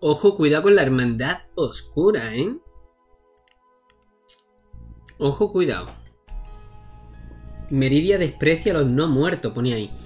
Ojo, cuidado con la hermandad oscura, ¿eh? Ojo, cuidado. Meridia desprecia a los no muertos, ponía ahí.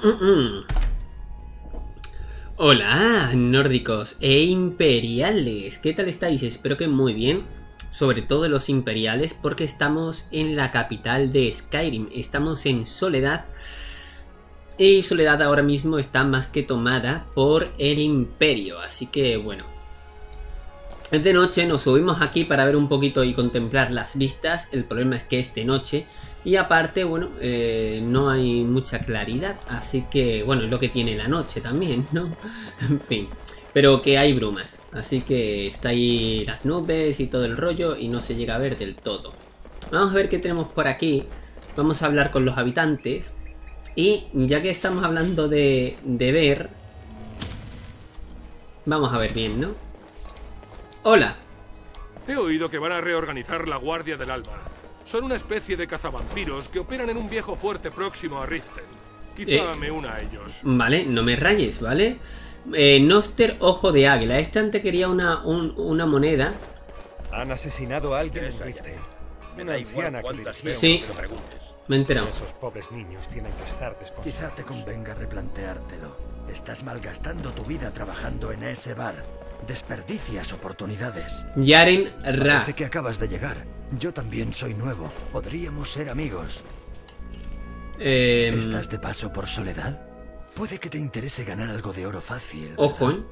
Hola, nórdicos e imperiales. ¿Qué tal estáis? Espero que muy bien. Sobre todo los imperiales, porque estamos en la capital de Skyrim. Estamos en Soledad. Y Soledad ahora mismo está más que tomada por el Imperio. Así que bueno. Es de noche, nos subimos aquí para ver un poquito y contemplar las vistas. El problema es que es de noche. Y aparte, bueno, no hay mucha claridad. Así que, bueno, es lo que tiene la noche también, ¿no? En fin. Pero que hay brumas. Así que está ahí las nubes y todo el rollo. Y no se llega a ver del todo. Vamos a ver qué tenemos por aquí. Vamos a hablar con los habitantes. Y ya que estamos hablando de ver, vamos a ver bien, ¿no? Hola. He oído que van a reorganizar la Guardia del Alba. Son una especie de cazavampiros que operan en un viejo fuerte próximo a Riften. Quizá me una a ellos. Vale, no me rayes, ¿vale? Noster Ojo de Águila. Este antes quería una moneda. Han asesinado a alguien en Riften. Una anciana que dirigió. Sí. Me he enterado. Esos pobres niños tienen que estar desconcertados. Quizá te convenga replanteártelo. Estás malgastando tu vida trabajando en ese bar. Desperdicias oportunidades. Yaren Ra. Parece que acabas de llegar. Yo también soy nuevo. Podríamos ser amigos. ¿Estás de paso por Soledad? Puede que te interese ganar algo de oro fácil, ¿verdad? Ojo, ¿eh?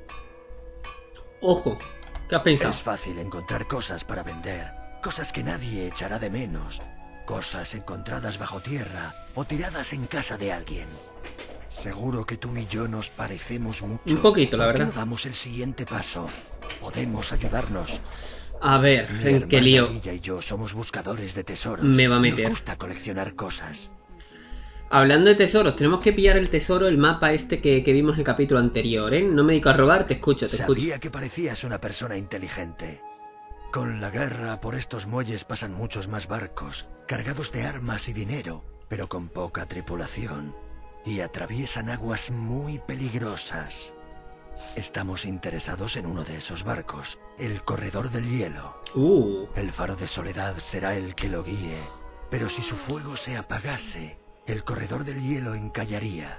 Ojo. ¿Qué has pensado? Es fácil encontrar cosas para vender. Cosas que nadie echará de menos. Cosas encontradas bajo tierra o tiradas en casa de alguien. Seguro que tú y yo nos parecemos mucho. Un poquito, la verdad. ¿Por qué no damos el siguiente paso? Podemos ayudarnos. A ver, ¿en qué lío? Ella y yo somos buscadores de tesoros. Me va a meter. Nos gusta coleccionar cosas. Hablando de tesoros, tenemos que pillar el tesoro, el mapa este que vimos en el capítulo anterior, ¿eh? No me dedico a robar, te escucho, te escucho. Sabía que parecías una persona inteligente. Con la guerra por estos muelles pasan muchos más barcos, cargados de armas y dinero, pero con poca tripulación, y atraviesan aguas muy peligrosas. Estamos interesados en uno de esos barcos, el Corredor del Hielo. El faro de Soledad será el que lo guíe, pero si su fuego se apagase, el Corredor del Hielo encallaría.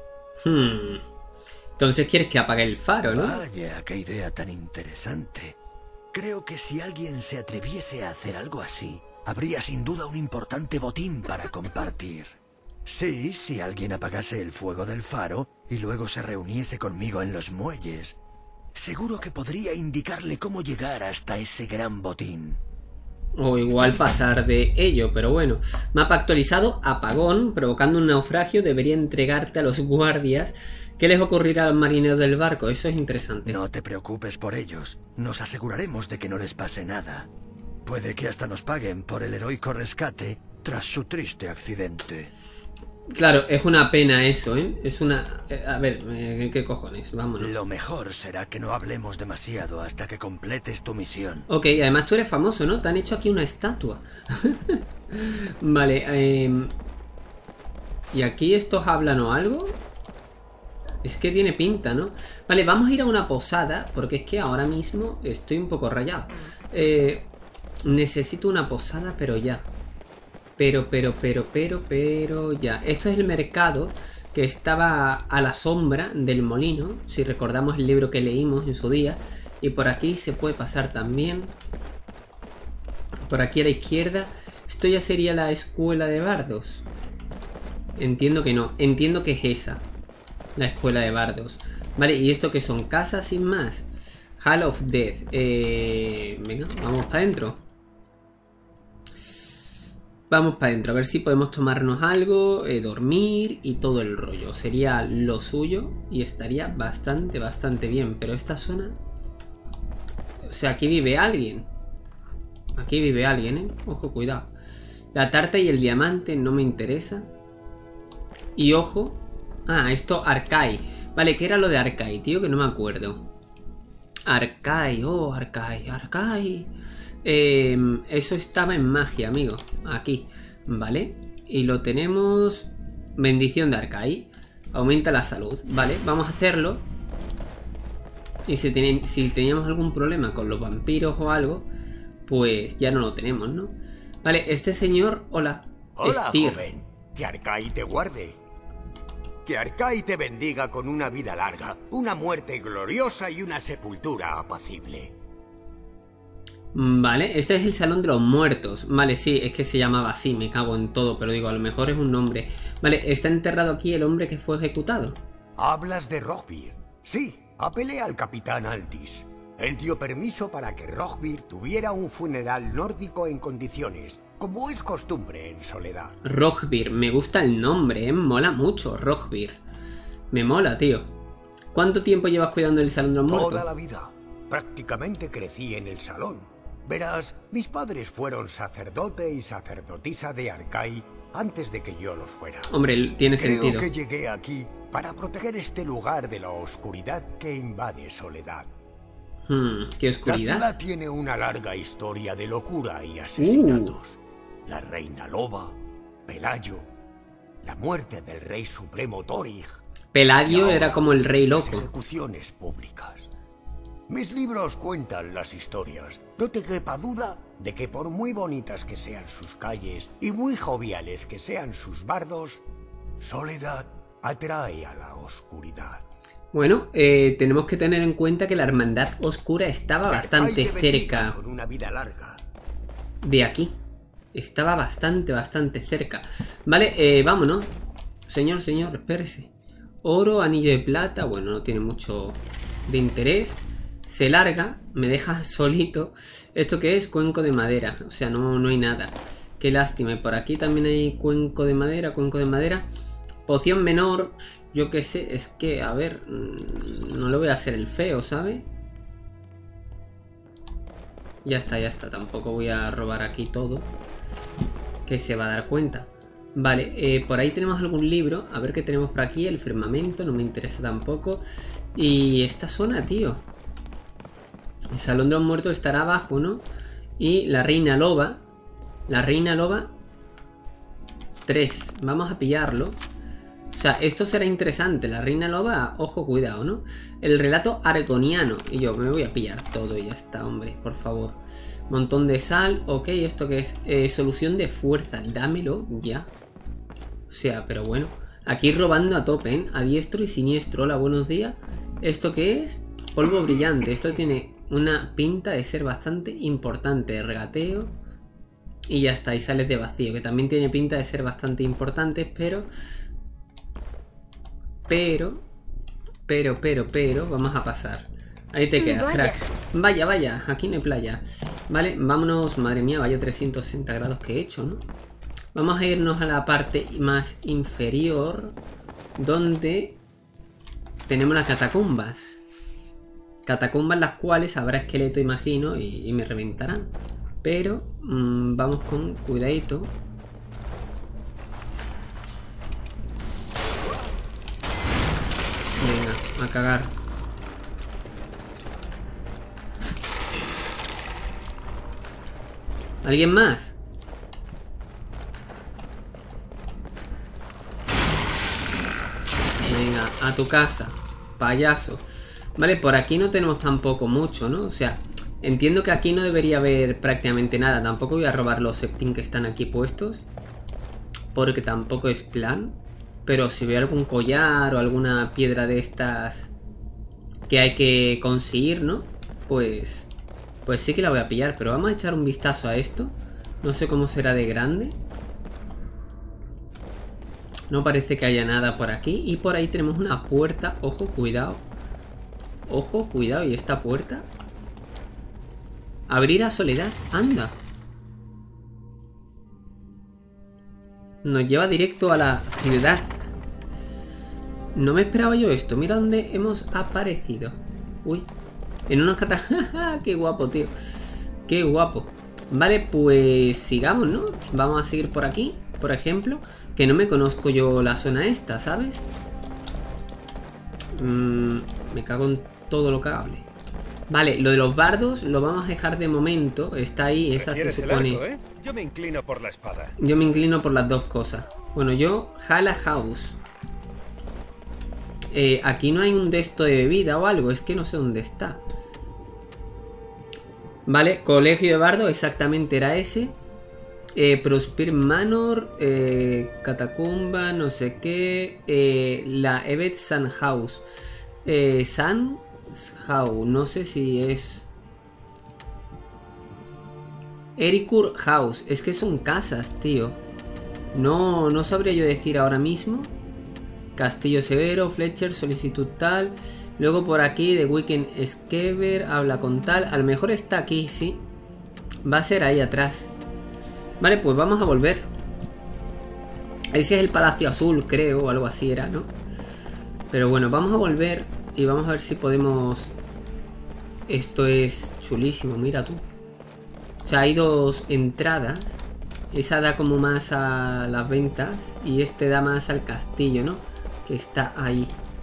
Entonces quieres que apague el faro, ¿no? Vaya, qué idea tan interesante. Creo que si alguien se atreviese a hacer algo así, habría sin duda un importante botín para compartir. Sí, si alguien apagase el fuego del faro y luego se reuniese conmigo en los muelles, seguro que podría indicarle cómo llegar hasta ese gran botín. O igual pasar de ello, pero bueno. Mapa actualizado, apagón, provocando un naufragio, debería entregarte a los guardias. ¿Qué les ocurrirá al marinero del barco? Eso es interesante. No te preocupes por ellos. Nos aseguraremos de que no les pase nada. Puede que hasta nos paguen por el heroico rescate tras su triste accidente. Claro, es una pena eso, ¿eh? Es una... a ver, ¿qué cojones? Vámonos. Lo mejor será que no hablemos demasiado hasta que completes tu misión. Ok, además tú eres famoso, ¿no? Te han hecho aquí una estatua. Vale, ¿y aquí estos hablan o algo? Es que tiene pinta, ¿no? Vale, vamos a ir a una posada, porque es que ahora mismo estoy un poco rayado. Necesito una posada, pero ya. Pero ya. Esto es el mercado que estaba a la sombra del molino, si recordamos el libro que leímos en su día. Y por aquí se puede pasar también. Por aquí a la izquierda. Esto ya sería la escuela de bardos. Entiendo que no. Entiendo que es esa. La escuela de bardos. Vale, ¿y esto qué son? Casas sin más. Hall of Death. Venga, vamos para adentro. Vamos para adentro, a ver si podemos tomarnos algo, dormir y todo el rollo. Sería lo suyo y estaría bastante bien. Pero esta zona... O sea, aquí vive alguien. Aquí vive alguien, ¿eh? Ojo, cuidado. La tarta y el diamante no me interesa. Y ojo... Ah, esto, Arcai. Vale, ¿qué era lo de Arcai, tío? Que no me acuerdo. Arcai, oh, Arcai. Eso estaba en magia, amigo. Aquí, vale. Y lo tenemos... Bendición de Arcai. Aumenta la salud, vale, vamos a hacerlo. Y si teníamos algún problema con los vampiros o algo, pues ya no lo tenemos, ¿no? Vale, este señor, hola. Hola, Styr. joven. Que Arkai te guarde. Que Arkai te bendiga con una vida larga, una muerte gloriosa y una sepultura apacible. Vale, este es el Salón de los Muertos. Vale, sí, es que se llamaba así, me cago en todo, pero digo, a lo mejor es un nombre. Vale, está enterrado aquí el hombre que fue ejecutado. ¿Hablas de Rogbir? Sí, apelé al capitán Altis. Él dio permiso para que Rogbir tuviera un funeral nórdico en condiciones, como es costumbre en Soledad. Rogbir, me gusta el nombre, mola mucho, Rogbir. Me mola, tío. ¿Cuánto tiempo llevas cuidando el Salón de los Muertos? Toda la vida. Prácticamente crecí en el salón. Verás, mis padres fueron sacerdote y sacerdotisa de Arkai antes de que yo lo fuera. Hombre, tiene sentido. Creo que llegué aquí para proteger este lugar de la oscuridad que invade Soledad. ¿Qué oscuridad? La ciudad tiene una larga historia de locura y asesinatos. La reina loba, Pelayo, la muerte del rey supremo Thorig. Peladio era como el rey Las loco. ejecuciones públicas. Mis libros cuentan las historias. No te quepa duda de que por muy bonitas que sean sus calles y muy joviales que sean sus bardos, Soledad atrae a la oscuridad. Bueno, tenemos que tener en cuenta que la Hermandad Oscura estaba bastante cerca Con una vida larga. de aquí. Estaba bastante cerca. Vale, vámonos. Señor, espérese. Oro, anillo de plata. Bueno, no tiene mucho de interés. Se larga, me deja solito. ¿Esto qué es? Cuenco de madera. O sea, no hay nada. Qué lástima. Y por aquí también hay cuenco de madera. Poción menor. Yo qué sé, es que, a ver, no le voy a hacer el feo, ¿sabe? Ya está. Tampoco voy a robar aquí todo, que se va a dar cuenta. Vale, por ahí tenemos algún libro. A ver qué tenemos por aquí. El firmamento, no me interesa tampoco. Y esta zona, tío. El Salón de los Muertos estará abajo, ¿no? Y la Reina Loba. La Reina Loba 3. Vamos a pillarlo. O sea, esto será interesante. La Reina Loba, ojo, cuidado, ¿no? El relato argoniano. Y yo me voy a pillar todo y ya está, hombre, por favor. Montón de sal. Ok, ¿esto qué es? Solución de fuerza. Dámelo ya. O sea, pero bueno. Aquí robando a tope, ¿eh? A diestro y siniestro. Hola, buenos días. ¿Esto qué es? Polvo brillante. Esto tiene una pinta de ser bastante importante. Regateo. Y ya está. Y sales de vacío. Que también tiene pinta de ser bastante importante, pero vamos a pasar. Ahí te quedas, crack. Vaya, aquí no hay playa. Vale, vámonos. Madre mía, vaya 360 grados que he hecho, ¿no? Vamos a irnos a la parte más inferior, donde tenemos las catacumbas. Catacumbas las cuales habrá esqueleto, imagino, y me reventarán. Pero vamos con cuidadito. Venga, a cagar. ¿Alguien más? Venga, a tu casa, payaso. Vale, por aquí no tenemos tampoco mucho, ¿no? O sea, entiendo que aquí no debería haber prácticamente nada. Tampoco voy a robar los septim que están aquí puestos, porque tampoco es plan. Pero si veo algún collar o alguna piedra de estas que hay que conseguir, ¿no? Pues sí que la voy a pillar. Pero vamos a echar un vistazo a esto. No sé cómo será de grande. No parece que haya nada por aquí. Y por ahí tenemos una puerta. Ojo, cuidado. Ojo, cuidado. ¿Y esta puerta? Abrir a Soledad. Anda. Nos lleva directo a la ciudad. No me esperaba yo esto. Mira dónde hemos aparecido. Uy. En una cata... ¡Qué guapo, tío! ¡Qué guapo! Vale, pues sigamos, ¿no? Vamos a seguir por aquí, por ejemplo. Que no me conozco yo la zona esta, ¿sabes? Me cago en todo lo que hable. Vale, lo de los bardos lo vamos a dejar de momento. Está ahí, esa se supone... arco, ¿eh? Yo me inclino por la espada. Yo me inclino por las dos cosas. Bueno, yo... Hala House. Aquí no hay un de esto de bebida o algo. Es que no sé dónde está. Vale, colegio de bardo. Exactamente era ese. Prosper Manor. Catacumba. No sé qué. La Evet Sun House. Sun House. No sé si es... Ericourt House. Es que son casas, tío. No sabría yo decir ahora mismo. Castillo Severo, Fletcher, solicitud tal. Luego por aquí, The Weekend Skever, habla con tal. A lo mejor está aquí, sí. Va a ser ahí atrás. Vale, pues vamos a volver. Ese es el Palacio Azul, creo, o algo así era, ¿no? Pero bueno, vamos a volver y vamos a ver si podemos... Esto es chulísimo, mira tú. O sea, hay dos entradas. Esa da como más a las ventas y este da más al castillo, ¿no? Que está ahí.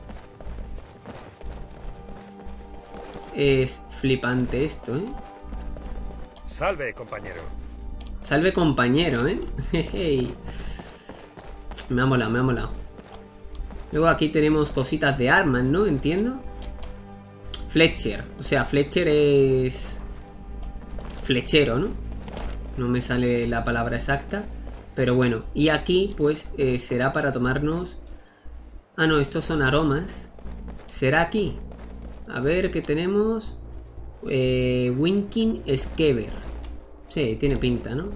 Es flipante esto, ¿eh? Salve, compañero. Salve, compañero, ¿eh? Me ha molado, me ha molado. Luego aquí tenemos cositas de armas, ¿no? Entiendo. Fletcher. O sea, Fletcher es... flechero, ¿no? No me sale la palabra exacta. Pero bueno. Y aquí, pues, será para tomarnos... Ah, no, estos son aromas. ¿Será aquí? A ver, ¿qué tenemos? Winking Skever. Sí, tiene pinta, ¿no?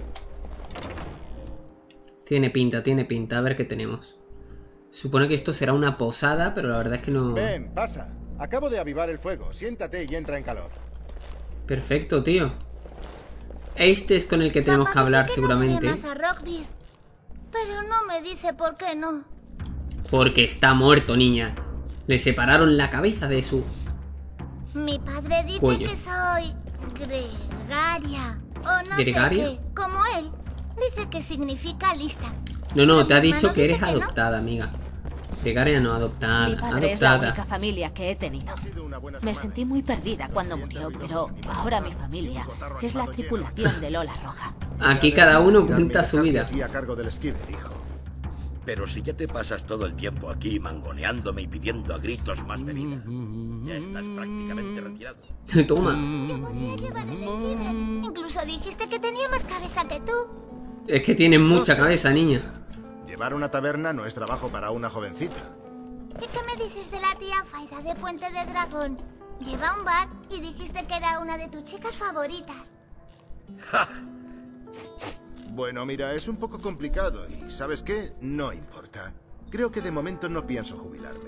Tiene pinta. A ver qué tenemos. Supone que esto será una posada, pero la verdad es que no... Ven, pasa. Acabo de avivar el fuego. Siéntate y entra en calor. Perfecto, tío. Este es con el que tenemos que hablar seguramente. No a Rockbeard, pero no me dice por qué no. Porque está muerto, niña. Le separaron la cabeza de su... Mi padre dice cuello. Que soy gregaria o no ¿Gregaria? sé qué, como él. Dice que significa lista. No, te ha Mi dicho hermano que eres dice que no. adoptada, amiga. Gregaria no, adoptada. Mi padre es la única familia que he tenido. Me sentí muy perdida cuando murió, pero ahora mi familia es la tripulación de Lola Roja. Aquí cada uno cuenta su vida. Aquí a cargo del esquiver, hijo. Pero si ya te pasas todo el tiempo aquí mangoneándome y pidiendo a gritos más bebida, ya estás prácticamente retirado. Toma. Yo podría llevar el esquiver. Incluso dijiste que tenía más cabeza que tú. Es que tiene mucha cabeza, niña. Llevar una taberna no es trabajo para una jovencita. ¿Y qué me dices de la tía Faida de Puente de Dragón? Lleva un bar y dijiste que era una de tus chicas favoritas. ¡Ja! Bueno, mira, es un poco complicado y ¿sabes qué? No importa. Creo que de momento no pienso jubilarme.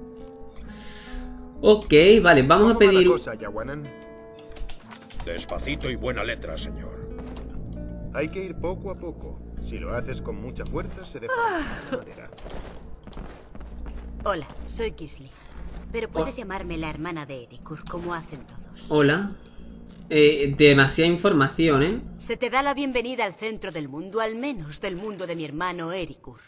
Ok, vale, vamos a ¿Cómo va la pedir... cosa, Yawanan? Despacito y buena letra, señor. Hay que ir poco a poco. Si lo haces con mucha fuerza, se deforma la madera. Hola, soy Kisley. Pero puedes llamarme la hermana de Ericourt, como hacen todos. Hola. Demasiada información, ¿eh? Se te da la bienvenida al centro del mundo, al menos del mundo de mi hermano Ericourt.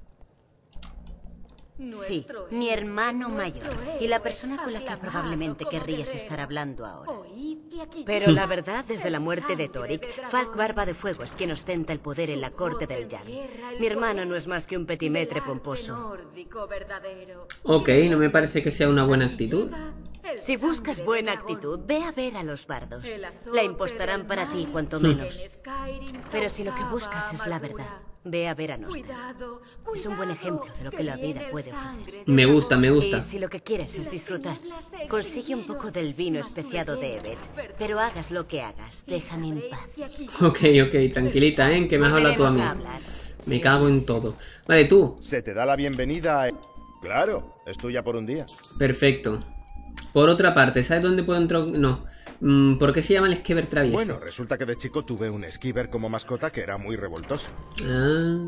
Sí, mi hermano mayor. Y la persona con la que probablemente querrías estar hablando ahora. Pero la verdad, desde la muerte de Toric, Falk Barba de Fuego es quien ostenta el poder en la corte del Jarl. Mi hermano no es más que un petimetre pomposo. Ok, no me parece que sea una buena actitud. Si buscas buena actitud, ve a ver a los bardos. La impostarán para ti, cuanto menos. Pero si lo que buscas es la verdad, ve a ver a Nostra. Es un buen ejemplo de lo que la vida puede ofrecer. Me gusta, me gusta. Y si lo que quieres es disfrutar, consigue un poco del vino especiado de Evet. Pero hagas lo que hagas, déjame en paz. Ok, tranquilita, ¿eh? Que me has hablado tú a mí. Me cago en todo. Vale, tú. Se te da la bienvenida a... Claro, es tuya por un día. Perfecto. Por otra parte, ¿sabes dónde puedo entrar? No. ¿Por qué se llama el Skever travieso? Bueno, resulta que de chico tuve un esquiver como mascota que era muy revoltoso. Ah.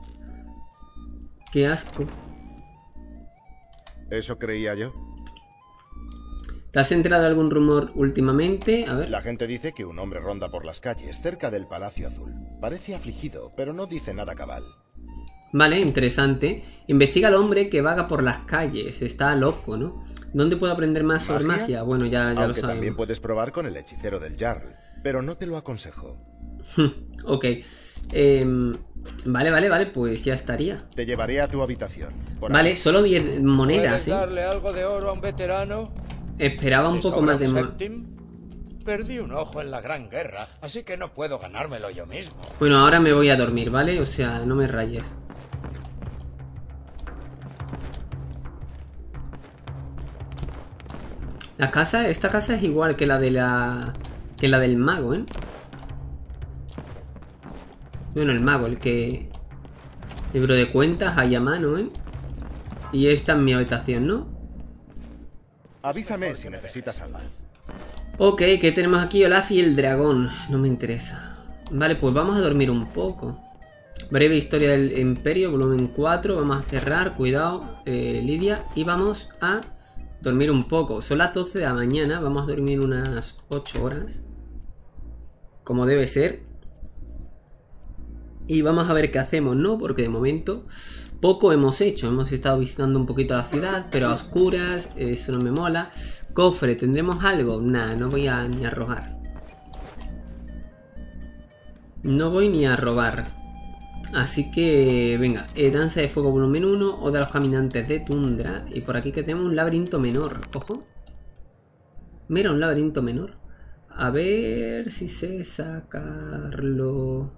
Qué asco. Eso creía yo. ¿Te has enterado algún rumor últimamente? A ver. La gente dice que un hombre ronda por las calles cerca del Palacio Azul. Parece afligido, pero no dice nada cabal. Vale, interesante. Investiga al hombre que vaga por las calles. Está loco, ¿no? ¿Dónde puedo aprender más sobre magia? Bueno, ya lo Aunque sabemos. también puedes probar con el hechicero del Jarl, pero no te lo aconsejo. Ok. Vale, pues ya estaría. Te llevaré a tu habitación. Vale, solo 10 monedas, ¿Puedes darle algo de oro a un veterano? Esperaba un poco más de Perdí un ojo en la Gran Guerra, así que no puedo ganármelo yo mismo. Bueno, ahora me voy a dormir, ¿vale? O sea, no me rayes. Esta casa es igual que la de del mago, ¿eh? Bueno, el mago, libro de cuentas hay a mano, ¿eh? Y esta es mi habitación, ¿no? Avísame si necesitas algo. Ok, ¿qué tenemos aquí? Olaf y el dragón. No me interesa. Vale, pues vamos a dormir un poco. Breve historia del imperio, volumen 4. Vamos a cerrar, cuidado, Lidia. Y vamos a dormir un poco. Son las 12 de la mañana. Vamos a dormir unas 8 horas. Como debe ser. Y vamos a ver qué hacemos, ¿no? Porque de momento poco hemos hecho. Hemos estado visitando un poquito la ciudad, pero a oscuras. Eso no me mola. Cofre, ¿tendremos algo? Nah, no voy ni a robar. No voy ni a robar. Así que, venga, Danza de Fuego volumen 1, Oda a los Caminantes de Tundra. Y por aquí que tenemos un laberinto menor, ojo. Mira, un laberinto menor. A ver si sé sacarlo.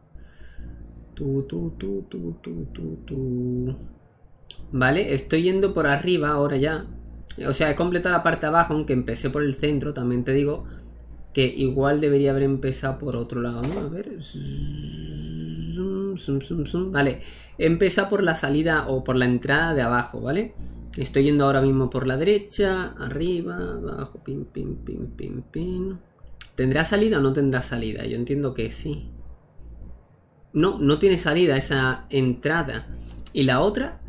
Vale, estoy yendo por arriba ahora ya. O sea, he completado la parte de abajo, aunque empecé por el centro. También te digo que igual debería haber empezado por otro lado, ¿no? A ver. Vale, he empezado por la salida o por la entrada de abajo, ¿vale? Estoy yendo ahora mismo por la derecha, arriba, abajo, pin, pin, pin, pin, pin. ¿Tendrá salida o no tendrá salida? Yo entiendo que sí. No, no tiene salida esa entrada. Y la otra.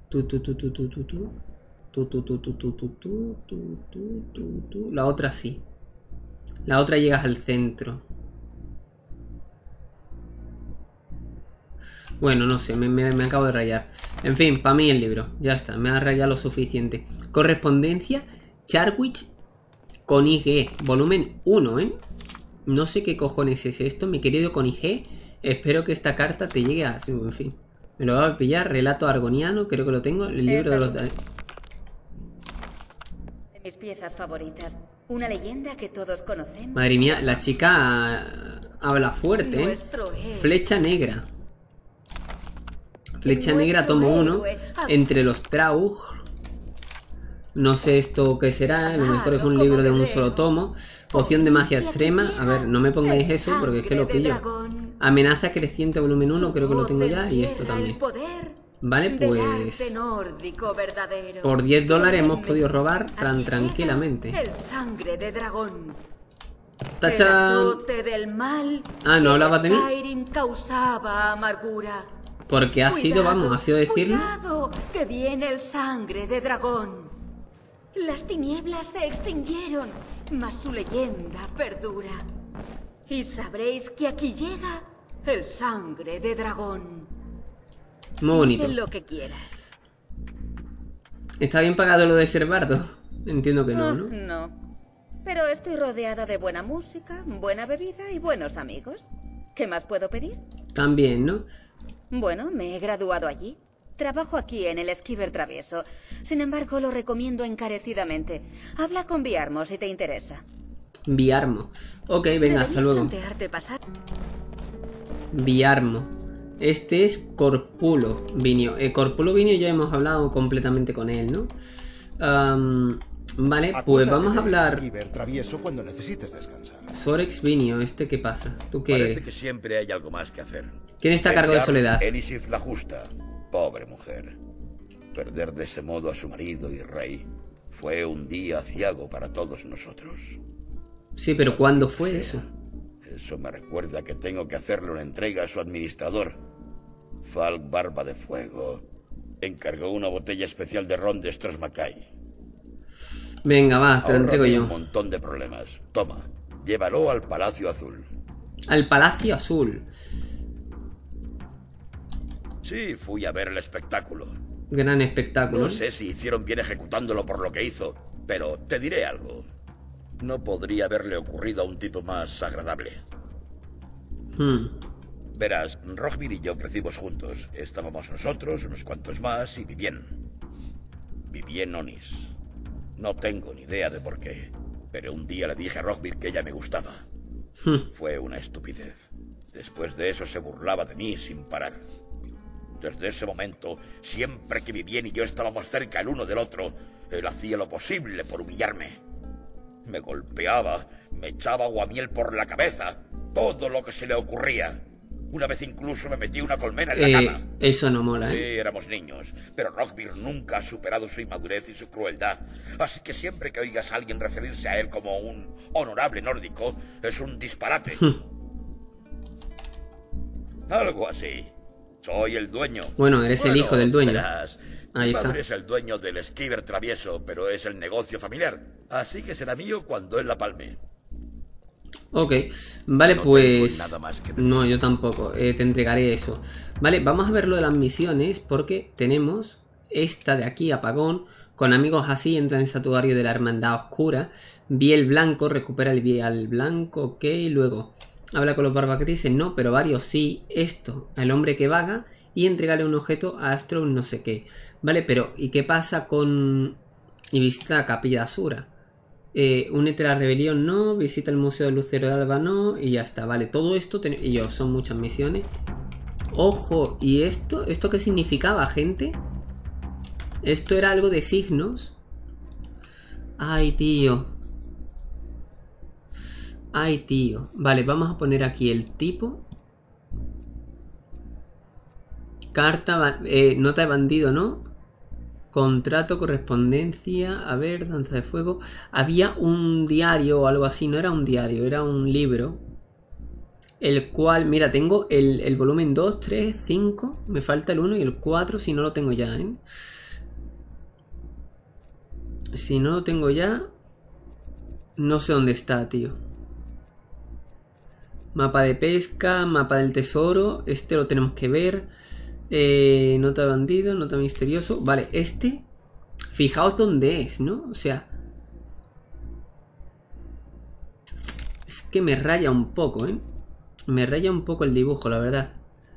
La otra sí. La otra llegas al centro. Bueno, no sé, me acabo de rayar. En fin, para mí el libro. Ya está, me ha rayado lo suficiente. Correspondencia Charwich con IG. Volumen 1, ¿eh? No sé qué cojones es esto, mi querido con IG. Espero que esta carta te llegue a... En fin, me lo voy a pillar. Relato argoniano, creo que lo tengo. El libro de los... De mis piezas favoritas. Una leyenda que todos conocemos. Madre mía, la chica habla fuerte, ¿eh? Flecha negra. Flecha negra, tomo 1. Entre los Traug. No sé esto qué será. A lo mejor es un libro de un solo tomo. Poción de magia extrema. A ver, no me pongáis eso porque es que lo pillo. Amenaza creciente, volumen 1. Creo que lo tengo ya. Y esto también. Vale, pues... por $10 hemos podido robar tan tranquilamente. El sangre de dragón. ¡Tachán! Ah, ¿no hablabas de mí? Causaba amargura. Porque ha sido, vamos, ha sido decirlo. Cuidado, que viene el sangre de dragón. Las tinieblas se extinguieron, mas su leyenda perdura. Y sabréis que aquí llega el sangre de dragón. Muy bonito. Dile lo que quieras. ¿Está bien pagado lo de ser bardo? Entiendo que no, ¿no? No. Pero estoy rodeada de buena música, buena bebida y buenos amigos. ¿Qué más puedo pedir? También, ¿no? Bueno, me he graduado allí. Trabajo aquí en el Esquiver Travieso. Sin embargo, lo recomiendo encarecidamente. Habla con Viarmo si te interesa. Viarmo. Ok, venga, hasta luego. Viarmo. Este es Corpulo Vinio. Corpulo Vinio ya hemos hablado completamente con él, ¿no? Vale, pues vamos a hablar. Esquiver Travieso cuando necesites descansar. Sorex Vinio, ¿este qué pasa? ¿Tú qué Parece eres? que siempre hay algo más que hacer. ¿Quién está a cargo de Soledad? Elisif la Justa. Pobre mujer. Perder de ese modo a su marido y rey fue un día aciago para todos nosotros. Sí, pero ¿cuándo fue eso? Eso me recuerda que tengo que hacerle una entrega a su administrador. Falk Barba de Fuego encargó una botella especial de ron de Strosmakai. Venga, va, te lo entrego yo. Un montón de problemas. Toma, llévalo al Palacio Azul. Al Palacio Azul. Sí, fui a ver el espectáculo. Gran espectáculo. No sé si hicieron bien ejecutándolo por lo que hizo, pero te diré algo. No podría haberle ocurrido a un tipo más agradable. Verás, Rogbir y yo crecimos juntos. Estábamos nosotros, unos cuantos más, y Vivien. Vivien Onis. No tengo ni idea de por qué, pero un día le dije a Rogbir que ella me gustaba. Fue una estupidez. Después de eso se burlaba de mí sin parar. Desde ese momento, siempre que Vivien y yo estábamos cerca el uno del otro, él hacía lo posible por humillarme. Me golpeaba, me echaba aguamiel por la cabeza, todo lo que se le ocurría. Una vez incluso me metí una colmena en la cama. Eso no mola, Sí, éramos niños, pero Rogbir nunca ha superado su inmadurez y su crueldad. Así que siempre que oigas a alguien referirse a él como un honorable nórdico, es un disparate. Algo así. Soy el dueño. Bueno, eres el hijo del dueño. Verás, Ahí mi está. padre es el dueño del esquiver travieso, pero es el negocio familiar. Así que será mío cuando él la palme. Ok, vale, No pues... tengo nada más que decir. No, yo tampoco, te entregaré eso. Vale, vamos a ver lo de las misiones, porque tenemos esta de aquí, apagón. Con amigos así, entra en el santuario de la hermandad oscura. Biel blanco, recupera el biel blanco, ok, luego... Habla con los barbagrises, no, pero varios sí. Esto, al hombre que vaga, y entregarle un objeto a Astro no sé qué. Vale, pero ¿y qué pasa con... Y visita la capilla Asura? Únete a la rebelión, no. Visita el museo de Lucero de Alba, no. Y ya está, vale, todo esto y yo, son muchas misiones. Ojo, ¿y esto? ¿Esto qué significaba, gente? Esto era algo de signos. Ay, tío. Ay, tío. Vale, vamos a poner aquí el tipo. Carta, nota de bandido, ¿no? Contrato, correspondencia. A ver, danza de fuego. Había un diario o algo así. No era un diario, era un libro. El cual, mira, tengo el volumen 2, 3, 5. Me falta el 1 y el 4 si no lo tengo ya, ¿eh? Si no lo tengo ya, no sé dónde está, tío. Mapa de pesca, mapa del tesoro. Este lo tenemos que ver. Nota de bandido, nota misterioso. Vale, este. Fijaos dónde es, ¿no? O sea. Es que me raya un poco, ¿eh? Me raya un poco el dibujo, la verdad.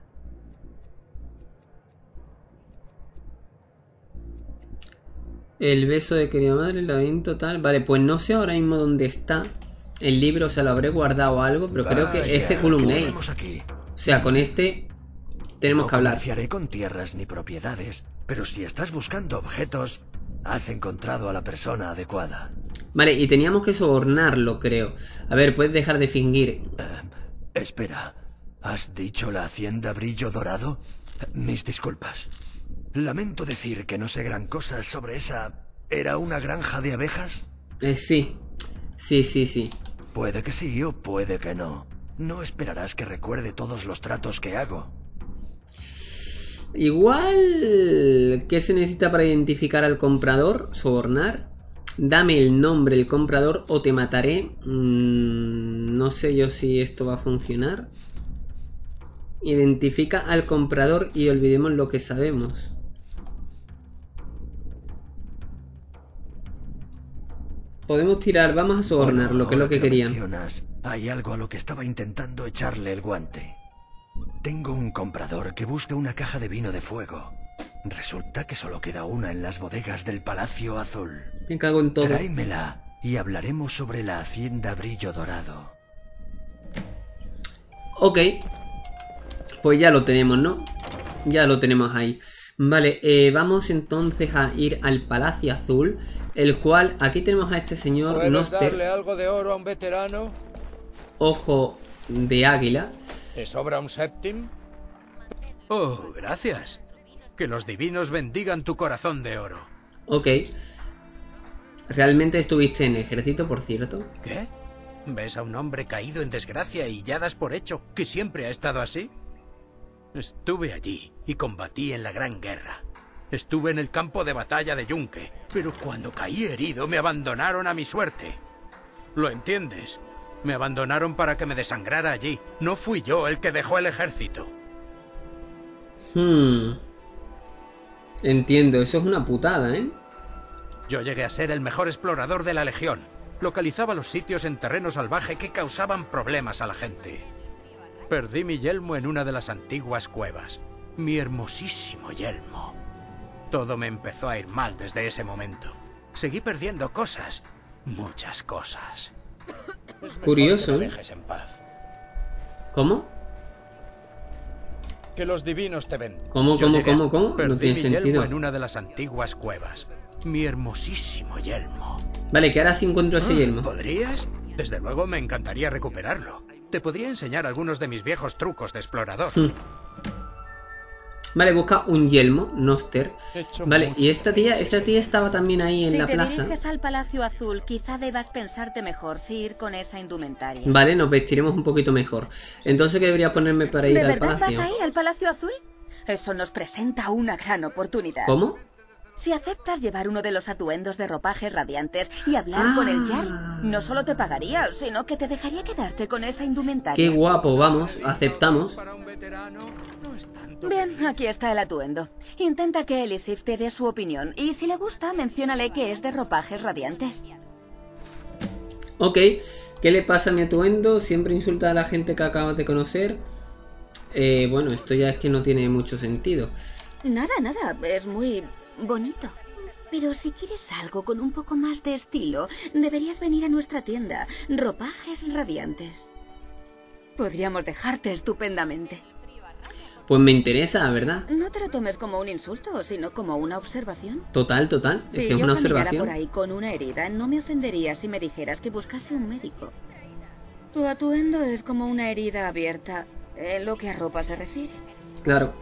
El beso de querida madre, el laberinto, tal. Vale, pues no sé ahora mismo dónde está el libro, o sea, lo habré guardado o algo, pero creo que este Culum Ney. O sea, con este tenemos que hablar. No comerciaré con tierras ni propiedades, pero si estás buscando objetos, has encontrado a la persona adecuada. Vale, y teníamos que sobornarlo, creo. A ver, puedes dejar de fingir. Espera, ¿has dicho la hacienda Brillo Dorado? Mis disculpas. Lamento decir que no sé gran cosa sobre esa... ¿Era una granja de abejas? Sí. Sí. Puede que sí o puede que no. No esperarás que recuerde todos los tratos que hago. Igual... ¿Qué se necesita para identificar al comprador? Sobornar. Dame el nombre del comprador o te mataré. No sé yo si esto va a funcionar. Identifica al comprador y olvidemos lo que sabemos. Podemos tirar, vamos a sobornarlo, que es lo que querían. Hay algo a lo que estaba intentando echarle el guante. Tengo un comprador que busca una caja de vino de fuego. Resulta que solo queda una en las bodegas del Palacio Azul. Me cago en todo. Tráemela y hablaremos sobre la hacienda Brillo Dorado. Ok. Pues ya lo tenemos, ¿no? Ya lo tenemos ahí. Vale, vamos entonces a ir al Palacio Azul, el cual, aquí tenemos a este señor ¿Puedes Noster, darle algo de oro a un veterano? Ojo de águila. ¿Te sobra un séptim? Oh, gracias. Que los divinos bendigan tu corazón de oro. Ok. Realmente estuviste en el ejército, por cierto. ¿Qué? ¿Ves a un hombre caído en desgracia y ya das por hecho que siempre ha estado así? Estuve allí y combatí en la Gran Guerra. Estuve en el campo de batalla de Yunque, pero cuando caí herido me abandonaron a mi suerte. ¿Lo entiendes? Me abandonaron para que me desangrara allí. No fui yo el que dejó el ejército. Entiendo, eso es una putada, ¿eh? Yo llegué a ser el mejor explorador de la Legión. Localizaba los sitios en terreno salvaje que causaban problemas a la gente. Perdí mi yelmo en una de las antiguas cuevas. Mi hermosísimo yelmo. Todo me empezó a ir mal desde ese momento. Seguí perdiendo cosas. Muchas cosas. Curioso, Que me ¿eh? dejes en paz. ¿Cómo? Que los divinos te ven. ¿Cómo? Yo llegué hasta- No Perdí tiene mi sentido. yelmo en una de las antiguas cuevas. Mi hermosísimo yelmo. Vale, que ahora sí encuentro ese yelmo. ¿Podrías? Desde luego me encantaría recuperarlo. Te podría enseñar algunos de mis viejos trucos de explorador. Vale, busca un yelmo, Noster. Hecho Vale, mucho y esta tía estaba también ahí en Si la te plaza. diriges al Palacio Azul, quizá debas pensarte mejor si ir con esa indumentaria. Vale, nos vestiremos un poquito mejor. Entonces, ¿qué debería ponerme para ir ¿De al verdad palacio? vas a ir al Palacio Azul? Eso nos presenta una gran oportunidad. ¿Cómo? Si aceptas llevar uno de los atuendos de ropajes radiantes y hablar con el Jarl, no solo te pagaría, sino que te dejaría quedarte con esa indumentaria. Qué guapo, vamos, aceptamos. Bien, aquí está el atuendo. Intenta que Elisif te dé su opinión y si le gusta, menciónale que es de ropajes radiantes. Ok, ¿qué le pasa a mi atuendo? Siempre insulta a la gente que acabas de conocer. Bueno, esto ya es que no tiene mucho sentido. Nada, es muy bonito. Pero si quieres algo con un poco más de estilo, deberías venir a nuestra tienda, Ropajes Radiantes. Podríamos dejarte estupendamente. Pues me interesa, ¿verdad? No te lo tomes como un insulto, sino como una observación. Total. Es Si que es yo una caminara observación. por ahí con una herida, no me ofendería si me dijeras que buscase un médico. Tu atuendo es como una herida abierta, en lo que a ropa se refiere. Claro.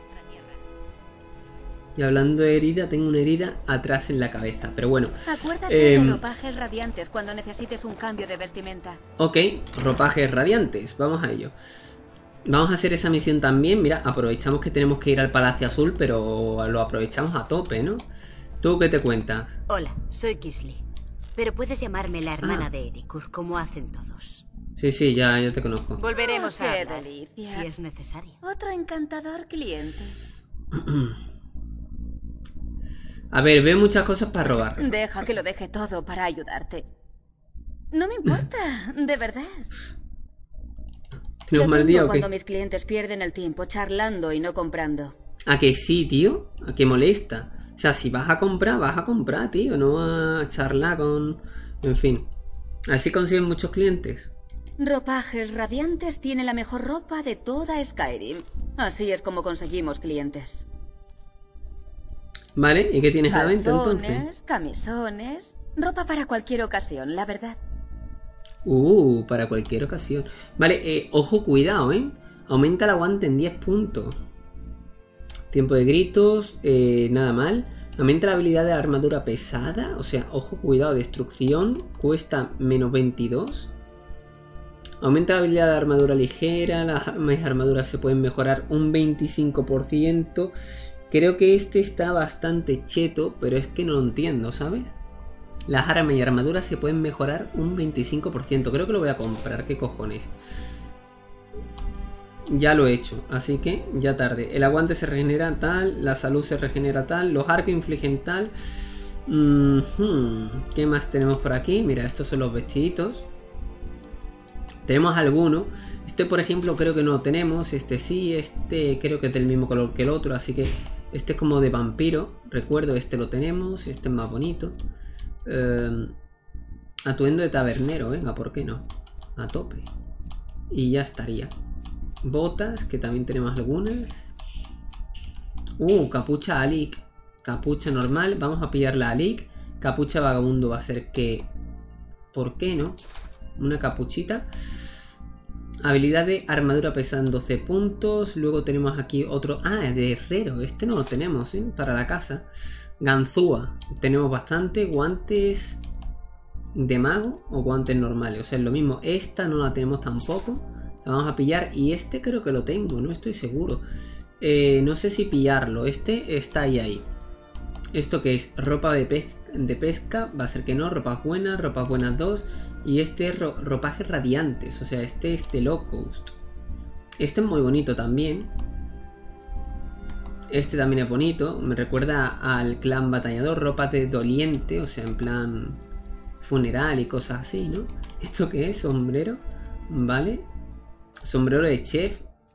Y hablando de herida, tengo una herida atrás en la cabeza. Pero bueno. Acuérdate de Ropajes Radiantes cuando necesites un cambio de vestimenta. Ok, ropajes radiantes. Vamos a ello. Vamos a hacer esa misión también. Mira, aprovechamos que tenemos que ir al Palacio Azul, pero lo aprovechamos a tope, ¿no? ¿Tú qué te cuentas? Hola, soy Kisly. Pero puedes llamarme la hermana de Edikur, como hacen todos. Sí, ya te conozco. Volveremos a qué hablar, delicia. si es necesario. Otro encantador cliente. A ver, veo muchas cosas para robar. Deja que lo deje todo para ayudarte. No me importa, de verdad. ¿Tienes un Lo mal día tengo o qué? cuando mis clientes pierden el tiempo charlando y no comprando. ¿A que sí, tío? ¿A que molesta? O sea, si vas a comprar, tío. No a charlar con... En fin. Así consiguen muchos clientes. Ropajes Radiantes tiene la mejor ropa de toda Skyrim. Así es como conseguimos clientes. Vale, ¿y qué tienes a la venta entonces? Calzones, camisones, ropa para cualquier ocasión, la verdad. Para cualquier ocasión. Vale, ojo, cuidado, Aumenta el aguante en 10 puntos. Tiempo de gritos, nada mal. Aumenta la habilidad de la armadura pesada. O sea, ojo, cuidado, destrucción. Cuesta menos 22. Aumenta la habilidad de armadura ligera. Las armaduras se pueden mejorar un 25%. Creo que este está bastante cheto, pero es que no lo entiendo, ¿sabes? Las armas y armaduras se pueden mejorar un 25%. Creo que lo voy a comprar, ¿qué cojones? Ya lo he hecho, así que ya tarde. El aguante se regenera tal, la salud se regenera tal, los arcos infligen tal. ¿Qué más tenemos por aquí? Mira, estos son los vestiditos. Tenemos algunos. Este, por ejemplo, creo que no lo tenemos. Este sí, este creo que es del mismo color que el otro, así que este es como de vampiro. Recuerdo, este lo tenemos, este es más bonito. Atuendo de tabernero, venga, ¿por qué no? A tope. Y ya estaría. Botas, que también tenemos algunas. Capucha Alik. Capucha normal, vamos a pillar la Alik. Capucha vagabundo va a ser que... ¿Por qué no? Una capuchita. Habilidad de armadura pesada en 12 puntos. Luego tenemos aquí otro... de herrero. Este no lo tenemos, para la casa. Ganzúa. Tenemos bastante. Guantes de mago o guantes normales. O sea, es lo mismo. Esta no la tenemos tampoco. La vamos a pillar. Y este creo que lo tengo. No estoy seguro. No sé si pillarlo. Este está ahí. ¿Esto qué es? Ropa de pesca. Va a ser que no. Ropas buenas 2. Y este es ropajes radiantes. O sea, este es de Low Coast. Este es muy bonito también. Este también es bonito. Me recuerda al clan batallador. Ropas de doliente. O sea, en plan funeral y cosas así, ¿no? ¿Esto qué es? Sombrero. Vale. Sombrero de chef.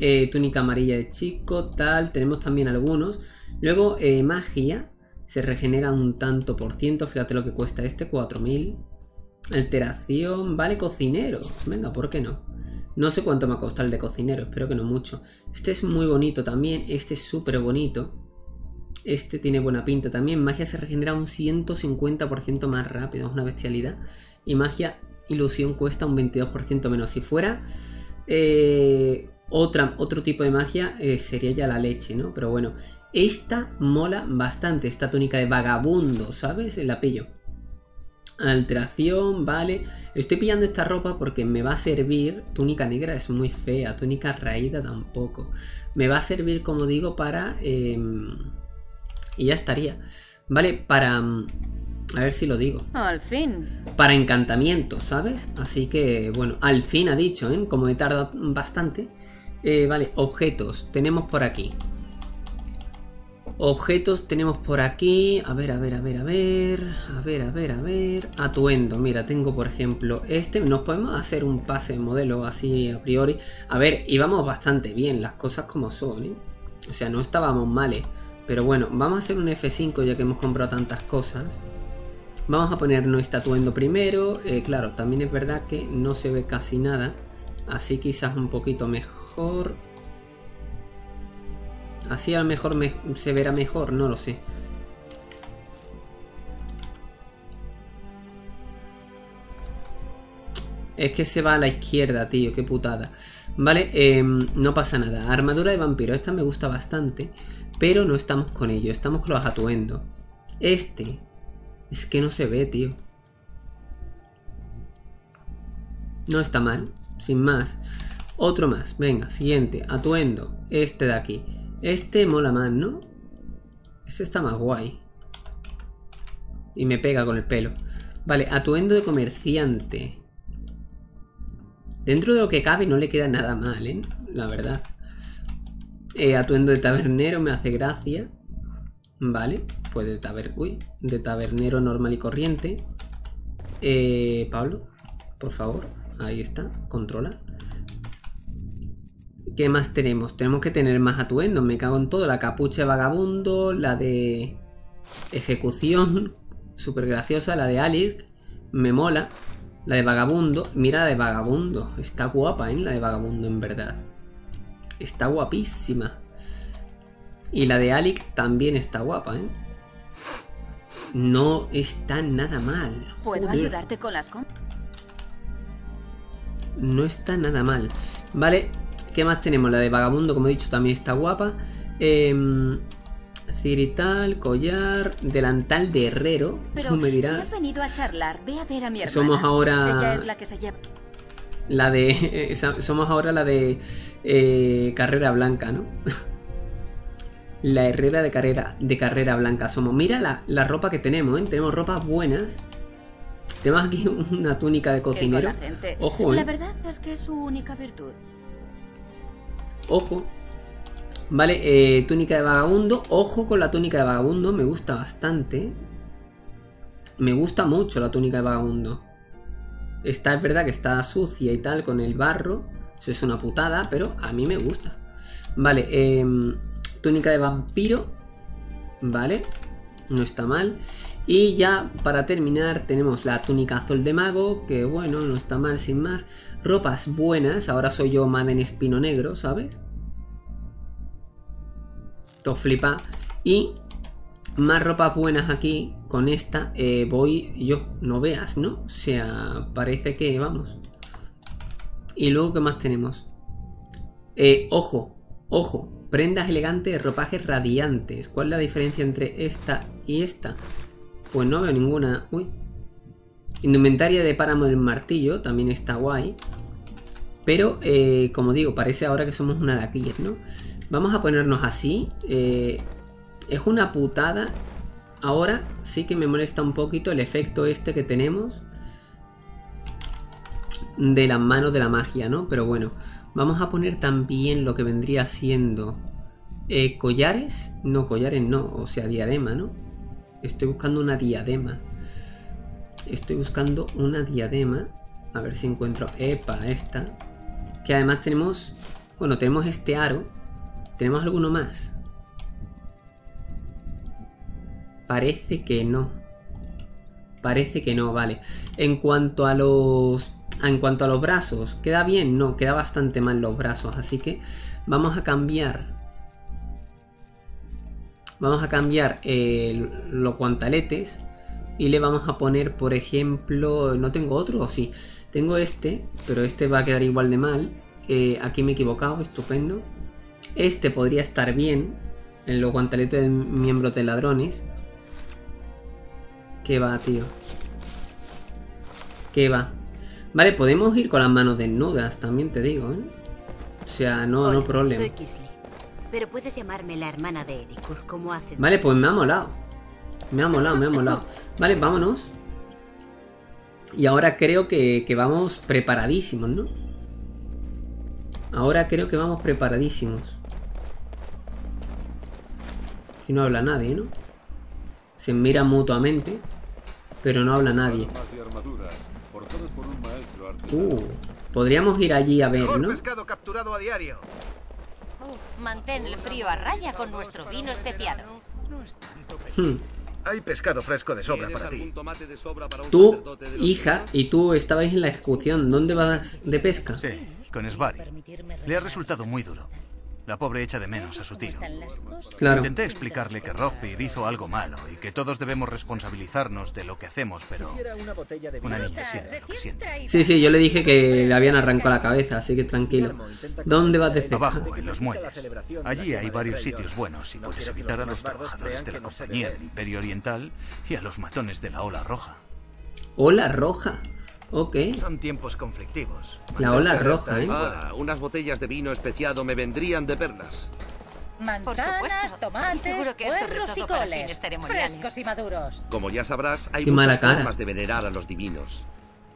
túnica amarilla de chico, tal. Tenemos también algunos. Luego, magia. Se regenera un tanto por ciento. Fíjate lo que cuesta este, 4000. Alteración, vale, cocinero. Venga, ¿por qué no? No sé cuánto me ha costado el de cocinero, espero que no mucho. Este es muy bonito también, este es súper bonito. Este tiene buena pinta también. Magia se regenera un 150% más rápido, es una bestialidad. Y magia ilusión cuesta un 22% menos. Si fuera otro tipo de magia, sería ya la leche, ¿no? Pero bueno, esta mola bastante, esta túnica de vagabundo, ¿sabes? La pillo. Alteración, vale. Estoy pillando esta ropa porque me va a servir. Túnica negra es muy fea. Túnica raída tampoco. Me va a servir, como digo, para... y ya estaría. Vale, para... a ver si lo digo. Al fin. Para encantamiento, ¿sabes? Así que, bueno, al fin ha dicho, ¿eh? Como he tardado bastante. Vale, objetos. Tenemos por aquí. Objetos tenemos por aquí. A ver. Atuendo. Mira, tengo por ejemplo este. Nos podemos hacer un pase de modelo así a priori. A ver, íbamos bastante bien, las cosas como son, ¿eh? O sea, no estábamos mal, ¿eh? Pero bueno, vamos a hacer un F5 ya que hemos comprado tantas cosas. Vamos a ponernos este atuendo primero. Claro, también es verdad que no se ve casi nada. Así quizás un poquito mejor. Así a lo mejor se verá mejor, no lo sé. Es que se va a la izquierda, tío, qué putada. Vale, no pasa nada. Armadura de vampiro, esta me gusta bastante. Pero no estamos con ello, estamos con los atuendos. Este, es que no se ve, tío. No está mal, sin más. Otro más, venga, siguiente, atuendo. Este de aquí. Este mola más, ¿no? Este está más guay. Y me pega con el pelo. Vale, atuendo de comerciante. Dentro de lo que cabe no le queda nada mal, ¿eh? La verdad. Atuendo de tabernero me hace gracia. Vale, pues de tabernero normal y corriente. Pablo, por favor. Ahí está, controla. ¿Qué más tenemos? Tenemos que tener más atuendos. Me cago en todo. La capucha de vagabundo. La de ejecución. Súper graciosa. La de Alir. Me mola. La de vagabundo. Mira la de vagabundo. Está guapa, ¿eh? La de vagabundo, en verdad. Está guapísima. Y la de Alec también está guapa, ¿eh? No está nada mal. ¿Puedo ayudarte con las compras? No está nada mal. Vale. ¿Qué más tenemos? La de vagabundo, como he dicho, también está guapa. Cirital, collar, delantal de herrero. Pero tú me dirás. Si has venido a charlar, ve a ver a mi hermana. Somos ahora... Ella es la que se lleva... somos ahora la de carrera blanca, ¿no? La herrera de carrera blanca somos. Mira la ropa que tenemos, ¿eh? Tenemos ropas buenas. Tenemos aquí una túnica de cocinero. Ojo, ¿eh? La verdad es que es su única virtud. Ojo. Vale, túnica de vagabundo. Ojo con la túnica de vagabundo. Me gusta bastante. Me gusta mucho la túnica de vagabundo. Es verdad que está sucia y tal con el barro. Eso es una putada, pero a mí me gusta. Vale, túnica de vampiro. Vale, no está mal. Y ya para terminar tenemos la túnica azul de mago, que bueno, no está mal sin más. Ropas buenas, ahora soy yo Maden Espino Negro, ¿sabes? Todo flipa. Y más ropas buenas aquí. Con esta voy yo, no veas, ¿no? O sea, parece que vamos. Y luego, ¿qué más tenemos? Ojo, ojo. Prendas elegantes, ropajes radiantes. ¿Cuál es la diferencia entre esta y esta? Pues no veo ninguna. Uy. Indumentaria de páramo del martillo. También está guay. Pero, como digo, parece ahora que somos una laquilla, ¿no? Vamos a ponernos así. Es una putada. Ahora sí que me molesta un poquito el efecto este que tenemos. De las manos de la magia, ¿no? Pero bueno. Vamos a poner también lo que vendría siendo... collares. No, collares no. O sea, diadema, ¿no? Estoy buscando una diadema. Estoy buscando una diadema. A ver si encuentro... Epa, esta. Que además tenemos... Bueno, tenemos este aro. ¿Tenemos alguno más? Parece que no. Parece que no, vale. En cuanto a los brazos, ¿queda bien? No, queda bastante mal los brazos. Así que vamos a cambiar. Vamos a cambiar los guantaletes. Y le vamos a poner, por ejemplo... ¿No tengo otro? ¿O sí? Tengo este, pero este va a quedar igual de mal. Aquí me he equivocado, estupendo. Este podría estar bien. En los guantaletes de miembros de ladrones. ¿Qué va, tío? ¿Qué va? Vale, podemos ir con las manos desnudas, también te digo, ¿eh? O sea, no problema. Soy Kisley, pero puedes llamarme la hermana de Edikur, como hacen. Vale, pues me ha molado. Me ha molado. Vale, vámonos. Y ahora creo que vamos preparadísimos, ¿no? Ahora creo que vamos preparadísimos. Aquí no habla nadie, ¿no? Se miran mutuamente, pero no habla nadie. Podríamos ir allí a ver, ¿no? Pescado capturado a diario. Mantén el frío a raya con nuestro vino especiado. Hay pescado fresco de sobra para ti. Tú, hija, y tú estabais en la ejecución. ¿Dónde vas de pesca? Sí, con Svari. Le ha resultado muy duro. La pobre echa de menos a su tío. Claro. Intenté explicarle que Rogbir hizo algo malo y que todos debemos responsabilizarnos de lo que hacemos, pero una niña siente lo que siente. Sí, yo le dije que le habían arrancado la cabeza, así que tranquilo. ¿Dónde vas de pesca? Abajo, en los muelles. Allí hay varios sitios buenos y puedes evitar a los trabajadores de la Compañía del Imperio Oriental y a los matones de la Ola Roja. ¿Ola Roja? Ok. Son tiempos conflictivos. La Ola Roja, ¿eh? Unas botellas de vino especiado me vendrían de perlas. Manzanas, tomates, y seguro que es sobre puerros todo y para coles, fines ceremoniales. frescos y maduros. Como ya sabrás, hay Qué mala muchas cara. formas de venerar a los divinos.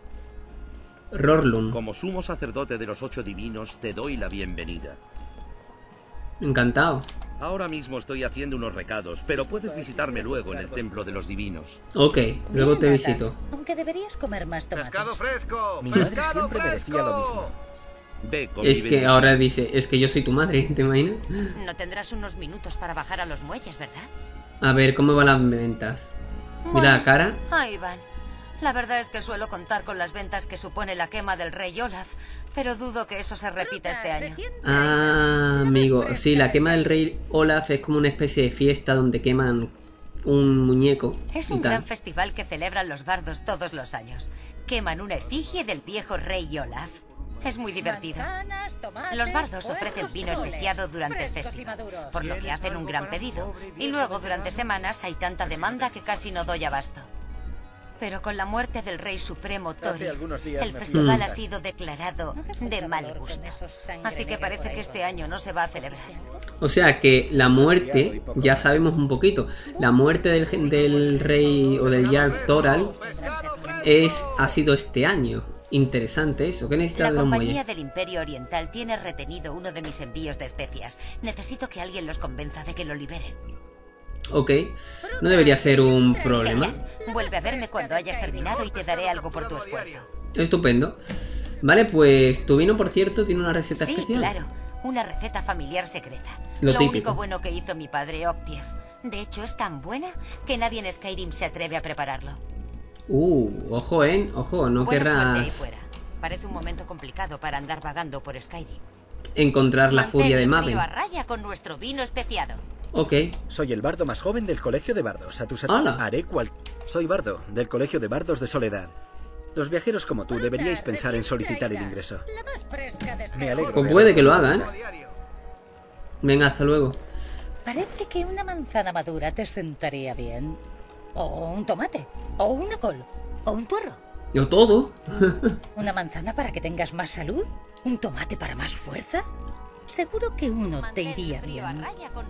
Rorlun. Como sumo sacerdote de los 8 divinos, te doy la bienvenida. Encantado. Ahora mismo estoy haciendo unos recados, pero puedes visitarme luego en el templo de los divinos. Ok, luego Bien, te Nathan, visito. Aunque deberías comer más tomates. ¡Pescado fresco! Mi madre ¡Pescado siempre me decía lo mismo. Ve con Es mi que bendición. ahora dice, es que yo soy tu madre, ¿te imaginas? No tendrás unos minutos para bajar a los muelles, ¿verdad? A ver, ¿cómo van las ventas? Mira Bueno, la cara. Ahí van. La verdad es que suelo contar con las ventas que supone la quema del rey Olaf, pero dudo que eso se repita este año. Ah, amigo, sí, la quema del rey Olaf es como una especie de fiesta donde queman un muñeco Es y un tal. gran festival que celebran los bardos todos los años. Queman una efigie del viejo rey Olaf. Es muy divertido. Los bardos ofrecen vino especiado durante el festival, por lo que hacen un gran pedido. Y luego durante semanas hay tanta demanda que casi no doy abasto. Pero con la muerte del rey supremo Tori, el festival ha sido declarado de mal gusto. Así que parece que este año no se va a celebrar. O sea que la muerte, ya sabemos un poquito, la muerte del rey o del Jarl Thoral ha sido este año. Interesante eso. ¿Qué necesitas La de los compañía muelles? del Imperio Oriental tiene retenido uno de mis envíos de especias. Necesito que alguien los convenza de que lo liberen. Ok, no debería ser un problema. Genial. Vuelve a verme cuando hayas terminado y te daré algo por tu esfuerzo. Estupendo. Vale, pues tu vino, por cierto, tiene una receta Sí, especial. claro. Una receta familiar secreta. Lo típico. Único bueno que hizo mi padre Octiev. De hecho, es tan buena que nadie en Skyrim se atreve a prepararlo. Ojo, ojo, no Buena suerte ahí querrás fuera. Parece un momento complicado para andar vagando por Skyrim. encontrar la Mantén furia de el Maven. frío a raya con nuestro vino especiado. Ok. Soy el bardo más joven del colegio de bardos. A tu ¡Hala! haré cual... Soy bardo del colegio de bardos de Soledad. Los viajeros como tú deberíais pensar en solicitar el ingreso. Me alegro. Pues puede que lo haga, ¿eh? Venga, hasta luego. Parece que una manzana madura te sentaría bien. O un tomate. O una col. O un puerro. Yo todo. ¿Una manzana para que tengas más salud? ¿Un tomate para más fuerza? Seguro que uno te iría bien.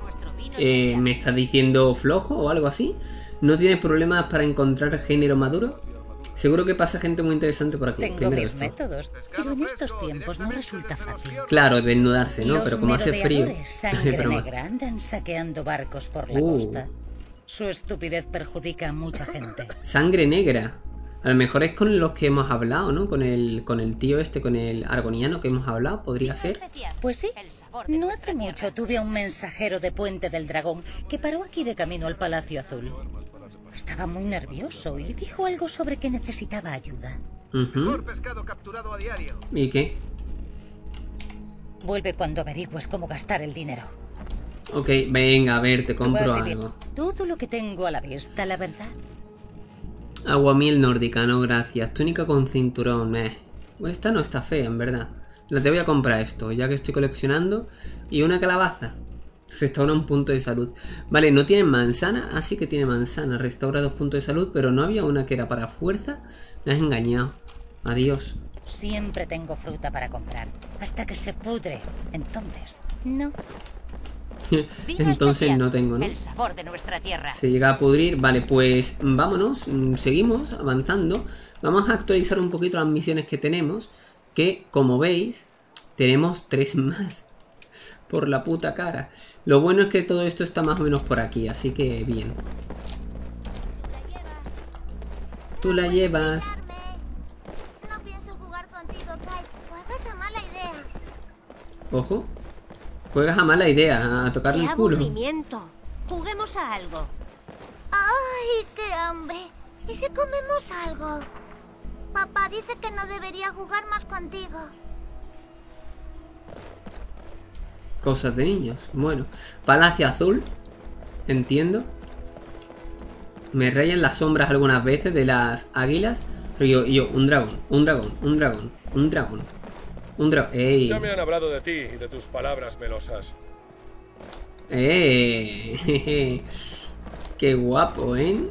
¿Me estás diciendo flojo o algo así? ¿No tienes problemas para encontrar género maduro? Seguro que pasa gente muy interesante por aquí. Tengo Primero mis esto. métodos, pero en estos tiempos no resulta fácil. Claro, desnudarse, ¿no? Los pero como hace frío. merodeadores sangre Broma. negra andan saqueando barcos por la costa. Su estupidez perjudica a mucha gente. Sangre negra. A lo mejor es con los que hemos hablado, ¿no? Con el tío este, con el argoniano que hemos hablado, podría ser. Pues sí. No hace mucho tuve a un mensajero de Puente del Dragón que paró aquí de camino al Palacio Azul. Estaba muy nervioso y dijo algo sobre que necesitaba ayuda. Mejor pescado capturado a diario. ¿Y qué? Vuelve cuando averigües cómo gastar el dinero. Ok, venga, a ver, te compro algo. Todo lo que tengo a la vista, la verdad. Aguamiel nórdica, no gracias. Túnica con cinturón, Esta no está fea, en verdad. La te voy a comprar esto, ya que estoy coleccionando. Y una calabaza. Restaura un punto de salud. Vale, no tiene manzana. Ah, sí que tiene manzana. Restaura 2 puntos de salud, pero no había una que era para fuerza. Me has engañado. Adiós. Siempre tengo fruta para comprar. Hasta que se pudre. Entonces, no. Entonces no tengo, ¿no? El sabor de nuestra tierra. Se llega a pudrir. Vale, pues vámonos. Seguimos avanzando. Vamos a actualizar un poquito las misiones que tenemos. Que, como veis, tenemos 3 más. Por la puta cara. Lo bueno es que todo esto está más o menos por aquí. Así que bien. Tú la llevas. No pienso jugar contigo, Kai. Juegas a mala idea. Ojo. Juegas a mala idea, a tocarle el culo. Aburrimiento. Juguemos a algo. ¡Ay, qué hambre! ¿Y si comemos algo? Papá dice que no debería jugar más contigo. Cosas de niños. Bueno, Palacio Azul. Entiendo. Me rayan las sombras algunas veces de las águilas. Pero yo, un dragón, un dragón, un dragón, un dragón. ¡Ey! Ya me han hablado de ti y de tus palabras melosas. ¡Qué guapo, ¿eh?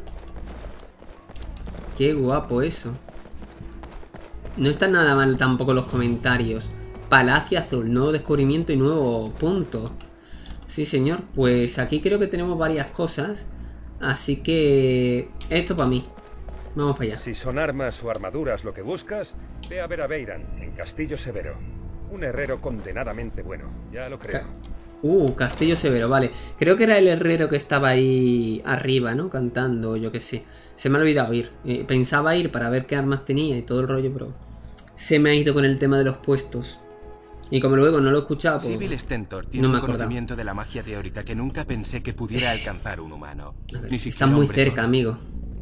¡Qué guapo eso! No están nada mal tampoco los comentarios. Palacio Azul, nuevo descubrimiento y nuevo punto. Sí, señor. Pues aquí creo que tenemos varias cosas. Así que... esto para mí. Vamos para allá. Si son armas o armaduras lo que buscas, ve a ver a Beiran, en Castillo Severo. Un herrero condenadamente bueno, ya lo creo. Castillo Severo, vale. Creo que era el herrero que estaba ahí arriba, ¿no? Cantando, yo qué sé. Se me ha olvidado ir. Pensaba ir para ver qué armas tenía y todo el rollo, pero... se me ha ido con el tema de los puestos. Y como luego no lo he escuchado, pues... Sybil Stentor tiene un conocimiento de la magia teórica que nunca pensé que pudiera alcanzar un humano. Estás muy cerca, amigo.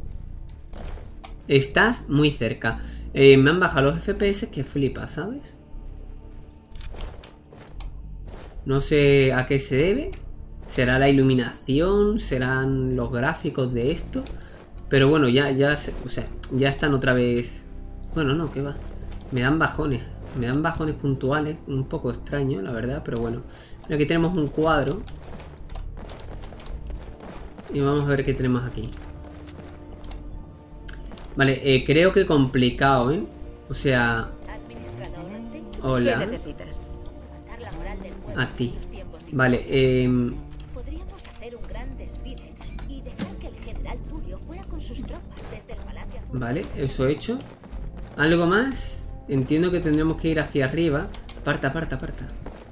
Estás muy cerca. Me han bajado los FPS que flipa, ¿sabes? No sé a qué se debe. ¿Será la iluminación? ¿Serán los gráficos de esto? Pero bueno, ya están otra vez... Bueno, no, ¿qué va? Me dan bajones. Me dan bajones puntuales. Un poco extraño, la verdad, pero bueno. Aquí tenemos un cuadro. Y vamos a ver qué tenemos aquí. Vale, creo que complicado, ¿eh? O sea... Hola. ¿Qué necesitas? A ti. Vale, Podríamos hacer un gran desfile y dejar que el general Tulio fuera con sus tropas desde el Palacio Azul. Vale, eso hecho. ¿Algo más? Entiendo que tendremos que ir hacia arriba. Aparta. No obstante,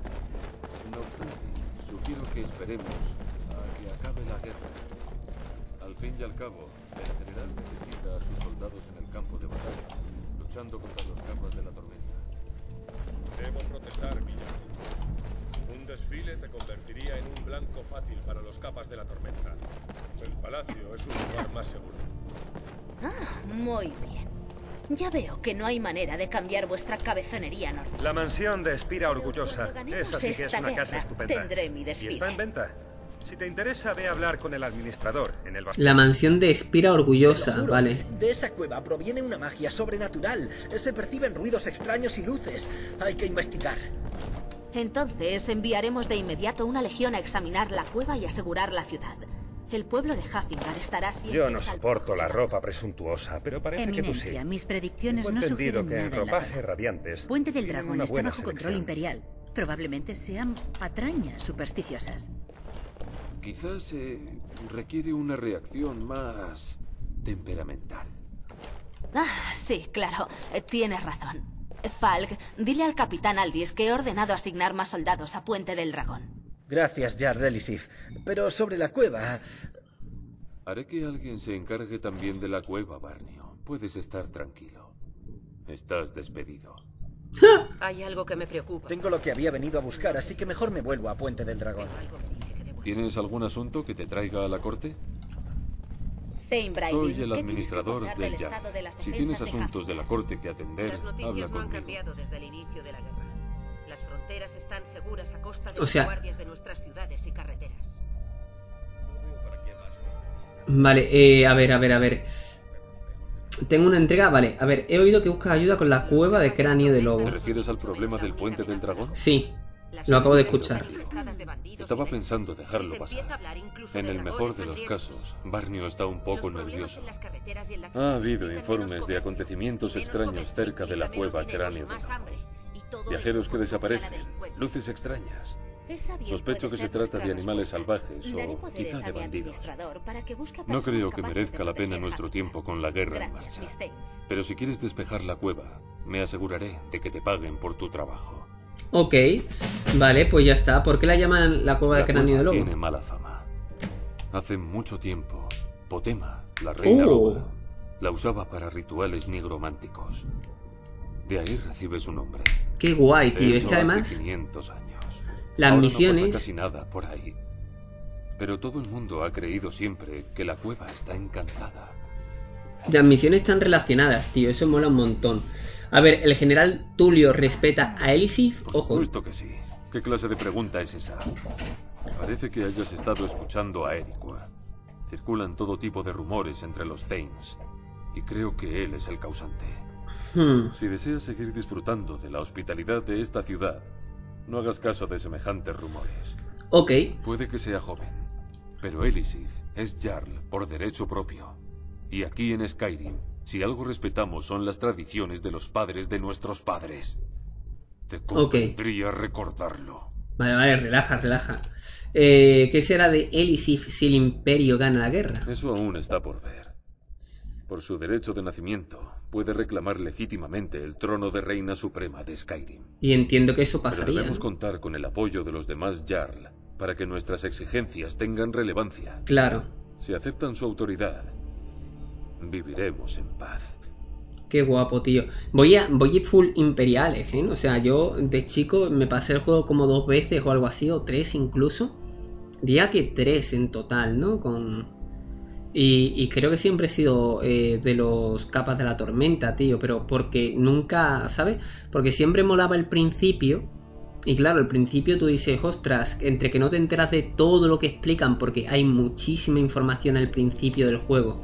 sugiero que esperemos a que acabe la guerra. Al fin y al cabo, el general necesita a sus soldados en el campo de batalla, luchando contra los capas de la tormenta. Debo protestar, villano. Un desfile te convertiría en un blanco fácil para los capas de la tormenta. El palacio es un lugar más seguro. Muy bien. Ya veo que no hay manera de cambiar vuestra cabezonería nórdica. La mansión de Espira Orgullosa. Esa sí que es una casa estupenda. Tendré mi desfile. Y está en venta. Si te interesa, ve a hablar con el administrador en el la mansión de Espira Orgullosa, juro, vale. De esa cueva proviene una magia sobrenatural. Se perciben ruidos extraños y luces. Hay que investigar. Entonces enviaremos de inmediato una legión a examinar la cueva y asegurar la ciudad. El pueblo de Hafingard estará siempre... Yo no soporto la ropa presuntuosa, pero parece que tú sí. Mis predicciones Tengo no entendido sugieren que en nada en la ropaje zona. radiantes Puente del tienen Dragón una está buena bajo control selección. imperial. Probablemente sean patrañas supersticiosas. Quizás requiere una reacción más temperamental. Sí, claro. Tienes razón. Falk, dile al capitán Alvis que he ordenado asignar más soldados a Puente del Dragón. Gracias, Jarl Elisif. Pero sobre la cueva... Haré que alguien se encargue también de la cueva, Barnio. puedes estar tranquilo. Estás despedido. Hay algo que me preocupa. Tengo lo que había venido a buscar, así que mejor me vuelvo a Puente del Dragón. ¿Tienes algún asunto que te traiga a la corte? Thane Brady, Soy el ¿qué administrador tienes que del contar Yard. estado de las Si defensas tienes de asuntos de la corte que atender, Las habla noticias no han conmigo. cambiado desde el inicio de la guerra. Las fronteras están seguras a costa de O los sea- guardias de nuestras ciudades y carreteras. Vale, a ver. Tengo una entrega, vale. A ver, he oído que buscas ayuda con la cueva de cráneo de lobo. ¿Te refieres al problema del puente del dragón? Sí, lo acabo de escuchar. Estaba pensando dejarlo pasar. En el mejor de los casos, Barnio está un poco nervioso. Ha habido informes de acontecimientos extraños cerca de la cueva cráneo de lobo. Viajeros que desaparecen, luces extrañas. Sospecho que se trata de animales salvajes o quizá de bandidos. No creo que merezca la pena nuestro tiempo con la guerra en marcha. Pero si quieres despejar la cueva, me aseguraré de que te paguen por tu trabajo. Ok, vale, pues ya está. ¿Por qué la llaman la cueva de cráneo de lobo? Tiene mala fama. Hace mucho tiempo, Potema, la reina loba, la usaba para rituales nigrománticos. De ahí recibe su nombre. Qué guay, tío. Es Eso que además hace 500 años. las Ahora misiones... no pasa casi nada por ahí. Pero todo el mundo ha creído siempre que la cueva está encantada. Las misiones están relacionadas, tío. Eso mola un montón. A ver, ¿el general Tulio respeta a Elisif? Por supuesto que sí. ¿Qué clase de pregunta es esa? Parece que hayas estado escuchando a Eriqua. Circulan todo tipo de rumores entre los Thanes. Y creo que él es el causante. Si deseas seguir disfrutando de la hospitalidad de esta ciudad, no hagas caso de semejantes rumores. Ok. Puede que sea joven, pero Elisif es Jarl por derecho propio. Y aquí en Skyrim, si algo respetamos son las tradiciones de los padres de nuestros padres. Te convendría recordarlo. Vale, relaja. ¿Qué será de Elisif si el Imperio gana la guerra? Eso aún está por ver. Por su derecho de nacimiento, puede reclamar legítimamente el trono de reina suprema de Skyrim. Y entiendo que eso Pero pasaría, debemos ¿no? contar con el apoyo de los demás Jarl para que nuestras exigencias tengan relevancia. Claro. Si aceptan su autoridad, viviremos en paz. Qué guapo, tío. Voy full imperiales, ¿eh? O sea, yo de chico me pasé el juego como 2 veces o algo así, o 3 incluso. Diría que 3 en total, ¿no? Y creo que siempre he sido de los capas de la tormenta, tío. Pero porque nunca, ¿sabes? Porque siempre molaba el principio. Y claro, al principio tú dices, ostras, entre que no te enteras de todo lo que explican, porque hay muchísima información al principio del juego.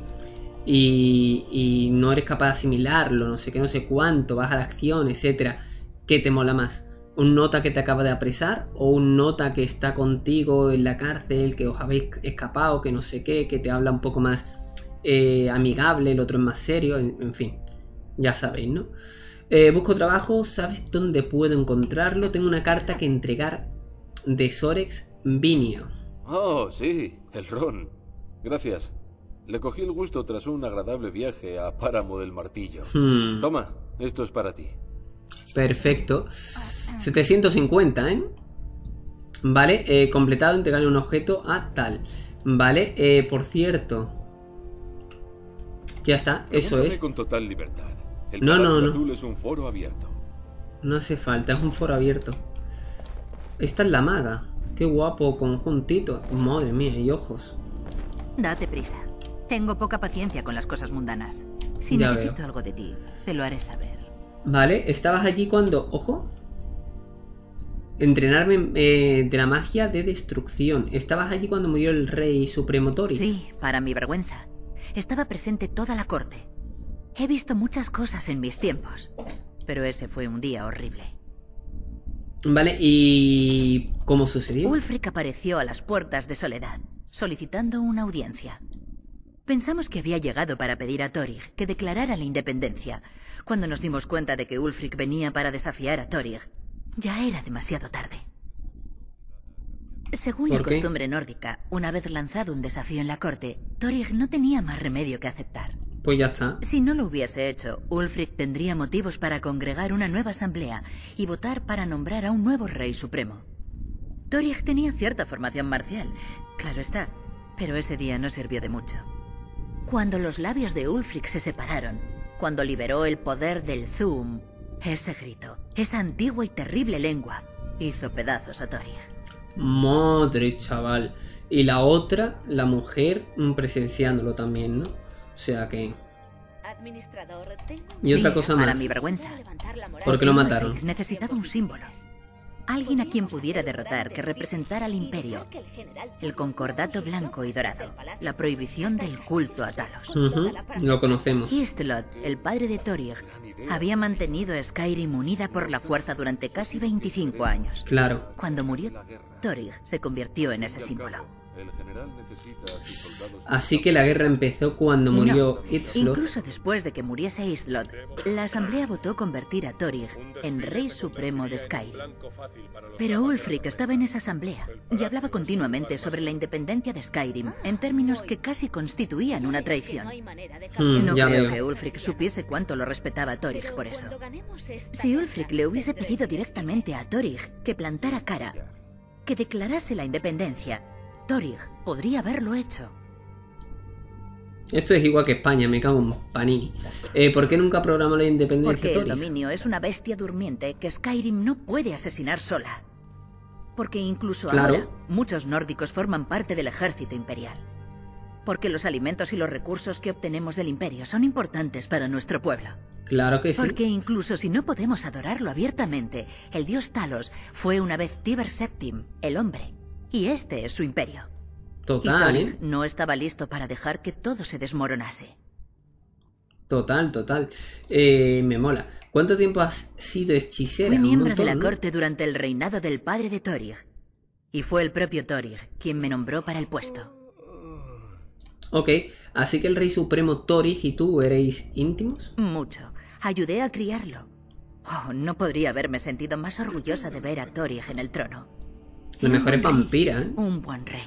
Y no eres capaz de asimilarlo, no sé qué, no sé cuánto, vas a la acción, etcétera. ¿Qué te mola más? ¿Un nota que te acaba de apresar? ¿O un nota que está contigo en la cárcel, que os habéis escapado, que no sé qué, que te habla un poco más amigable, el otro es más serio? En fin, ya sabéis, ¿no? Busco trabajo, ¿sabes dónde puedo encontrarlo? Tengo una carta que entregar de Sorex Vinio. Oh, sí, el ron. Gracias. Le cogí el gusto tras un agradable viaje a Páramo del Martillo. Toma, esto es para ti. Perfecto. 750, ¿eh? Vale, completado, entregarle un objeto a tal. Vale, por cierto. Ya está, eso Pregúntame es. con total libertad. El No, Palacio no. Azul es un foro abierto. No hace falta, es un foro abierto. Esta es la maga. Qué guapo conjuntito. Madre mía, y ojos. Date prisa. Tengo poca paciencia con las cosas mundanas. Si Ya necesito veo. algo de ti, te lo haré saber. Vale, estabas allí cuando... Ojo. Entrenarme de la magia de destrucción. Estabas allí cuando murió el rey supremo Tori. Sí, para mi vergüenza. Estaba presente toda la corte. He visto muchas cosas en mis tiempos, pero ese fue un día horrible. Vale, ¿y cómo sucedió? Ulfric apareció a las puertas de Soledad, solicitando una audiencia. Pensamos que había llegado para pedir a Thorig que declarara la independencia. Cuando nos dimos cuenta de que Ulfric venía para desafiar a Thorig, ya era demasiado tarde. Según la ¿Por qué? costumbre nórdica, una vez lanzado un desafío en la corte, Thorig no tenía más remedio que aceptar. Pues ya está. Si no lo hubiese hecho, Ulfric tendría motivos para congregar una nueva asamblea y votar para nombrar a un nuevo rey supremo. Thorig tenía cierta formación marcial, claro está, pero ese día no sirvió de mucho. Cuando los labios de Ulfric se separaron, cuando liberó el poder del Zoom, ese grito, esa antigua y terrible lengua, hizo pedazos a Torig. Madre, chaval. Y la otra, la mujer, presenciándolo también, ¿no? O sea que... Y otra cosa más. Para mi vergüenza. ¿Por qué lo mataron? Necesitaba un símbolo. Alguien a quien pudiera derrotar, que representara al Imperio. El concordato blanco y dorado. La prohibición del culto a Talos. Lo conocemos. Istlot, el padre de Torig, había mantenido a Skyrim unida por la fuerza durante casi 25 años. Claro. Cuando murió, Torig se convirtió en ese símbolo. Así que la guerra empezó cuando murió Istlot. Incluso después de que muriese Istlot, la asamblea votó convertir a Torig en rey supremo de Skyrim. Pero Ulfric estaba en esa asamblea y hablaba continuamente sobre la independencia de Skyrim en términos que casi constituían una traición. No creo que Ulfric supiese cuánto lo respetaba a Torig por eso. Si Ulfric le hubiese pedido directamente a Torig que plantara cara, que declarase la independencia, Torig podría haberlo hecho. Esto es igual que España, me cago en Panini. ¿Por qué nunca programó la independencia? Porque Torig? el dominio es una bestia durmiente que Skyrim no puede asesinar sola. Porque incluso ahora, muchos nórdicos forman parte del ejército imperial. Porque los alimentos y los recursos que obtenemos del imperio son importantes para nuestro pueblo. Claro que sí. Porque incluso si no podemos adorarlo abiertamente, el dios Talos fue una vez Tiber Septim, el hombre. Y este es su imperio. Total, y Torig no estaba listo para dejar que todo se desmoronase. Total, total. Me mola. ¿Cuánto tiempo has sido hechicera? Fui miembro de la corte durante el reinado del padre de Torig. Y fue el propio Torig quien me nombró para el puesto. Ok, así que el rey supremo Torig y tú erais íntimos. Mucho. Ayudé a criarlo. Oh, no podría haberme sentido más orgullosa de ver a Torig en el trono. Lo mejor es vampira, ¿eh? Un buen rey.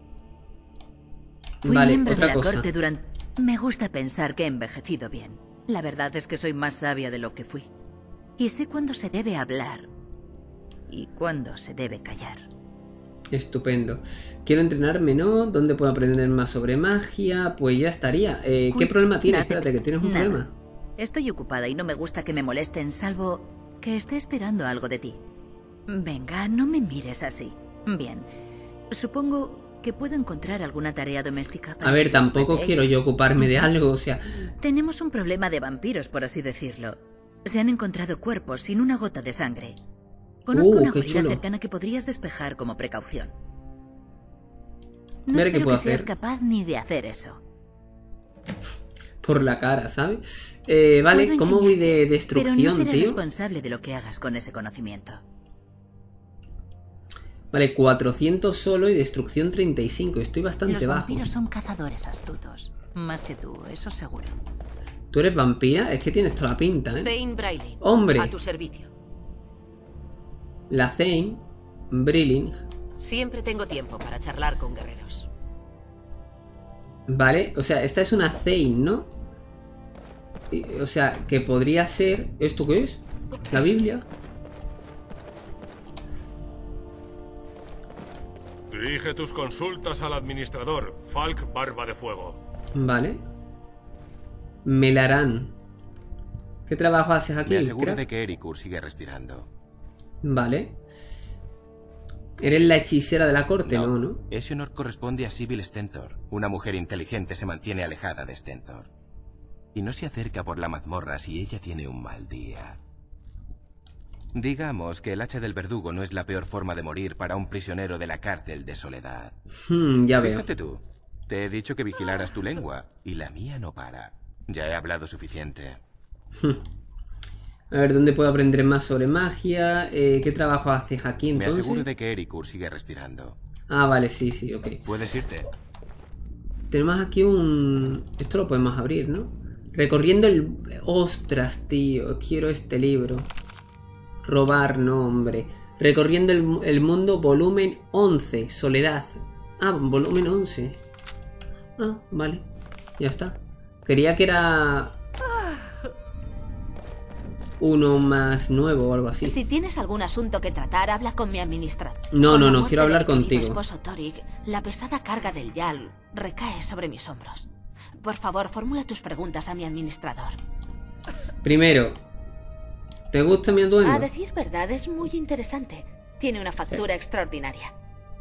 Fui vale, miembro otra de la cosa. corte durante... Me gusta pensar que he envejecido bien. La verdad es que soy más sabia de lo que fui. Y sé cuándo se debe hablar y cuándo se debe callar. Estupendo. Quiero entrenarme, ¿no? ¿Dónde puedo aprender más sobre magia? Pues ya estaría. ¿Qué problema tienes? Espérate, que tienes un problema. Estoy ocupada y no me gusta que me molesten, salvo que esté esperando algo de ti. Venga, no me mires así. Bien, supongo que puedo encontrar alguna tarea doméstica para... A ver, tampoco quiero yo ocuparme de algo, o sea... Tenemos un problema de vampiros, por así decirlo. Se han encontrado cuerpos sin una gota de sangre. Conozco una guarida cercana que podrías despejar como precaución. No espero que seas capaz ni de hacer eso. Por la cara, ¿sabes? Vale, ¿cómo voy de destrucción, pero no seré tío? responsable de lo que hagas con ese conocimiento. Vale, 400 solo y destrucción 35. Estoy bastante bajo. Los vampiros son cazadores astutos. Más que tú, eso seguro. ¿Tú eres vampira? Es que tienes toda la pinta, ¿eh? Thane Brailling. ¡Hombre! A tu servicio. La Thane Brailling. Siempre tengo tiempo para charlar con guerreros. Vale, o sea, esta es una Thane, ¿no? O sea, que podría ser... ¿Esto qué es? ¿La Biblia? Dirige tus consultas al administrador, Falk Barba de Fuego. Vale. Melarán. ¿Qué trabajo haces aquí? Me aseguro de que Erikur sigue respirando. Vale. Eres la hechicera de la corte, ¿no? Ese honor corresponde a Sybil Stentor. Una mujer inteligente se mantiene alejada de Stentor. Y no se acerca por la mazmorra si ella tiene un mal día. Digamos que el hacha del verdugo no es la peor forma de morir para un prisionero de la cárcel de Soledad. Ya veo. Fíjate tú, te he dicho que vigilaras tu lengua y la mía no para. Ya he hablado suficiente. A ver, ¿dónde puedo aprender más sobre magia? ¿Qué trabajo haces aquí entonces? Me aseguro de que Erikur sigue respirando. Ah, vale, sí, ok. Puedes irte. Tenemos aquí un... Esto lo podemos abrir, ¿no? Recorriendo el... ¡Ostras, tío! Quiero este libro. Robar, no, hombre. Recorriendo el mundo, volumen 11. Soledad. Ah, volumen 11. Ah, vale. Ya está. Quería que era... uno más nuevo o algo así. Si tienes algún asunto que tratar, habla con mi administrador. No, quiero hablar contigo. Esposo Torig, la pesada carga del Yal recae sobre mis hombros. Por favor, formula tus preguntas a mi administrador. Primero, ¿te gusta mi atuendo? A decir verdad, es muy interesante. Tiene una factura extraordinaria.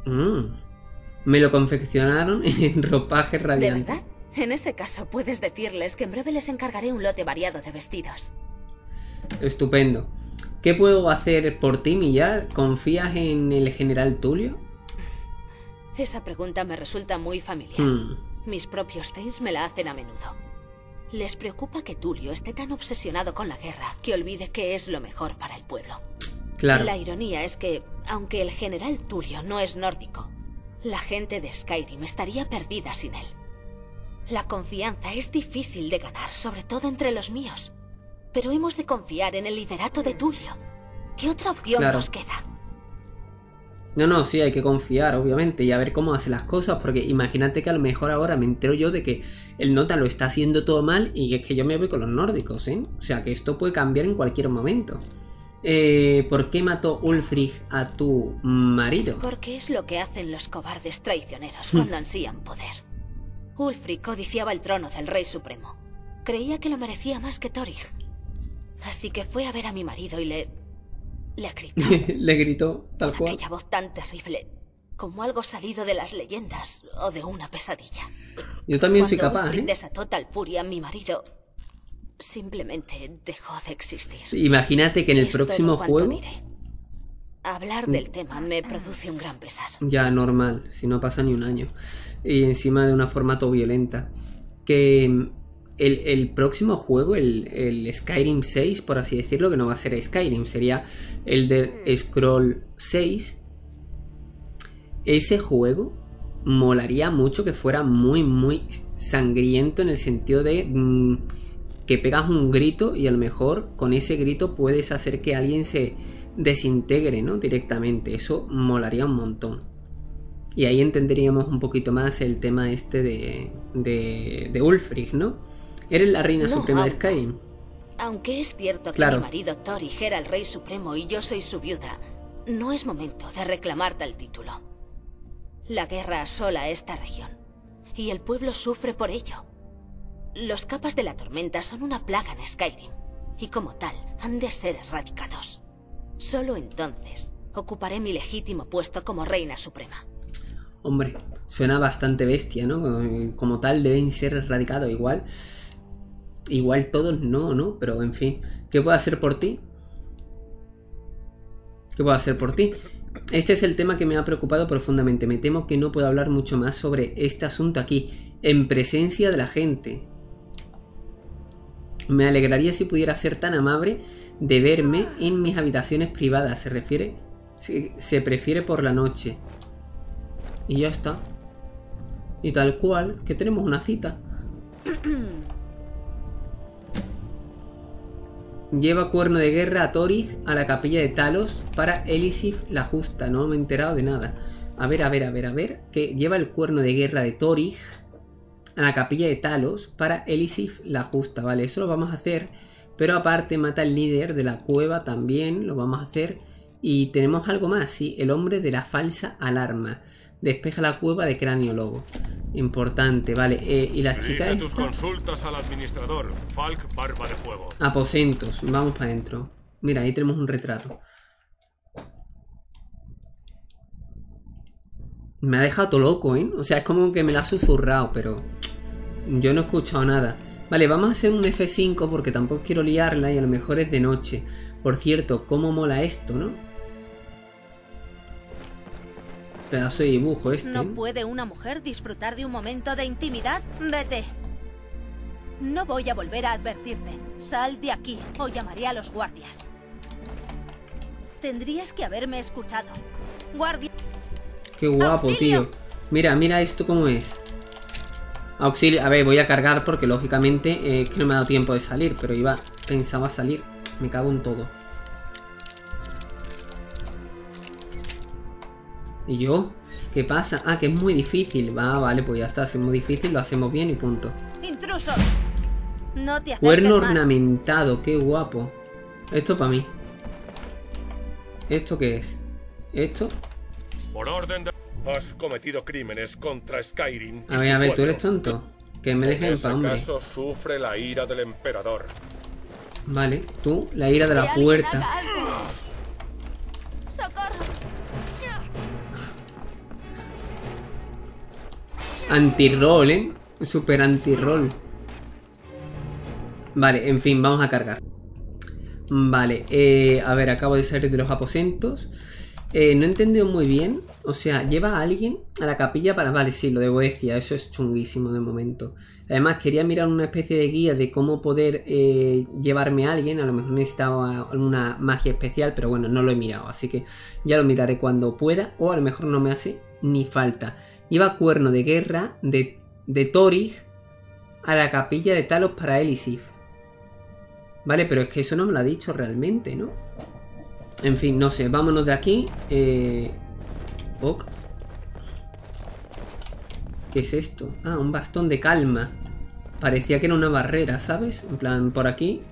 Me lo confeccionaron en ropaje radiante. ¿De verdad? En ese caso, puedes decirles que en breve les encargaré un lote variado de vestidos. Estupendo. ¿Qué puedo hacer por ti, Milla? ¿Confías en el general Tulio? Esa pregunta me resulta muy familiar. Mis propios Thanes me la hacen a menudo. Les preocupa que Tulio esté tan obsesionado con la guerra que olvide que es lo mejor para el pueblo. Claro. La ironía es que, aunque el general Tulio no es nórdico, la gente de Skyrim estaría perdida sin él. La confianza es difícil de ganar, sobre todo entre los míos. Pero hemos de confiar en el liderato de Tulio. ¿Qué otra opción nos queda? No, sí, hay que confiar, obviamente, y a ver cómo hace las cosas, porque imagínate que a lo mejor ahora me entero yo de que el nota lo está haciendo todo mal y es que yo me voy con los nórdicos, ¿eh? O sea, que esto puede cambiar en cualquier momento. ¿Por qué mató Ulfric a tu marido? Porque es lo que hacen los cobardes traicioneros cuando ansían poder. Ulfric codiciaba el trono del Rey Supremo. Creía que lo merecía más que Thorig. Así que fue a ver a mi marido y le gritó. Le gritó, tal cual. Aquella voz tan terrible, como algo salido de las leyendas o de una pesadilla. Yo también soy capaz, Ulfric desató tal furia, mi marido simplemente dejó de existir. Imagínate que en el próximo juego... Diré. Hablar del tema me produce un gran pesar. Ya, normal, si no pasa ni un año. Y encima de una forma todo violenta. Que el próximo juego, el Skyrim 6, por así decirlo, que no va a ser Skyrim, sería Elder Scrolls 6. Ese juego molaría mucho que fuera muy, muy sangriento, en el sentido de que pegas un grito y a lo mejor con ese grito puedes hacer que alguien se desintegre, ¿no? Directamente. Eso molaría un montón. Y ahí entenderíamos un poquito más el tema este de Ulfric, ¿no? Eres la reina suprema de Skyrim. Aunque es cierto que mi marido Thorig era el rey supremo y yo soy su viuda, no es momento de reclamar tal título. La guerra asola esta región y el pueblo sufre por ello. Los capas de la tormenta son una plaga en Skyrim y como tal han de ser erradicados. Solo entonces ocuparé mi legítimo puesto como reina suprema. Hombre, suena bastante bestia, ¿no? Como tal deben ser erradicados. Igual todos no, pero en fin. ¿Qué puedo hacer por ti? ¿Qué puedo hacer por ti? Este es el tema que me ha preocupado profundamente. Me temo que no puedo hablar mucho más sobre este asunto aquí, en presencia de la gente. Me alegraría si pudiera ser tan amable de verme en mis habitaciones privadas. Se prefiere por la noche. Y ya está. Y tal cual, que tenemos una cita. Lleva cuerno de guerra a Thorig a la capilla de Talos para Elisif la Justa. No me he enterado de nada. A ver. Que lleva el cuerno de guerra de Thorig a la capilla de Talos para Elisif la Justa. Vale, eso lo vamos a hacer. Pero aparte mata al líder de la cueva también. Lo vamos a hacer. Y tenemos algo más. Sí, el hombre de la falsa alarma. Despeja la cueva de Cráneo Lobo. Importante, vale. Y la chica Dirige tus esta... consultas al administrador, Falk Barba de Fuego. Aposentos, vamos para adentro. Mira, ahí tenemos un retrato. Me ha dejado todo loco, ¿eh? O sea, es como que me la ha susurrado, pero yo no he escuchado nada. Vale, vamos a hacer un F5 porque tampoco quiero liarla y a lo mejor es de noche. Por cierto, cómo mola esto, ¿no? Pedazo de dibujo este. ¿No puede una mujer disfrutar de un momento de intimidad? Vete. No voy a volver a advertirte. Sal de aquí o llamaré a los guardias. Tendrías que haberme escuchado. Guardia. Qué guapo, ¡Auxilio! tío. Mira esto cómo es. Auxilio. A ver, voy a cargar porque lógicamente que no me ha dado tiempo de salir. Pero pensaba salir. Me cago en todo. ¿Y yo? ¿Qué pasa? Ah, que es muy difícil. Vale, pues ya está. Si es muy difícil, lo hacemos bien y punto. ¡Intrusos! No te acerques Cuerno más. ornamentado, qué guapo. Esto para mí. ¿Esto qué es? ¿Esto? Por orden de... Has cometido crímenes contra Skyrim. A ver, ¿tú eres tonto? Que me dejen en paz, hombre. En ese caso sufre la ira del emperador. Vale, tú, la ira de la puerta. ¡Socorro! Anti-roll, ¿eh? Super anti-roll. Vale, en fin, vamos a cargar. Vale, a ver, acabo de salir de los aposentos. No he entendido muy bien. O sea, lleva a alguien a la capilla para... Vale, sí, lo de Boecia, eso es chunguísimo de momento. Además, quería mirar una especie de guía de cómo poder llevarme a alguien. A lo mejor necesitaba alguna magia especial, pero bueno, no lo he mirado. Así que ya lo miraré cuando pueda. O a lo mejor no me hace ni falta. Lleva cuerno de guerra de Thorig a la capilla de Talos para Elisif. Vale, pero es que eso no me lo ha dicho realmente, ¿no? En fin, no sé, vámonos de aquí. Ok. ¿Qué es esto? Ah, un bastón de calma. Parecía que era una barrera, ¿sabes? En plan, por aquí.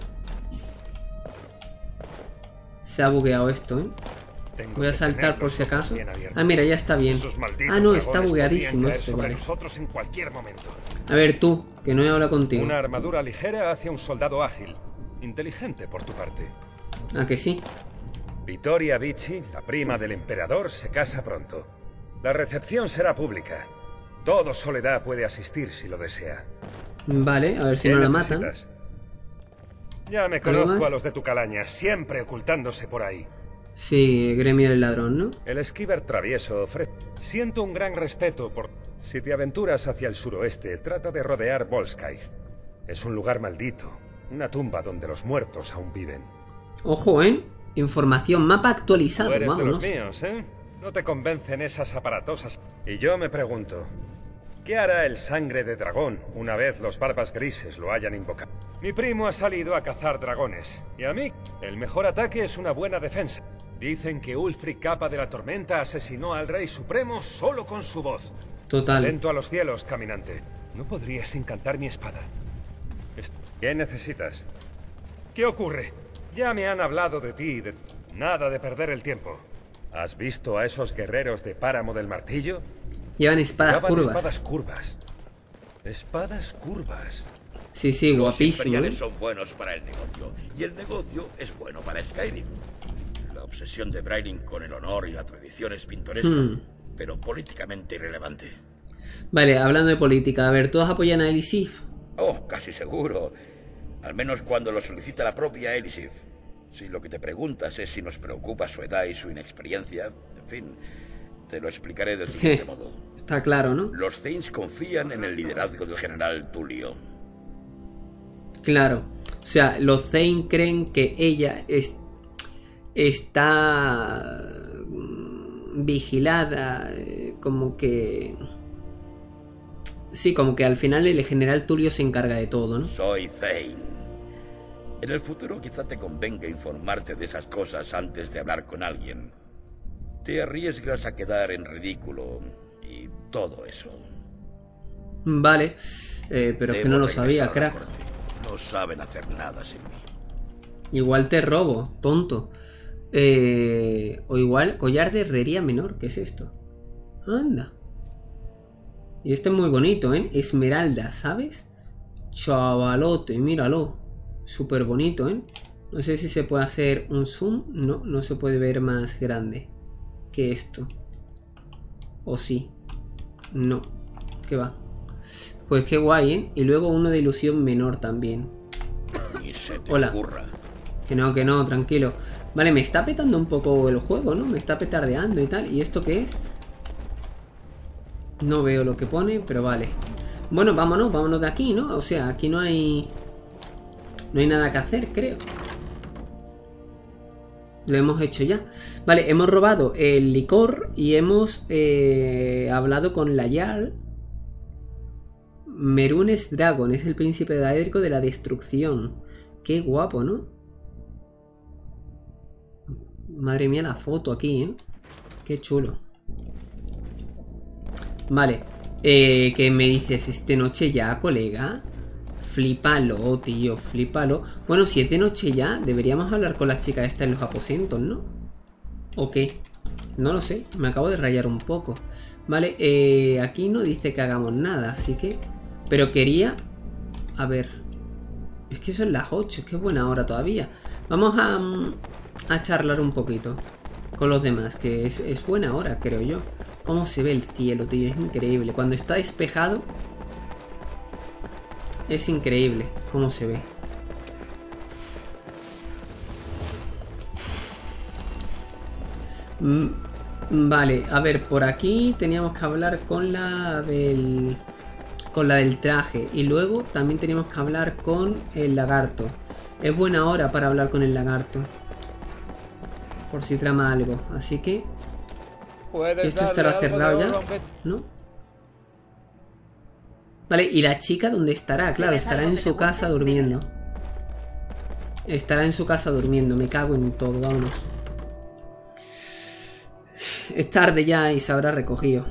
Se ha bugueado esto, ¿eh? Voy a saltar por si acaso. Ah, mira, ya está bien. Ah, no, está bugueadísimo esto, vale. A ver, tú, que no he hablado contigo. Una armadura ligera hacia un soldado ágil. Inteligente por tu parte. ¿A que sí? Vittoria Vici, la prima del emperador, se casa pronto. La recepción será pública. Todo Soledad puede asistir si lo desea. Vale, a ver si no la matan. Ya me conozco a los de tu calaña, siempre ocultándose por ahí. Sí, gremio del ladrón, ¿no? El esquiver travieso ofrece... Siento un gran respeto por... Si te aventuras hacia el suroeste, trata de rodear Volskay. Es un lugar maldito. Una tumba donde los muertos aún viven. Ojo, ¿eh? Información, mapa actualizado, Tú eres vámonos. de los míos, ¿eh? No te convencen esas aparatosas. Y yo me pregunto, ¿qué hará el sangre de dragón una vez los barbas grises lo hayan invocado? Mi primo ha salido a cazar dragones. Y a mí, el mejor ataque es una buena defensa. Dicen que Ulfric Capa de la Tormenta asesinó al Rey Supremo solo con su voz. Total. Lento a los cielos, caminante. ¿No podrías encantar mi espada? ¿Qué necesitas? ¿Qué ocurre? Ya me han hablado de ti, de... Nada de perder el tiempo. ¿Has visto a esos guerreros de Páramo del Martillo? Llevan espadas curvas. Espadas curvas. Espadas curvas. Sí, sí, guapísimo. Los imperiales son buenos para el negocio, y el negocio es bueno para Skyrim. La obsesión de Braining con el honor y la tradición es pintoresca, pero políticamente irrelevante. Vale, hablando de política, a ver, ¿todos apoyan a Elisif? Oh, casi seguro. Al menos cuando lo solicita la propia Elisif. Si lo que te preguntas es si nos preocupa su edad y su inexperiencia, en fin, te lo explicaré del siguiente modo. Está claro, ¿no? Los Thanes confían en el liderazgo del general Tulio. Claro. O sea, los Thane creen que ella está vigilada, como que... Sí, como que al final el general Tulio se encarga de todo, ¿no? Soy Thane. En el futuro quizá te convenga informarte de esas cosas antes de hablar con alguien. Te arriesgas a quedar en ridículo y todo eso. Vale, pero es que no lo sabía, crack. No saben hacer nada sin mí. Igual te robo, tonto. O igual collar de herrería menor, ¿qué es esto? Anda. Y este es muy bonito, ¿eh? Esmeralda, ¿sabes? Chavalote, míralo. Súper bonito, ¿eh? No sé si se puede hacer un zoom. No, no se puede ver más grande que esto. ¿O sí? No. ¿Qué va? Pues qué guay, ¿eh? Y luego uno de ilusión menor también. Hola. Que no, tranquilo. Vale, me está petando un poco el juego, ¿no? Me está petardeando y tal. ¿Y esto qué es? No veo lo que pone, pero vale. Bueno, vámonos de aquí, ¿no? O sea, aquí no hay... No hay nada que hacer, creo. Lo hemos hecho ya. Vale, hemos robado el licor y hemos hablado con la Jarl. Merunes Dragon es el príncipe daedrico de la destrucción. Qué guapo, ¿no? Madre mía la foto aquí, ¿eh? Qué chulo. Vale. ¿Qué me dices? ¿Es de noche ya, colega? Flipalo, tío, flipalo. Bueno, si es de noche ya, deberíamos hablar con la chica esta en los aposentos, ¿no? ¿O qué? No lo sé, me acabo de rayar un poco. Vale, aquí no dice que hagamos nada, así que Pero quería... A ver... Es que son las 8, es que es buena hora todavía. Vamos a charlar un poquito con los demás, que es buena hora, creo yo. Cómo se ve el cielo, tío, es increíble. Cuando está despejado... Es increíble cómo se ve. Vale, a ver, por aquí teníamos que hablar con la del... Con la del traje. Y luego también teníamos que hablar con el lagarto. Es buena hora para hablar con el lagarto. Por si trama algo. Así que... Esto estará cerrado ya, ¿no? Vale, ¿y la chica dónde estará? Claro, estará en su casa durmiendo. Estará en su casa durmiendo. Me cago en todo, vámonos. Es tarde ya y se habrá recogido.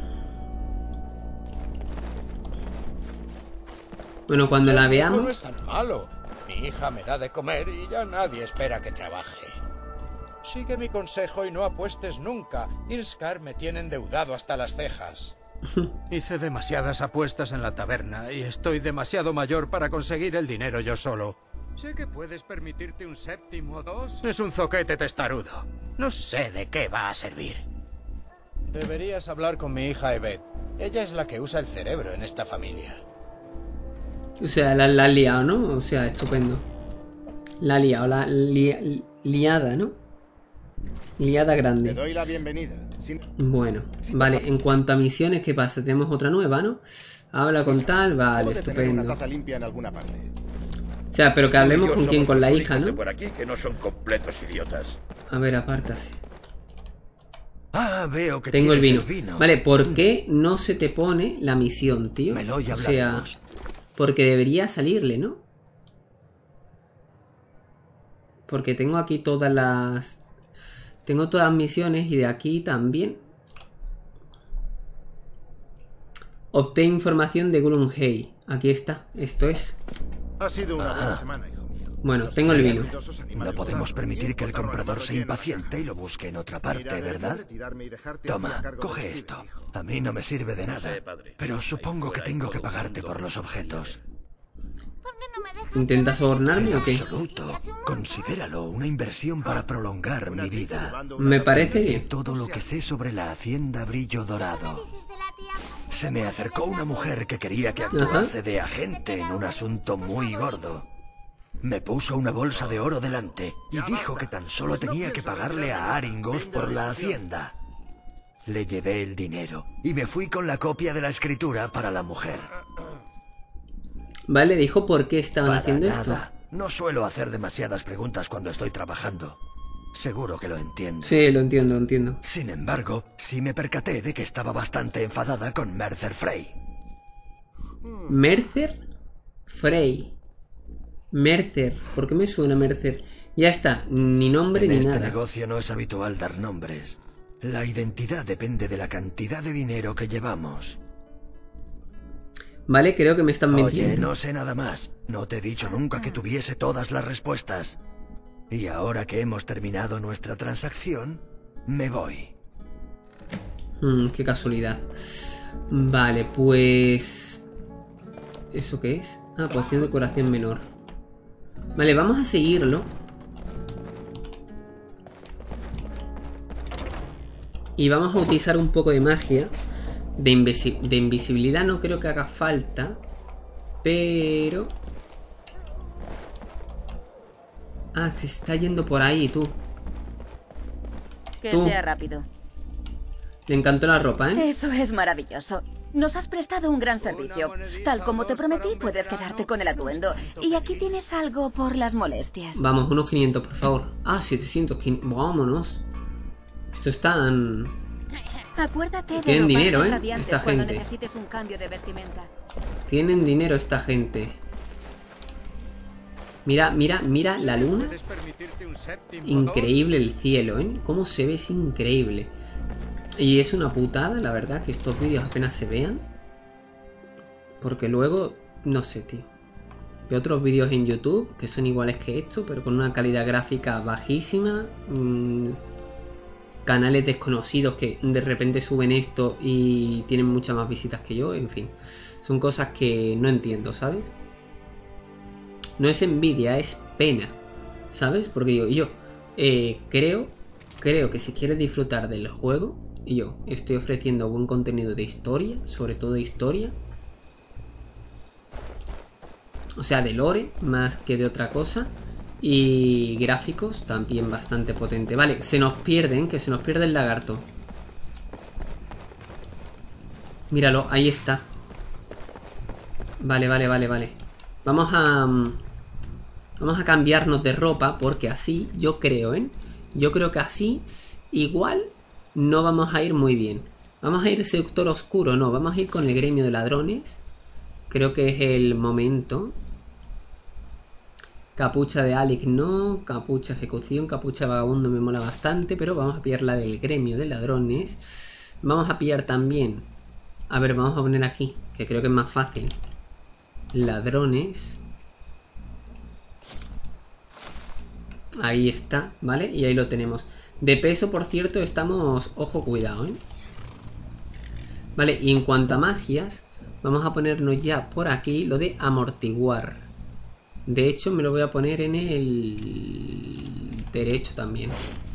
Bueno, cuando la veamos... No es tan malo. Mi hija me da de comer y ya nadie espera que trabaje. Sigue mi consejo y no apuestes nunca. Irskar me tiene endeudado hasta las cejas. Hice demasiadas apuestas en la taberna y estoy demasiado mayor para conseguir el dinero yo solo. Sé que puedes permitirte un séptimo o dos. Es un zoquete testarudo. No sé de qué va a servir. Deberías hablar con mi hija Evette. Ella es la que usa el cerebro en esta familia. O sea, la has liado, ¿no? O sea, estupendo. La ha liado, la liada, ¿no? Liada grande. Te doy la bienvenida. Bueno, vale, en cuanto a misiones, ¿qué pasa? Tenemos otra nueva, ¿no? Habla con tal, vale, estupendo. Una taza limpia en alguna parte. O sea, pero que hablemos con quién, con la hija, ¿no? Por aquí que no son completos idiotas. A ver, apártase. Ah, veo que tengo el vino. vino. Vale, ¿por qué no se te pone la misión, tío? O sea, porque debería salirle, ¿no? Porque tengo aquí todas las... Tengo todas las misiones y de aquí también. Obtén información de Glumhei. Aquí está, esto es. Ha sido una buena semana, hijo mío. Bueno, tengo el vino. No podemos permitir que el comprador se impaciente y lo busque en otra parte, ¿verdad? Toma, coge esto. A mí no me sirve de nada, pero supongo que tengo que pagarte por los objetos. ¿Intentas sobornarme o qué? En absoluto. Considéralo una inversión para prolongar mi vida. Me parece bien. Todo lo que sé sobre la hacienda Brillo Dorado. Se me acercó una mujer que quería que actuase de agente en un asunto muy gordo. Me puso una bolsa de oro delante y dijo que tan solo tenía que pagarle a Aringos por la hacienda. Le llevé el dinero y me fui con la copia de la escritura para la mujer. Vale, dijo por qué estaban haciendo esto. No suelo hacer demasiadas preguntas cuando estoy trabajando. Seguro que lo entiendes. Sí, lo entiendo, lo entiendo. Sin embargo, sí me percaté de que estaba bastante enfadada con Mercer Frey. ¿Mercer? Frey. Mercer. ¿Por qué me suena Mercer? Ya está, ni nombre ni nada. En este negocio no es habitual dar nombres. La identidad depende de la cantidad de dinero que llevamos. Vale, creo que me están mintiendo. Oye, no sé nada más. No te he dicho nunca que tuviese todas las respuestas. Y ahora que hemos terminado nuestra transacción, me voy. Qué casualidad. Vale, pues... ¿Eso qué es? Ah, poción de curación menor. Vale, vamos a seguirlo. Y vamos a utilizar un poco de magia. De invisibilidad no creo que haga falta. Pero... Ah, se está yendo por ahí, tú. Que sea rápido. Le encantó la ropa, ¿eh? Eso es maravilloso. Nos has prestado un gran servicio. Tal como te prometí, puedes quedarte con el atuendo. Y aquí tienes algo por las molestias. Vamos, unos 500, por favor. Ah, 700. Vámonos. Esto es tan... Acuérdate de tienen dinero, esta gente. Necesites un cambio de vestimenta. Tienen dinero esta gente. Mira, mira, mira la luna. Increíble el cielo, ¿eh? Cómo se ve, es increíble. Y es una putada, la verdad, que estos vídeos apenas se vean. Porque luego, no sé, tío. Veo otros vídeos en YouTube que son iguales que esto, pero con una calidad gráfica bajísima. canales desconocidos que de repente suben esto y tienen muchas más visitas que yo, en fin. Son cosas que no entiendo, ¿sabes? No es envidia, es pena, ¿sabes? Porque digo, yo creo que si quieres disfrutar del juego, y yo estoy ofreciendo buen contenido de historia, sobre todo de historia. O sea, de lore, más que de otra cosa. Y gráficos también bastante potente. Vale, se nos pierden, que se nos pierde el lagarto. Míralo, ahí está. Vale. Vamos a cambiarnos de ropa, porque así, yo creo, yo creo que así igual no vamos a ir muy bien. Vamos a ir sector oscuro, no, vamos a ir con el gremio de ladrones. Creo que es el momento. Capucha de Alec no, capucha ejecución, capucha vagabundo me mola bastante, pero vamos a pillar la del gremio de ladrones. Vamos a pillar también, a ver, vamos a poner aquí, que creo que es más fácil. Ladrones. Ahí está, ¿vale? Y ahí lo tenemos. De peso, por cierto, estamos... Ojo, cuidado, Vale, y en cuanto a magias, vamos a ponernos ya por aquí lo de amortiguar. De hecho, me lo voy a poner en el derecho también.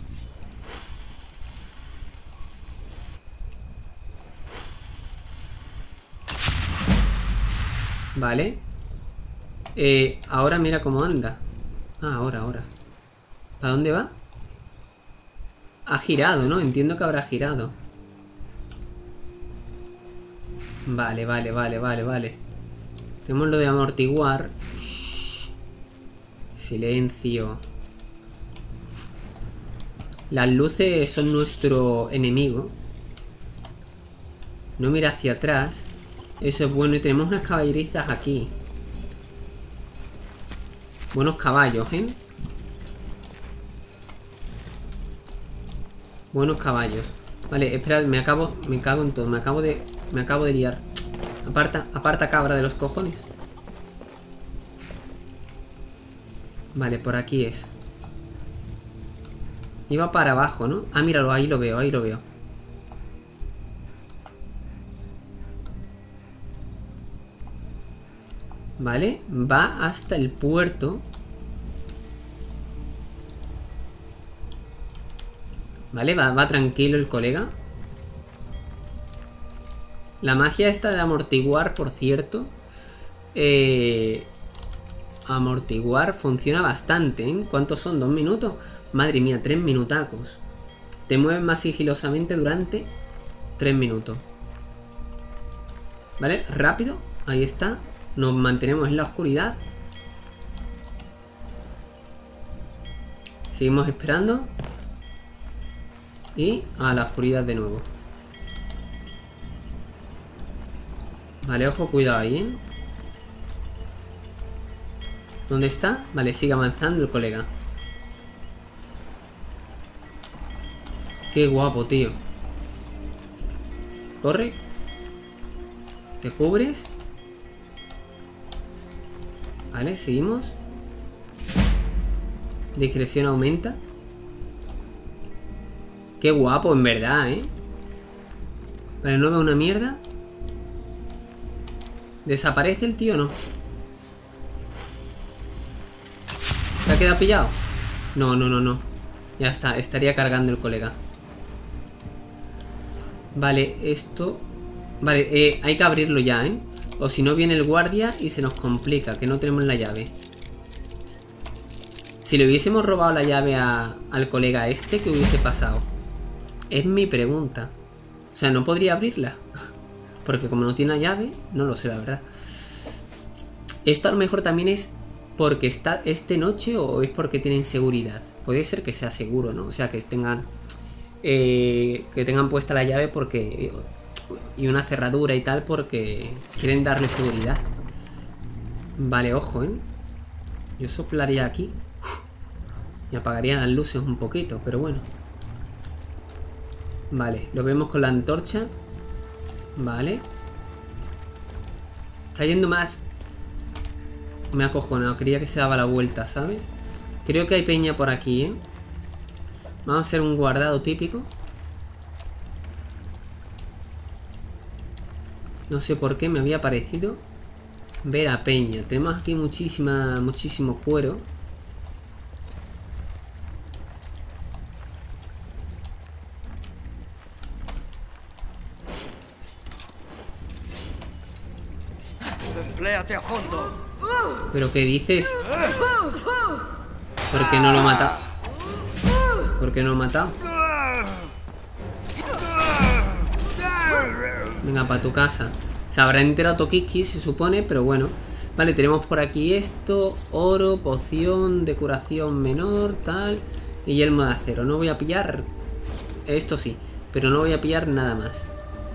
Vale. Ahora mira cómo anda. Ah, ahora. ¿Para dónde va? Ha girado, ¿no? Entiendo que habrá girado. Vale. Tenemos lo de amortiguar. Silencio. Las luces son nuestro enemigo. No mira hacia atrás. Eso es bueno. Y tenemos unas caballerizas aquí. Buenos caballos, Buenos caballos. Vale, esperad, me cago en todo. Me acabo de liar. Aparta cabra de los cojones. Vale, por aquí es. Iba para abajo, ¿no? Ah, míralo, ahí lo veo. Vale, va hasta el puerto. Vale, va tranquilo el colega. La magia esta de amortiguar, por cierto, amortiguar funciona bastante, ¿Cuántos son? ¿2 minutos? Madre mía, 3 minutacos. Te mueves más sigilosamente durante 3 minutos. ¿Vale? Rápido, ahí está. Nos mantenemos en la oscuridad. Seguimos esperando. Y a la oscuridad de nuevo. Vale, ojo, cuidado ahí, ¿Dónde está? Vale, sigue avanzando el colega. Qué guapo, tío. Corre. Te cubres. Vale, seguimos. Discreción aumenta. Qué guapo, en verdad, Vale, no veo una mierda. ¿Desaparece el tío o no? ¿Se ha quedado pillado? No. Ya está, estaría cargando el colega. Vale, esto... Vale, hay que abrirlo ya, O si no viene el guardia y se nos complica, que no tenemos la llave. Si le hubiésemos robado la llave al colega este, ¿qué hubiese pasado? Es mi pregunta. O sea, no podría abrirla. Porque como no tiene la llave, no lo sé, la verdad. Esto a lo mejor también es porque está de noche o es porque tienen seguridad. Puede ser que sea seguro, ¿no? O sea, que tengan puesta la llave porque... Y una cerradura y tal porque quieren darle seguridad. Vale, ojo, Yo soplaría aquí. Y apagaría las luces un poquito, pero bueno. Vale, lo vemos con la antorcha. Vale. Está yendo más. Me ha acojonado, creía que se daba la vuelta, ¿sabes? Creo que hay peña por aquí, Vamos a hacer un guardado típico. No sé por qué me había parecido ver a Peña. Tenemos aquí muchísimo cuero. Empléate a fondo. ¿Pero qué dices? ¿Por qué no lo mata? ¿Por qué no lo ha matado? Venga, para tu casa. Se habrá enterado Tokiski, se supone, pero bueno. Vale, tenemos por aquí esto. Oro, poción de curación menor, tal. Y yelmo de acero. No voy a pillar... Esto sí, pero no voy a pillar nada más.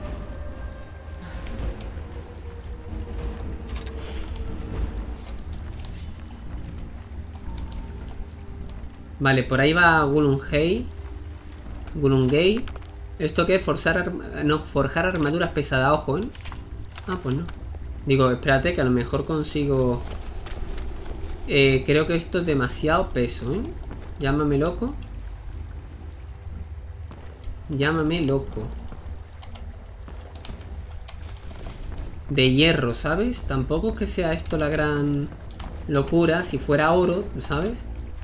Vale, por ahí va Gulungay. ¿Esto qué es? Forjar armaduras pesadas, ojo, ¿eh? Ah, pues no. Digo, espérate, que a lo mejor consigo... creo que esto es demasiado peso, ¿eh? Llámame loco. Llámame loco. De hierro, ¿sabes? Tampoco es que sea esto la gran locura. Si fuera oro, ¿sabes?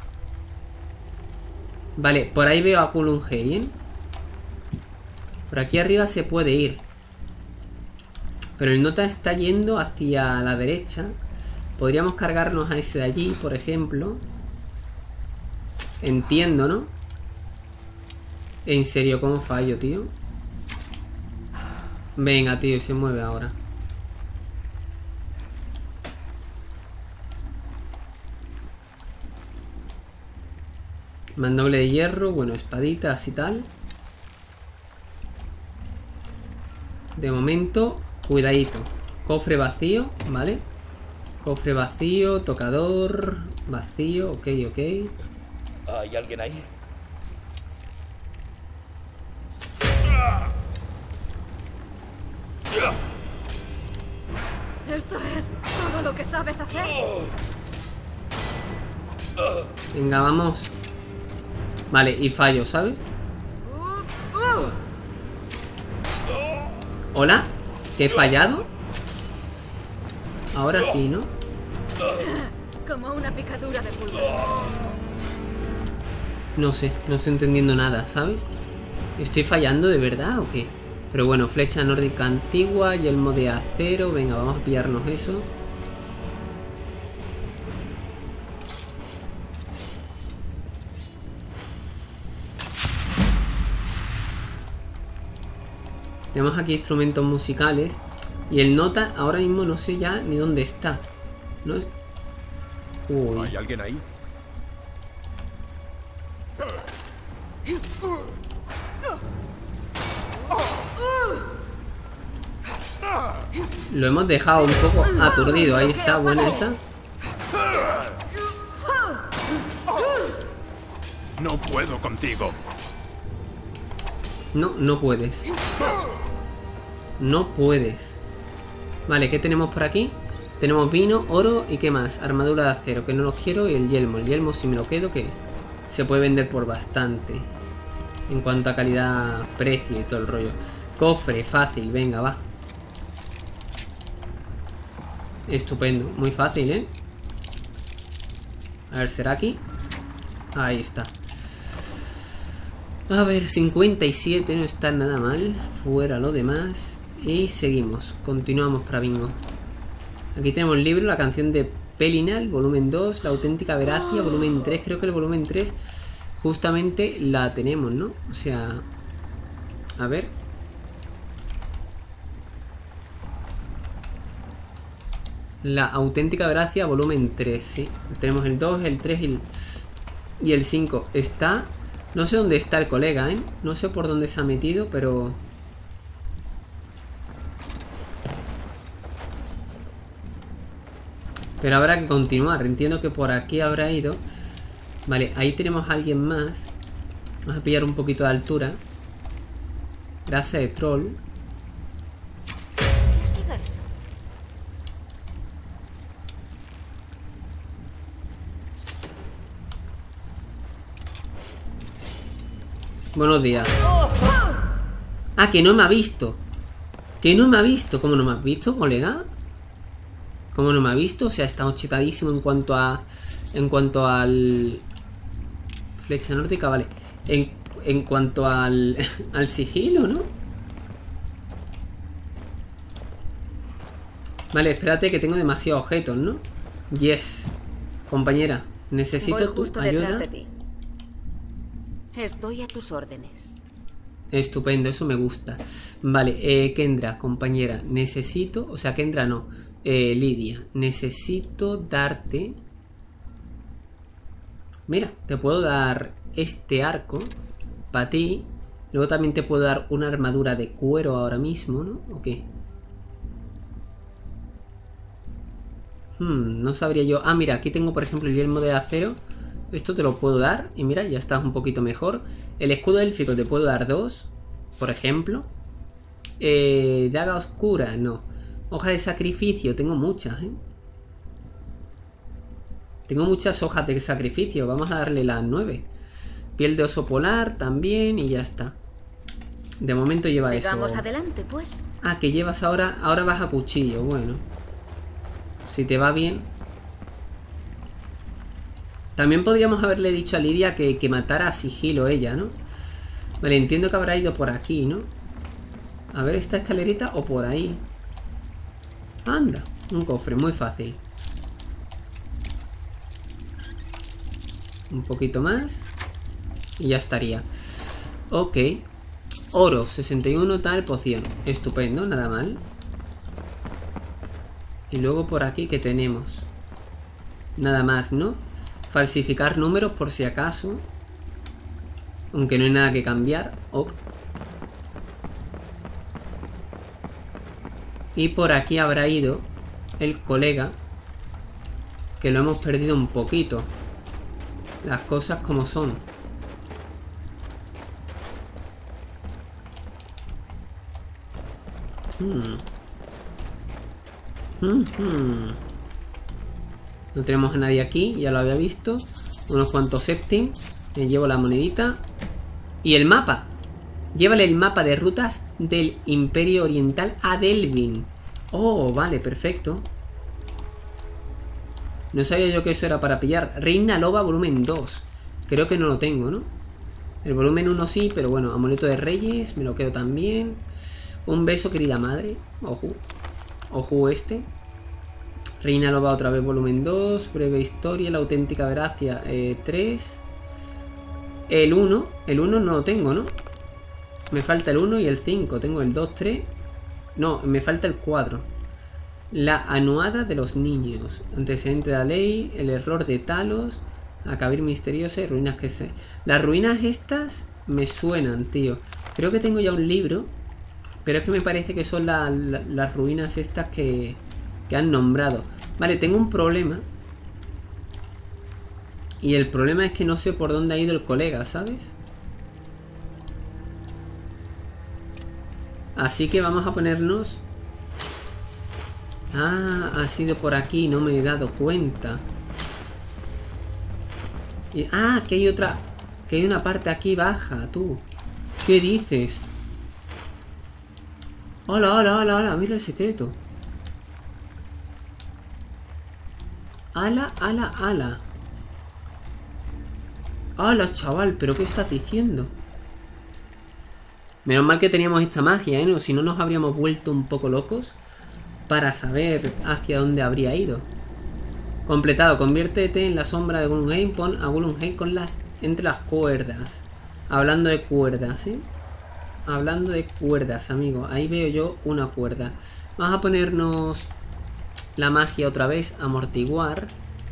Vale, por ahí veo a Gulungay, ¿eh? Por aquí arriba se puede ir. Pero el nota está yendo hacia la derecha. Podríamos cargarnos a ese de allí, por ejemplo. Entiendo, ¿no? En serio, ¿cómo fallo, tío? Venga, tío, se mueve ahora. Mandoble de hierro, bueno, espaditas y tal. De momento, cuidadito. Cofre vacío, ¿vale? Cofre vacío, tocador vacío, ok. ¿Hay alguien ahí? ¿Esto es todo lo que sabes hacer? Venga, vamos. Vale, y fallo, ¿sabes? ¿Hola? ¿Que he fallado? Ahora sí, ¿no? Como una picadura de pulgar. No sé, no estoy entendiendo nada, ¿sabes? ¿Estoy fallando de verdad o qué? Pero bueno, flecha nórdica antigua, yelmo de acero. Venga, vamos a pillarnos eso. Tenemos aquí instrumentos musicales. Y el nota ahora mismo no sé ya ni dónde está. ¿No? Uy. ¿Hay alguien ahí? Lo hemos dejado un poco aturdido. Ahí está, buena esa. No puedo contigo. No, no puedes. No puedes. Vale, ¿qué tenemos por aquí? Tenemos vino, oro y ¿qué más? Armadura de acero, que no lo quiero, y el yelmo. El yelmo si me lo quedo, que se puede vender por bastante. En cuanto a calidad, precio y todo el rollo. Cofre, fácil, venga, va. Estupendo, muy fácil, ¿eh? A ver, ¿será aquí? Ahí está. A ver, 57, no está nada mal. Fuera lo demás. Y seguimos, continuamos para bingo. Aquí tenemos el libro, la canción de Pelinal, volumen 2, la auténtica veracia, volumen 3. Creo que el volumen 3 justamente la tenemos, ¿no? O sea, a ver. La auténtica veracia, volumen 3, sí. Tenemos el 2, el 3 y el 5. Está... No sé dónde está el colega, ¿eh? No sé por dónde se ha metido, pero... Pero habrá que continuar. Entiendo que por aquí habrá ido. Vale, ahí tenemos a alguien más. Vamos a pillar un poquito de altura. Grasa de troll. ¿Qué ha sido eso? Buenos días. Ah, que no me ha visto. Que no me ha visto. ¿Cómo no me has visto, colega? ¿Cómo no me ha visto? O sea, ha estado chetadísimo en cuanto a... En cuanto al... Flecha nórdica, vale. En cuanto al... al sigilo, ¿no? Vale, espérate que tengo demasiados objetos, ¿no? Yes. Compañera, necesito tu ayuda. Detrás de ti. Estoy a tus órdenes. Estupendo, eso me gusta. Vale, Kendra, compañera, necesito... O sea, Kendra no. Lidia, necesito darte... Mira, te puedo dar este arco para ti. Luego también te puedo dar una armadura de cuero ahora mismo, ¿no? ¿O qué? No sabría yo. Ah, mira, aquí tengo por ejemplo el yelmo de acero. Esto te lo puedo dar. Y mira, ya estás un poquito mejor. El escudo élfico te puedo dar 2, por ejemplo. Daga oscura, no. Hoja de sacrificio, tengo muchas, ¿eh? Tengo muchas hojas de sacrificio. Vamos a darle las 9. Piel de oso polar también. Y ya está. De momento lleva eso. Sigamos adelante, pues. Ah, que llevas ahora. Ahora vas a cuchillo. Bueno, si te va bien. También podríamos haberle dicho a Lidia que matara a sigilo ella, ¿no? Vale, entiendo que habrá ido por aquí, ¿no? A ver, esta escalerita o por ahí. Anda, un cofre, muy fácil. Un poquito más. Y ya estaría. Ok. Oro, 61 tal, poción. Estupendo, nada mal. Y luego por aquí, ¿qué tenemos? Nada más, ¿no? Falsificar números por si acaso. Aunque no hay nada que cambiar. Ok. Y por aquí habrá ido el colega, que lo hemos perdido un poquito. Las cosas como son. No tenemos a nadie aquí, ya lo había visto. Unos cuantos septim. Me llevo la monedita. Y el mapa. Llévale el mapa de rutas del Imperio Oriental a Delvin. Oh, vale, perfecto. No sabía yo que eso era para pillar. Reina Loba volumen 2. Creo que no lo tengo, ¿no? El volumen 1 sí, pero bueno, amuleto de reyes, me lo quedo también. Un beso, querida madre. Ojo. Ojo este. Reina Loba otra vez volumen 2. Breve historia, la auténtica veracia 3. El 1 no lo tengo, ¿no? Me falta el 1 y el 5. Tengo el 2, 3. No, me falta el 4. La anuada de los niños. Antecedente de la ley. El error de Talos. Acabir misteriosa y ruinas que sé. Las ruinas estas me suenan, tío. Creo que tengo ya un libro. Pero es que me parece que son las ruinas estas que han nombrado. Vale, tengo un problema. Y el problema es que no sé por dónde ha ido el colega, ¿sabes? Así que vamos a ponernos... Ah, ha sido por aquí, no me he dado cuenta. Ah, que hay otra... Que hay una parte aquí baja, tú. ¿Qué dices? Hola, hola, hola, hola, mira el secreto. Ala, ala, ala. Ala, chaval, ¿pero qué estás diciendo? Menos mal que teníamos esta magia, ¿eh? Si no nos habríamos vuelto un poco locos para saber hacia dónde habría ido. Completado. Conviértete en la sombra de Gulunheim. Pon a Gulunheim con entre las cuerdas. Hablando de cuerdas, ¿eh? Hablando de cuerdas, amigo. Ahí veo yo una cuerda. Vamos a ponernos la magia otra vez. Amortiguar.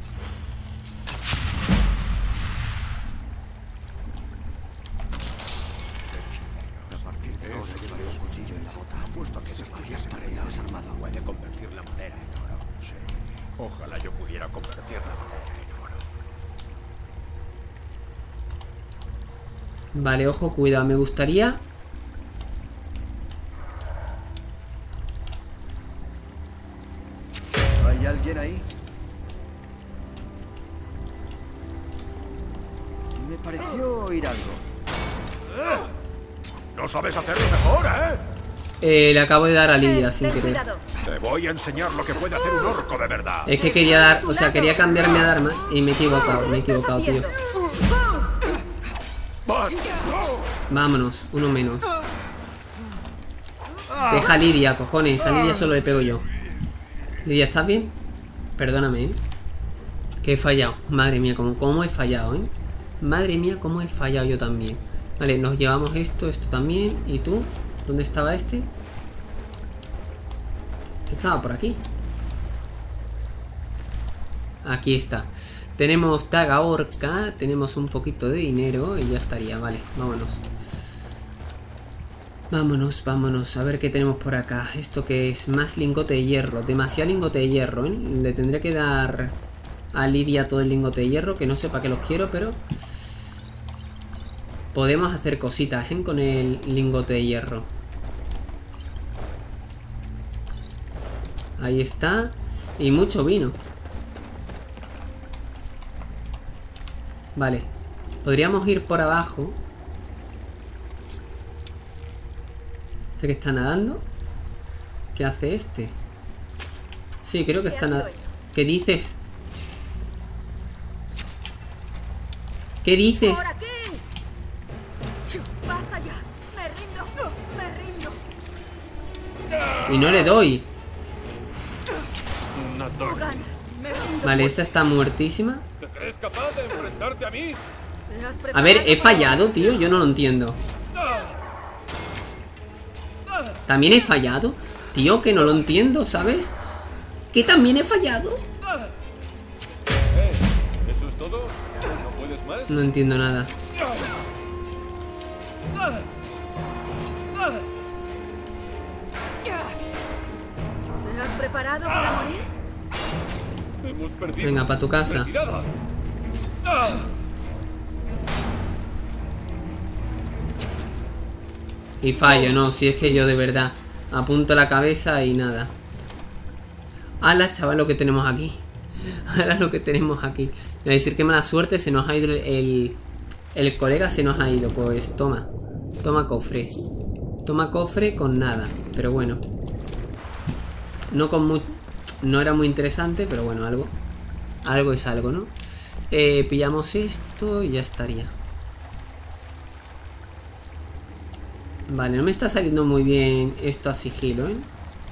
Ojalá yo pudiera convertir la madera en oro. Vale, ojo, cuidado. Me gustaría... ¿Hay alguien ahí? Me pareció oír algo. No sabes hacerlo mejor, ¿eh? Le acabo de dar a Lidia sin querer. Te voy a enseñar lo que puede hacer un orco de verdad. Es que quería dar, o sea, quería cambiarme a Dharma y me he equivocado, tío. Vámonos, uno menos. Deja a Lidia, cojones. A Lidia solo le pego yo. Lidia, ¿estás bien? Perdóname, ¿eh? Que he fallado. Madre mía, cómo he fallado, ¿eh? Madre mía, cómo he fallado yo también. Vale, nos llevamos esto también. ¿Y tú? ¿Dónde estaba este? Este estaba por aquí. Aquí está. Tenemos daga orca. Tenemos un poquito de dinero y ya estaría. Vale, vámonos. Vámonos. A ver qué tenemos por acá. ¿Esto qué es? Más lingote de hierro. Demasiado lingote de hierro, ¿eh? Le tendré que dar a Lidia todo el lingote de hierro. Que no sé para qué los quiero, pero podemos hacer cositas, ¿eh? Con el lingote de hierro. Ahí está. Y mucho vino. Vale. Podríamos ir por abajo. ¿Este que está nadando? ¿Qué hace este? Sí, creo que está nadando. ¿Qué dices? ¿Qué dices? Basta ya. Me rindo. Y no le doy. Me Vale, esta está muertísima. ¿Te crees capaz de enfrentarte a mí? A ver, he fallado, tío. Yo no lo entiendo. ¿También he fallado? Tío, que no lo entiendo, ¿sabes? Que también he fallado. ¿Eso es todo? ¿No puedes más? No entiendo nada. ¿Te has preparado para morir? Hemos perdido. Venga, para tu casa. Retirada. Y fallo, no, si es que yo de verdad apunto la cabeza y nada. ¡Hala, chaval, lo que tenemos aquí! ¡Hala, lo que tenemos aquí! Me va a decir que mala suerte, se nos ha ido el colega, se nos ha ido. Pues toma, toma cofre. Toma cofre con nada, pero bueno. No era muy interesante, pero bueno, algo es algo, ¿no? Pillamos esto y ya estaría. Vale, no me está saliendo muy bien esto a sigilo, ¿eh?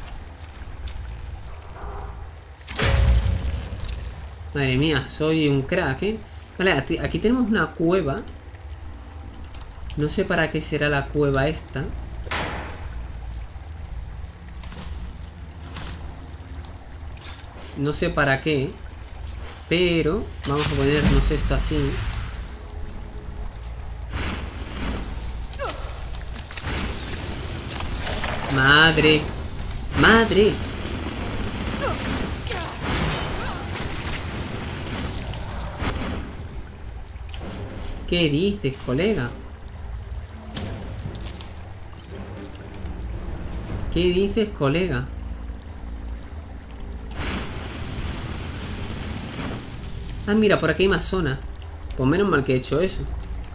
Madre mía, soy un crack, ¿eh? Vale, aquí tenemos una cueva. No sé para qué será la cueva esta. No sé para qué. Pero vamos a ponernos esto así. ¡Madre! ¡Madre! ¿Qué dices, colega? ¿Qué dices, colega? Ah, mira, por aquí hay más zona. Pues menos mal que he hecho eso.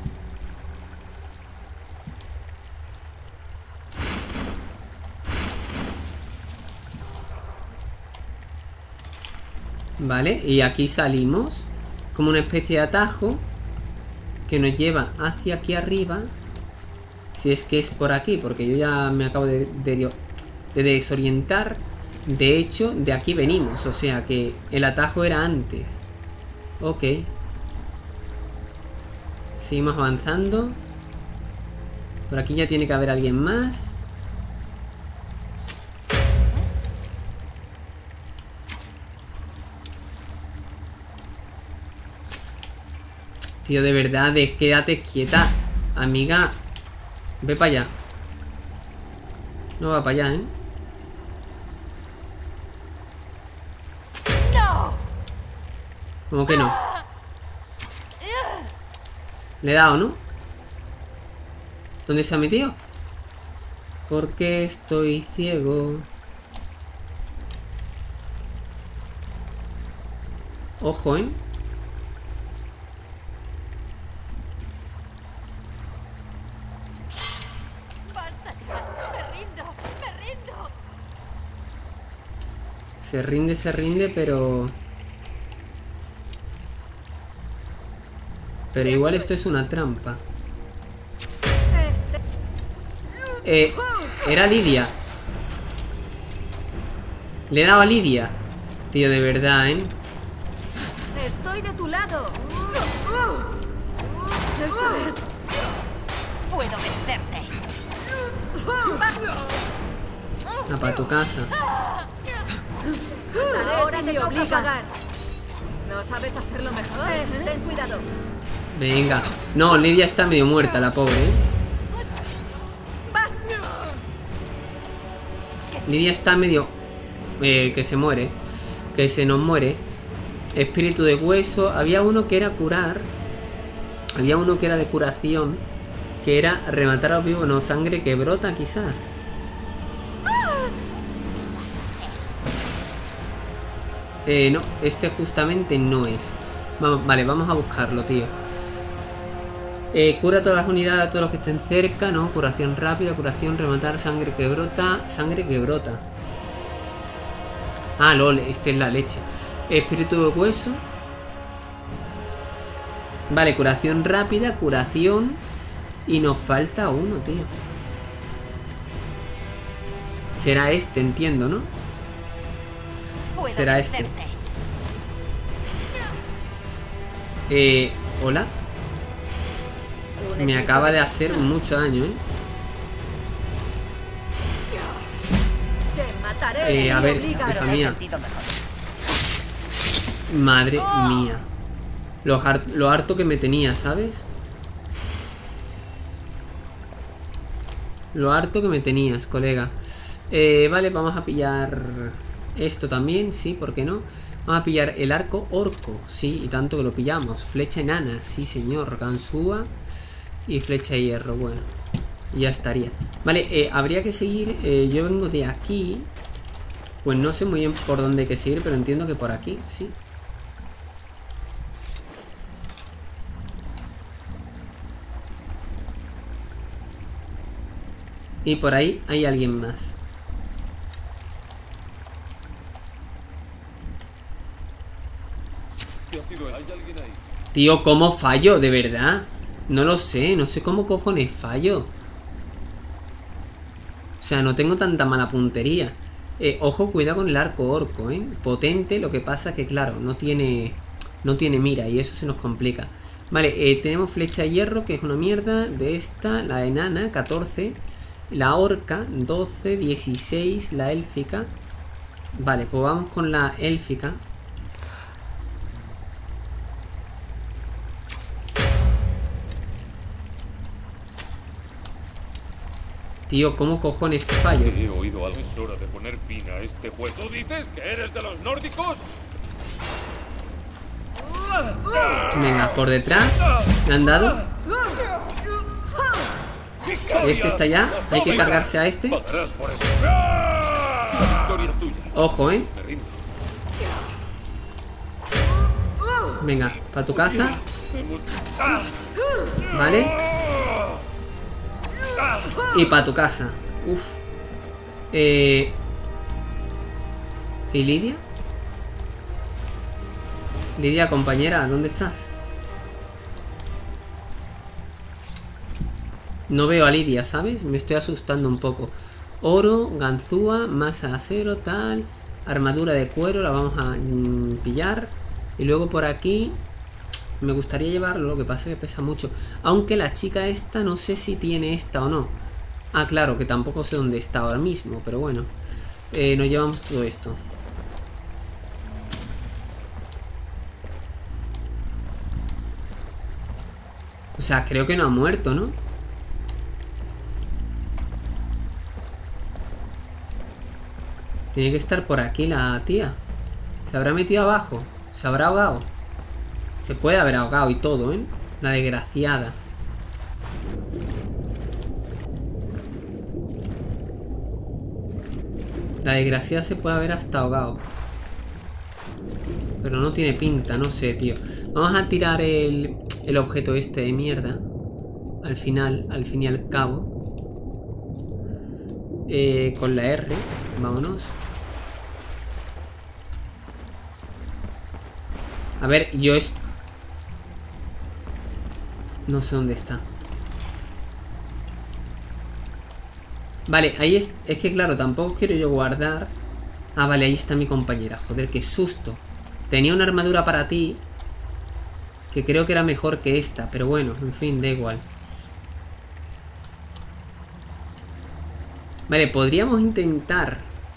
Vale, y aquí salimos como una especie de atajo que nos lleva hacia aquí arriba. Si es que es por aquí, porque yo ya me acabo de desorientar. De hecho, de aquí venimos, o sea que el atajo era antes. Ok. Seguimos avanzando. Por aquí ya tiene que haber alguien más. Tío, de verdad, quédate quieta, amiga. Ve para allá. No va para allá, ¿eh? ¡No! ¿Cómo que no? Le he dado, ¿no? ¿Dónde se ha metido? Porque estoy ciego. Ojo, ¿eh? ¡Basta ya! ¡Me rindo! ¡Me Se rinde, pero... Pero igual esto es una trampa. Era Lidia. Le he dado a Lidia. Tío, de verdad, ¿eh? Estoy de tu lado. Esto es... Puedo vencerte. Para tu casa. Ahora te toca pagar. ¿No sabes hacerlo mejor? Ten cuidado. Venga. No, Lidia está medio muerta, la pobre, ¿eh? Lidia está medio... que se muere. Que se nos muere. Espíritu de hueso. Había uno que era curar. Había uno que era de curación. Que era rematar a los vivos. No, sangre que brota quizás. No, este justamente no es. Vale, vamos a buscarlo, tío. Cura todas las unidades, a todos los que estén cerca. No, curación rápida, curación, rematar, sangre que brota. Sangre que brota. Ah, lol, este es la leche. Espíritu de hueso. Vale, curación rápida, curación. Y nos falta uno, tío. Será este, entiendo, ¿no? Será este. Hola. Me acaba de hacer mucho daño, ¿eh? A ver, hija mía. Madre mía. Lo harto que me tenía, ¿sabes? Lo harto que me tenías, colega. Vale, vamos a pillar esto también, sí, ¿por qué no? Vamos a pillar el arco orco, sí, y tanto que lo pillamos. Flecha enana, sí señor, ganzúa y flecha de hierro, bueno. Y ya estaría. Vale, habría que seguir, yo vengo de aquí. Pues no sé muy bien por dónde hay que seguir, pero entiendo que por aquí, sí. Y por ahí hay alguien más. Tío, ¿cómo fallo? De verdad. No lo sé, no sé cómo cojones fallo. O sea, no tengo tanta mala puntería. Ojo, cuidado con el arco orco, potente, lo que pasa es que, claro, no tiene mira y eso se nos complica. Vale, tenemos flecha de hierro, que es una mierda. De esta, la enana, 14. La orca, 12, 16. La élfica. Vale, pues vamos con la élfica. Tío, ¿cómo cojones fallo? He oído algo. Es hora de poner fin a este juego. ¿Tú dices que eres de los nórdicos? Venga, por detrás. Me han dado. Este está ya. Hay que cargarse a este. Ojo, Venga, para tu casa. Vale. Y para tu casa. Uf. ¿Y Lidia? Lidia, compañera, ¿dónde estás? No veo a Lidia, ¿sabes? Me estoy asustando un poco. Oro, ganzúa, masa de acero, tal. Armadura de cuero, la vamos a pillar. Y luego por aquí me gustaría llevarlo, lo que pasa es que pesa mucho. Aunque la chica esta no sé si tiene esta o no. Ah, claro, que tampoco sé dónde está ahora mismo, pero bueno. Nos llevamos todo esto. O sea, creo que no ha muerto, ¿no? Tiene que estar por aquí la tía. ¿Se habrá metido abajo? ¿Se habrá ahogado? Se puede haber ahogado y todo, ¿eh? La desgraciada. La desgraciada se puede haber hasta ahogado. Pero no tiene pinta, no sé, tío. Vamos a tirar el objeto este de mierda. Al final, al fin y al cabo. Con la R. Vámonos. A ver, yo es... No sé dónde está. Vale, ahí es que claro, tampoco quiero yo guardar. Ah, vale, ahí está mi compañera. Joder, qué susto. Tenía una armadura para ti que creo que era mejor que esta, pero bueno, en fin, da igual. Vale, podríamos intentar.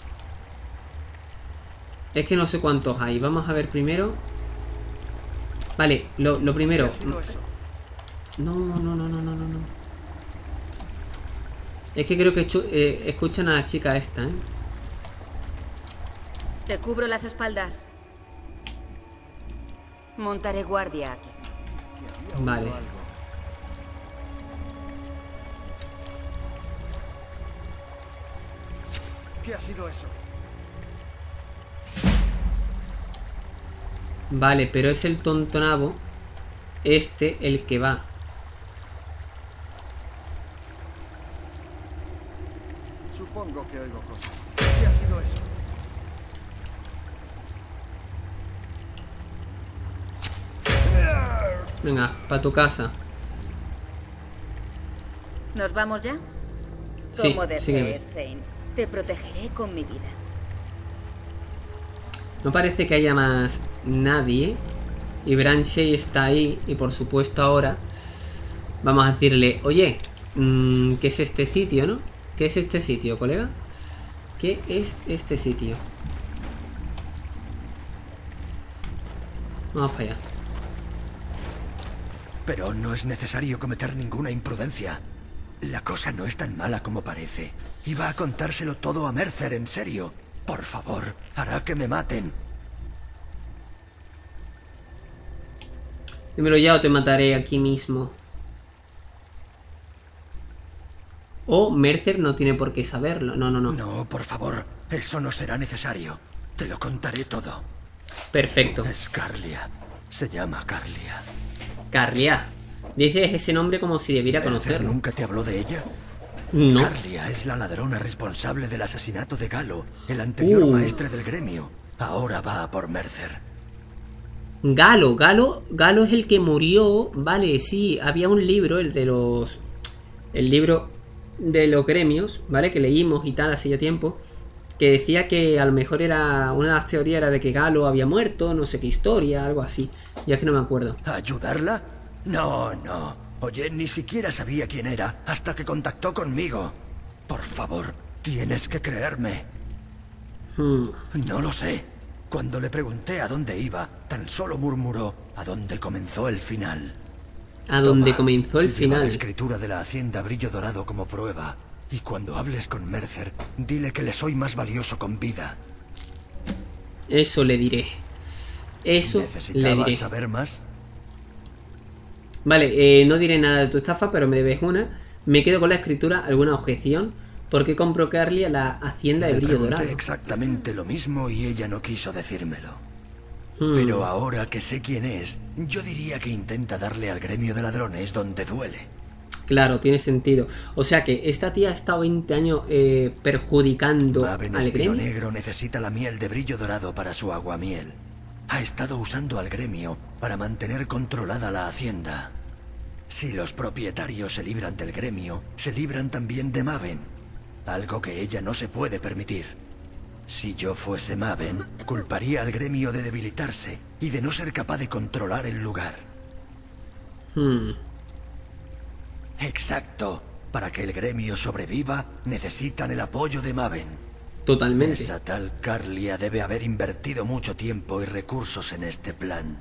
Es que no sé cuántos hay. Vamos a ver primero. Vale, lo primero. No. Es que creo que escuchan a la chica esta, ¿eh? Te cubro las espaldas. Montaré guardia aquí. Vale. ¿Qué ha sido eso? Vale, pero es el tontonabo este el que va. Supongo que oigo cosas. ¿Qué ha sido eso? Venga, para tu casa. ¿Nos vamos ya? Sí, Como desees, Zane. Te protegeré con mi vida. No parece que haya más nadie. Y Branchey está ahí. Y por supuesto ahora vamos a decirle: oye, ¿qué es este sitio, no? ¿Qué es este sitio, colega? ¿Qué es este sitio? Vamos para allá. Pero no es necesario cometer ninguna imprudencia. La cosa no es tan mala como parece. Iba a contárselo todo a Mercer, en serio. Por favor, hará que me maten. Dímelo ya o te mataré aquí mismo. O Mercer no tiene por qué saberlo. No. No, por favor. Eso no será necesario. Te lo contaré todo. Perfecto. Es Carlia. Se llama Carlia. Carlia. Dices ese nombre como si debiera conocerlo. ¿Nunca te habló de ella? No. Carlia es la ladrona responsable del asesinato de Galo, el anterior maestre del gremio. Ahora va a por Mercer. Galo es el que murió. Vale, sí, había un libro, el libro de los gremios, ¿vale? Que leímos y tal hace ya tiempo, que decía que a lo mejor era una de las teorías era de que Galo había muerto, no sé qué historia, algo así. Ya que no me acuerdo. ¿Ayudarla? No. Oye, ni siquiera sabía quién era hasta que contactó conmigo. Por favor, tienes que creerme. No lo sé. Cuando le pregunté a dónde iba, tan solo murmuró a dónde comenzó el final. A dónde comenzó el Lleva final. la escritura de la hacienda Brillo Dorado como prueba. Y cuando hables con Mercer, dile que le soy más valioso con vida. Eso le diré. Eso le diré. ¿Necesitabas saber más? Vale, no diré nada de tu estafa, pero me debes una. Me quedo con la escritura. ¿Alguna objeción? ¿Por qué compró Carly a la hacienda de Brillo Dorado? Exactamente lo mismo y ella no quiso decírmelo. Pero ahora que sé quién es, yo diría que intenta darle al gremio de ladrones donde duele. Claro, tiene sentido. O sea que esta tía ha estado 20 años perjudicando Maven al gremio. Negro necesita la miel de Brillo Dorado para su aguamiel. Ha estado usando al gremio para mantener controlada la hacienda. Si los propietarios se libran del gremio, se libran también de Maven. Algo que ella no se puede permitir. Si yo fuese Maven, culparía al gremio de debilitarse y de no ser capaz de controlar el lugar. Exacto. Para que el gremio sobreviva, necesitan el apoyo de Maven. Totalmente. Esa tal Carlia debe haber invertido mucho tiempo y recursos en este plan.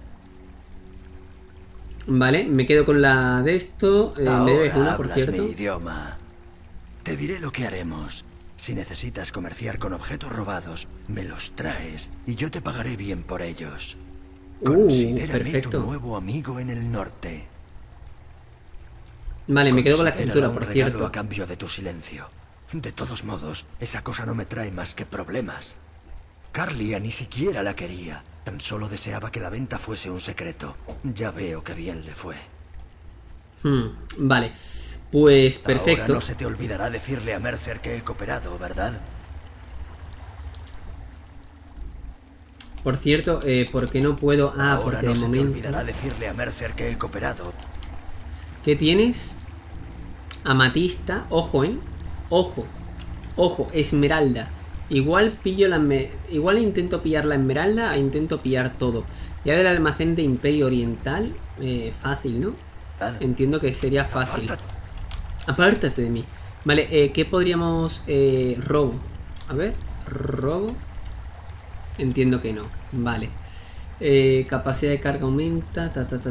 Vale, me quedo con la de esto. Me debes una, por cierto. Mi idioma. Te diré lo que haremos. Si necesitas comerciar con objetos robados, me los traes y yo te pagaré bien por ellos. Considérame perfecto. Tu nuevo amigo en el norte. Vale, me quedo con la escritura, un por regalo cierto. A cambio de tu silencio. De todos modos, esa cosa no me trae más que problemas. Carlia ni siquiera la quería. Tan solo deseaba que la venta fuese un secreto. Ya veo que bien le fue. Vale. Pues perfecto. Ahora no se te olvidará decirle a Mercer que he cooperado, ¿verdad? Por cierto, ¿por qué no puedo? Ah, Ahora porque no de se te momento... olvidará decirle a Mercer que he cooperado. ¿Qué tienes? Amatista. Ojo, Ojo. Ojo, esmeralda. Igual pillo la... Igual intento pillar la esmeralda e intento pillar todo. Ya del almacén de Imperio Oriental. Fácil, ¿no? Entiendo que sería fácil. Apártate de mí. Vale, ¿qué podríamos... robo. A ver, robo. Entiendo que no. Vale. Capacidad de carga aumenta.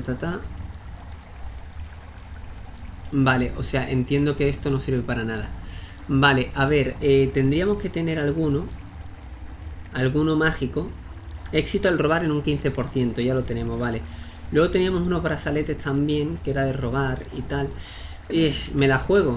Vale, o sea, entiendo que esto no sirve para nada. Vale, a ver, tendríamos que tener alguno mágico. Éxito al robar en un 15%, ya lo tenemos, vale. Luego teníamos unos brazaletes también, que era de robar y tal. Me la juego.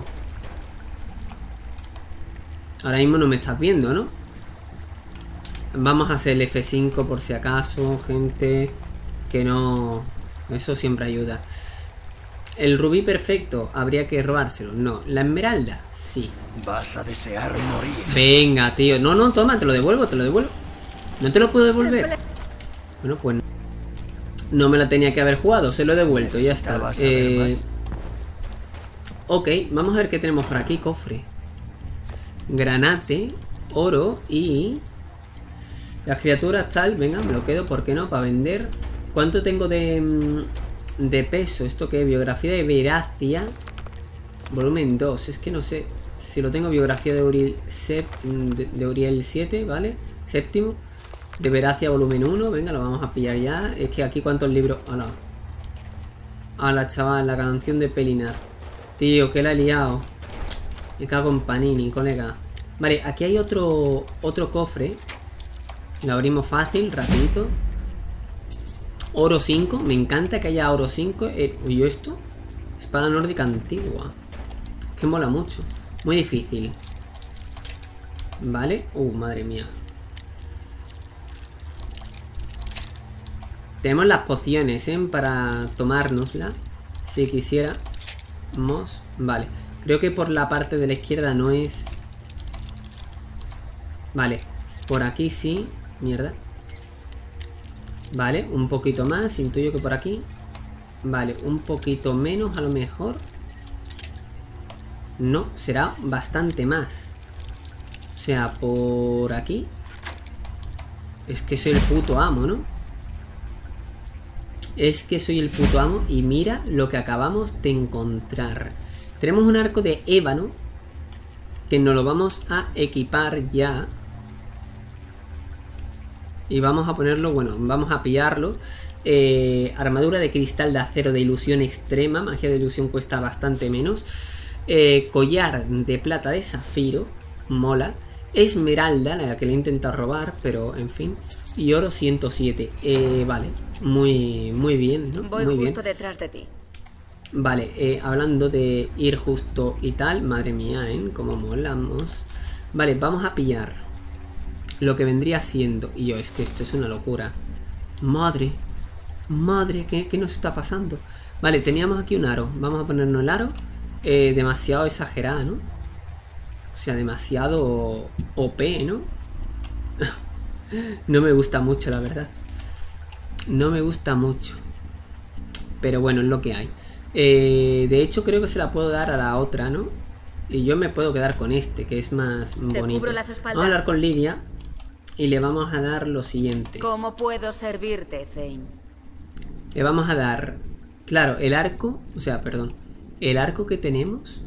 Ahora mismo no me estás viendo, ¿no? Vamos a hacer el F5 por si acaso, gente. Que no... Eso siempre ayuda. El rubí perfecto, habría que robárselo. No, la esmeralda, sí. Vas a desear morir. Venga, tío. No, toma, te lo devuelvo. No te lo puedo devolver. Bueno, pues no me la tenía que haber jugado, se lo he devuelto, ya está. Ok, vamos a ver qué tenemos por aquí. Cofre, granate, oro y... Las criaturas tal, venga, me lo quedo, ¿por qué no? Para vender. ¿Cuánto tengo de peso? ¿Esto qué? Biografía de Veracia, volumen 2. Es que no sé si lo tengo. Biografía de Uriel 7, ¿vale? Séptimo. De Veracia, volumen 1. Venga, lo vamos a pillar ya. Es que aquí cuántos libros... Hola, chaval, la canción de Pelinar. Tío, que la he liado. Me cago en Panini, colega. Vale, aquí hay otro cofre. Lo abrimos fácil, rapidito. Oro 5, me encanta que haya oro 5. Uy, ¿esto? Espada nórdica antigua. Que mola mucho. Muy difícil. Vale. Madre mía. Tenemos las pociones, para tomárnosla. Si quisiéramos. Vale. Creo que por la parte de la izquierda no es... Vale. Por aquí sí. Mierda. Vale, un poquito más. Intuyo que por aquí. Vale, un poquito menos a lo mejor. No, será bastante más. O sea, por aquí. Es que soy el puto amo, ¿no? Es que soy el puto amo. Y mira lo que acabamos de encontrar. Tenemos un arco de ébano, que nos lo vamos a equipar ya. Y vamos a ponerlo, bueno, vamos a pillarlo. Armadura de cristal de acero de ilusión extrema. Magia de ilusión cuesta bastante menos. Collar de plata de zafiro. Mola. Esmeralda, la que le he intentado robar, pero en fin. Y oro 107. Vale, muy bien, ¿no? Voy muy justo bien. detrás de ti. Vale, hablando de ir justo y tal. Madre mía, cómo molamos. Vale, vamos a pillar lo que vendría siendo... Y yo, es que esto es una locura. Madre, ¿qué nos está pasando? Vale, teníamos aquí un aro. Vamos a ponernos el aro. Demasiado exagerada, ¿no? O sea, demasiado OP, ¿no? No me gusta mucho, la verdad. No me gusta mucho. Pero bueno, es lo que hay. De hecho, creo que se la puedo dar a la otra, ¿no? Y yo me puedo quedar con este, que es más bonito. Cubro las espaldas. Vamos a hablar con Lidia. Y le vamos a dar lo siguiente. ¿Cómo puedo servirte, Thane? Le vamos a dar... Claro, el arco... O sea, perdón. El arco que tenemos...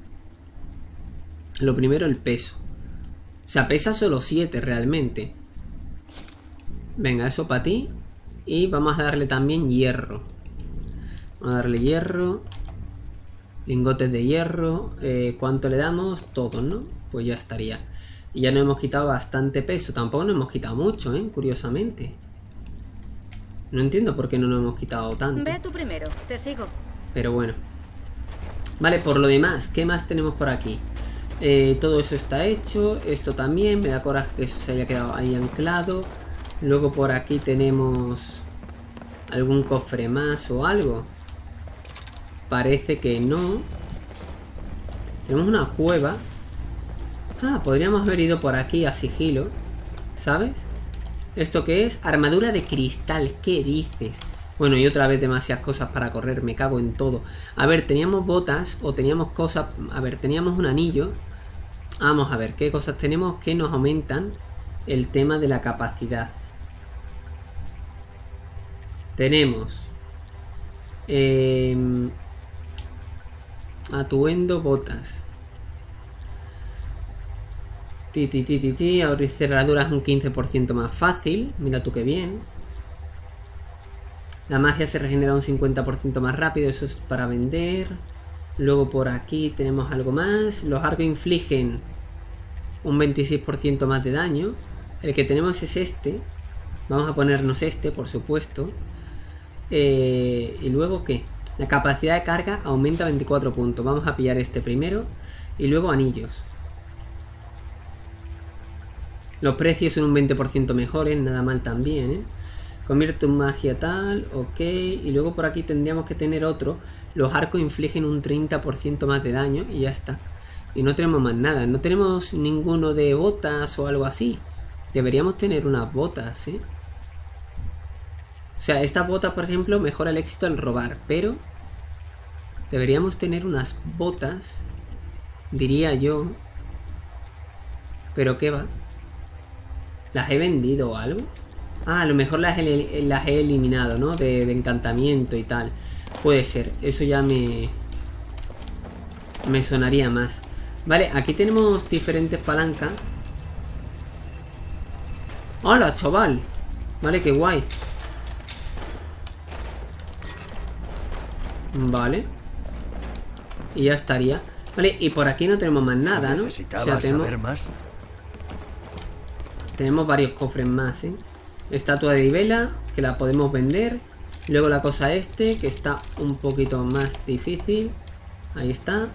Lo primero, el peso. O sea, pesa solo 7 realmente. Venga, eso para ti. Y vamos a darle también hierro. Vamos a darle hierro. Lingotes de hierro. ¿Cuánto le damos? Todos, ¿no? Pues ya estaría. Y ya nos hemos quitado bastante peso. Tampoco nos hemos quitado mucho, curiosamente. No entiendo por qué no nos hemos quitado tanto. Ve tú primero, te sigo. Pero bueno. Vale, por lo demás, ¿qué más tenemos por aquí? Todo eso está hecho. Esto también, me da coraje que eso se haya quedado ahí anclado. Luego por aquí tenemos algún cofre más o algo. Parece que no. Tenemos una cueva. Ah, podríamos haber ido por aquí a sigilo, ¿sabes? ¿Esto qué es? Armadura de cristal. ¿Qué dices? Bueno, y otra vez demasiadas cosas para correr. Me cago en todo. A ver, teníamos botas o teníamos cosas... A ver, teníamos un anillo. Vamos a ver, ¿qué cosas tenemos que nos aumentan el tema de la capacidad? Tenemos... atuendo, botas. Abrir cerraduras un 15% más fácil. Mira tú qué bien. La magia se regenera un 50% más rápido. Eso es para vender. Luego por aquí tenemos algo más. Los arcos infligen un 26% más de daño. El que tenemos es este. Vamos a ponernos este, por supuesto. ¿Y luego qué? La capacidad de carga aumenta 24 puntos. Vamos a pillar este primero. Y luego anillos. Los precios son un 20% mejores. Nada mal también, ¿eh? Convierte en magia tal. Ok. Y luego por aquí tendríamos que tener otro. Los arcos infligen un 30% más de daño. Y ya está. Y no tenemos más nada. No tenemos ninguno de botas o algo así. Deberíamos tener unas botas, ¿eh? O sea, estas botas, por ejemplo, mejora el éxito al robar. Pero deberíamos tener unas botas, diría yo. ¿Pero qué va? ¿Las he vendido o algo? Ah, a lo mejor las he eliminado, ¿no? De encantamiento y tal. Puede ser. Eso ya me sonaría más. Vale, aquí tenemos diferentes palancas. ¡Hola, chaval! Vale, qué guay. Vale. Y ya estaría. Vale, y por aquí no tenemos más nada, ¿no? O sea, tenemos varios cofres más, ¿eh? Estatua de Ibela, que la podemos vender. Luego la cosa este, que está un poquito más difícil. Ahí está.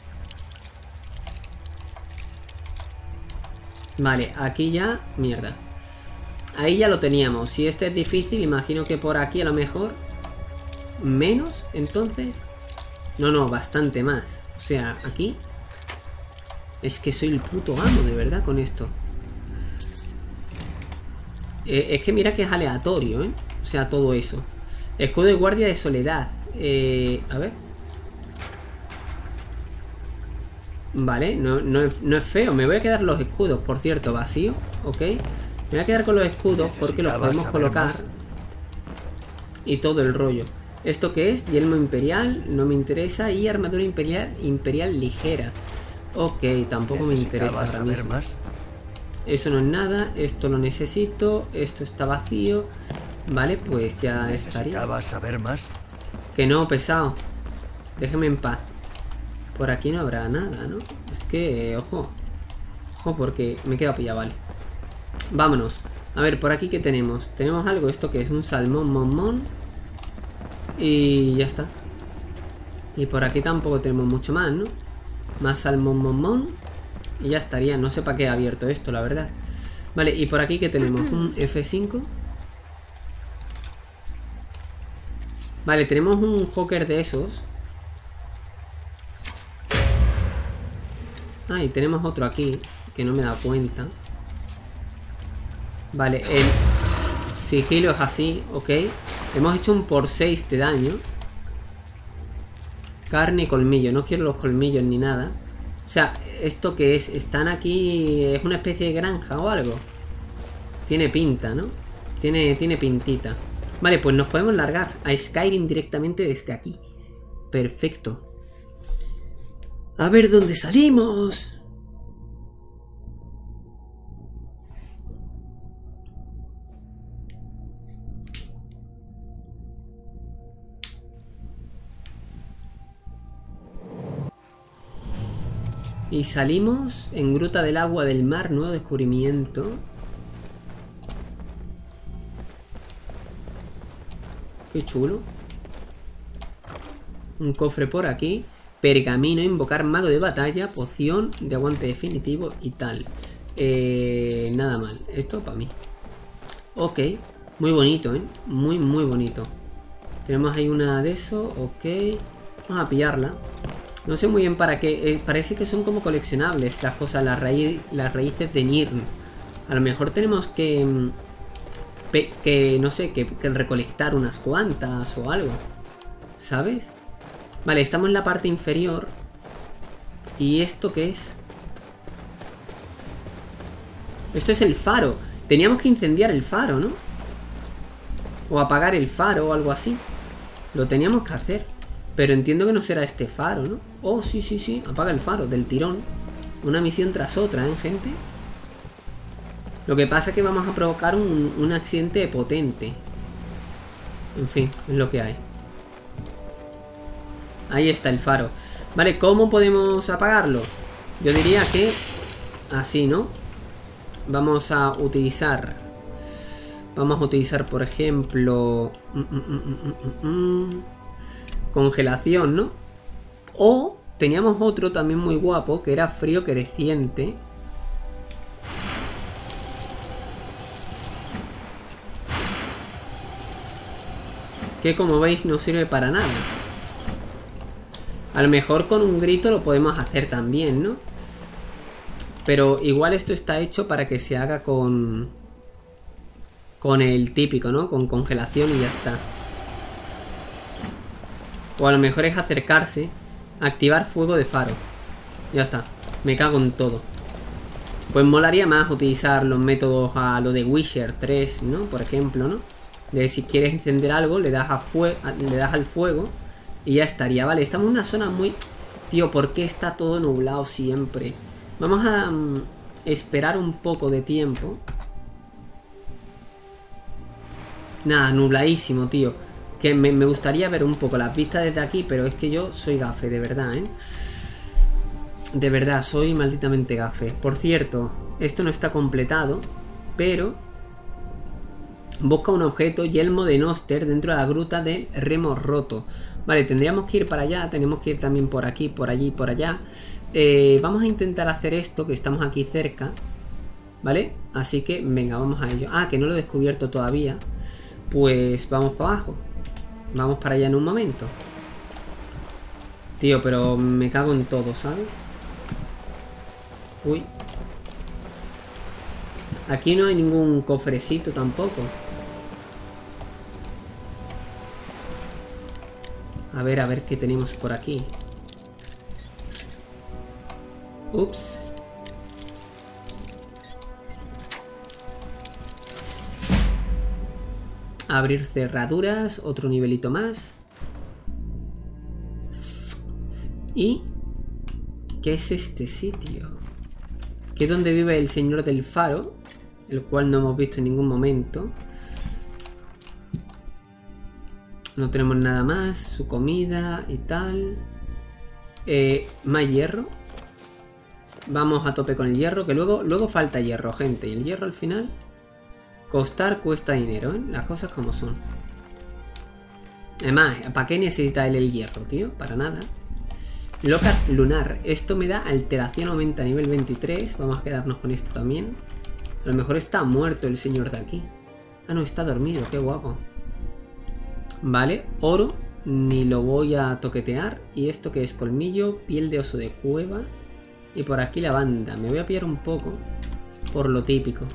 Vale, aquí ya... Mierda. Ahí ya lo teníamos. Si este es difícil, imagino que por aquí a lo mejor... Menos, entonces... No, bastante más. O sea, aquí... Es que soy el puto amo, de verdad, con esto. Es que mira que es aleatorio, ¿eh? O sea, todo eso. Escudo de guardia de soledad. A ver. Vale, no es feo. Me voy a quedar los escudos, por cierto, vacío. Ok. Me voy a quedar con los escudos porque los podemos colocar. Y todo el rollo. ¿Esto qué es? Yelmo imperial, no me interesa. Y armadura imperial ligera. Ok, tampoco me interesa ahora mismo. Eso no es nada, esto lo necesito. Esto está vacío. Vale, pues ya estaría. ¿Saber más? Que no, pesado. Déjeme en paz. Por aquí no habrá nada, ¿no? Es que, ojo. Ojo, porque me he quedado pillado, vale. Vámonos. A ver, por aquí ¿qué tenemos? Tenemos algo, esto que es un salmón momón. Y ya está. Y por aquí tampoco tenemos mucho más, ¿no? Más salmón momón. Y ya estaría, no sé para qué he abierto esto, la verdad. Vale, y por aquí ¿qué tenemos? Un F5. Vale, tenemos un Joker de esos. Ah, y tenemos otro aquí, que no me da cuenta. Vale, el sigilo es así, ok. Hemos hecho un por 6 de daño. Carne y colmillo, no quiero los colmillos ni nada. O sea, ¿esto qué es? ¿Están aquí? ¿Es una especie de granja o algo? Tiene pinta, ¿no? Tiene pintita. Vale, pues nos podemos largar a Skyrim directamente desde aquí. Perfecto. A ver dónde salimos. Y salimos en Gruta del Agua del Mar, nuevo descubrimiento. Qué chulo. Un cofre por aquí. Pergamino, invocar mago de batalla, poción de aguante definitivo y tal. Nada mal. Esto para mí. Ok. Muy bonito, ¿eh? Muy bonito. Tenemos ahí una de eso. Ok. Vamos a pillarla. No sé muy bien para qué. Parece que son como coleccionables las cosas, las raíces de Nirn. A lo mejor tenemos que que no sé, que recolectar unas cuantas o algo, ¿sabes? Vale, estamos en la parte inferior. ¿Y esto qué es? Esto es el faro. Teníamos que incendiar el faro, ¿no? O apagar el faro o algo así. Lo teníamos que hacer. Pero entiendo que no será este faro, ¿no? Oh, sí, sí, sí. Apaga el faro, del tirón. Una misión tras otra, ¿eh, gente? Lo que pasa es que vamos a provocar un accidente potente. En fin, es lo que hay. Ahí está el faro. Vale, ¿cómo podemos apagarlo? Yo diría que así, ¿no? Vamos a utilizar... por ejemplo... congelación, ¿no? O teníamos otro también muy guapo, que era frío creciente. Que como veis no sirve para nada. A lo mejor con un grito lo podemos hacer también, ¿no? Pero igual esto está hecho para que se haga con el típico, ¿no? Con congelación y ya está. O a lo mejor es acercarse. Activar fuego de faro. Ya está. Me cago en todo. Pues molaría más utilizar los métodos a lo de Witcher 3, ¿no? Por ejemplo, ¿no? De si quieres encender algo, le das al fuego y ya estaría. Vale, estamos en una zona muy... Tío, ¿por qué está todo nublado siempre? Vamos a esperar un poco de tiempo. Nada, nubladísimo, tío. Que me gustaría ver un poco las vistas desde aquí, pero es que yo soy gafe, de verdad, ¿eh? De verdad, soy malditamente gafe. Por cierto, esto no está completado, pero... Busca un objeto, yelmo de Noster, dentro de la gruta del remo roto. Vale, tendríamos que ir para allá. Tenemos que ir también por aquí, por allí, por allá. Vamos a intentar hacer esto, que estamos aquí cerca. ¿Vale? Así que, venga, vamos a ello. Ah, que no lo he descubierto todavía. Pues vamos para abajo. Vamos para allá en un momento. Tío, pero me cago en todo, ¿sabes? Uy. Aquí no hay ningún cofrecito tampoco. A ver qué tenemos por aquí. Ups. Abrir cerraduras, otro nivelito más. ¿Y qué es este sitio? Que es donde vive el señor del faro, el cual no hemos visto en ningún momento. No tenemos nada más, su comida y tal. Más hierro. Vamos a tope con el hierro, que luego falta hierro, gente. Y el hierro al final... Costar cuesta dinero, ¿eh? Las cosas como son. Además, ¿para qué necesita él el hierro, tío? Para nada. Loca lunar. Esto me da alteración, aumenta a nivel 23. Vamos a quedarnos con esto también. A lo mejor está muerto el señor de aquí. Ah, no, está dormido, qué guapo. Vale, oro. Ni lo voy a toquetear. Y esto que es colmillo, piel de oso de cueva. Y por aquí la banda. Me voy a pillar un poco por lo típico.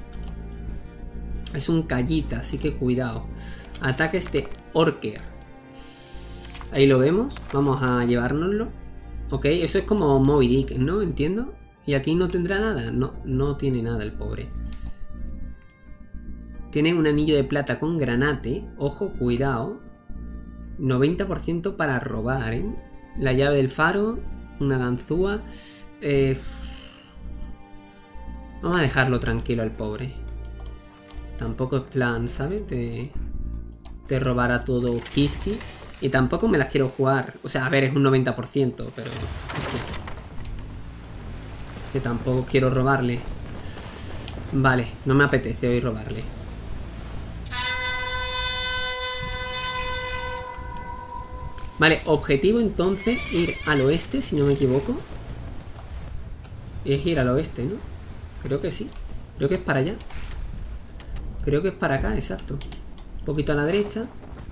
Es un callita, así que cuidado. Ataques de Orker. Ahí lo vemos. Vamos a llevárnoslo. Ok, eso es como Moby Dick, ¿no? Entiendo. Y aquí no tendrá nada. No tiene nada el pobre. Tiene un anillo de plata con granate. Ojo, cuidado. 90% para robar, ¿eh? La llave del faro. Una ganzúa. Vamos a dejarlo tranquilo al pobre. Tampoco es plan, ¿sabes? De robar a todo Kiski. Y tampoco me las quiero jugar. O sea, a ver, es un 90%, pero... que tampoco quiero robarle. Vale, no me apetece hoy robarle. Vale, objetivo entonces ir al oeste, si no me equivoco. Es ir al oeste, ¿no? Creo que sí. Creo que es para allá. Creo que es para acá, exacto. Un poquito a la derecha.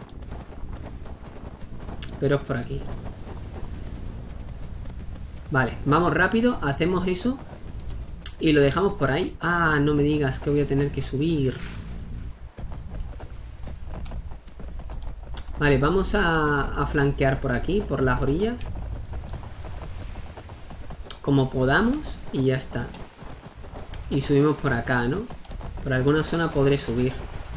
Pero es por aquí. Vale, vamos rápido. Hacemos eso. Y lo dejamos por ahí. Ah, no me digas que voy a tener que subir. Vale, vamos a flanquear por aquí, por las orillas. Como podamos y ya está. Y subimos por acá, ¿no? Por alguna zona podré subir.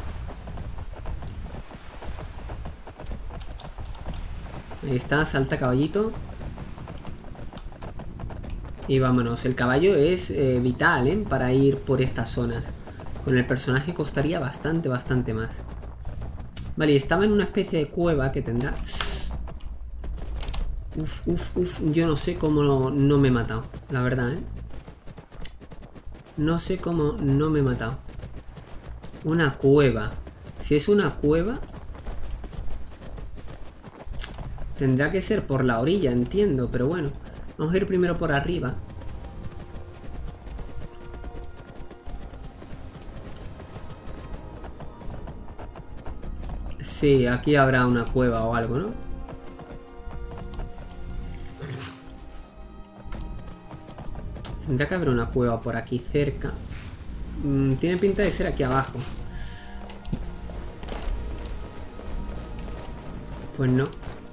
Ahí está, salta caballito. Y vámonos. El caballo es vital, ¿eh? Para ir por estas zonas. Con el personaje costaría bastante más. Vale, y estaba en una especie de cueva que tendrá... Uf. Yo no sé cómo no me he matado. La verdad, ¿eh? No sé cómo no me he matado. Una cueva. Si es una cueva... Tendrá que ser por la orilla, entiendo. Pero bueno, vamos a ir primero por arriba. Sí, aquí habrá una cueva o algo, ¿no? Tendrá que haber una cueva por aquí cerca. Tiene pinta de ser aquí abajo. Pues no.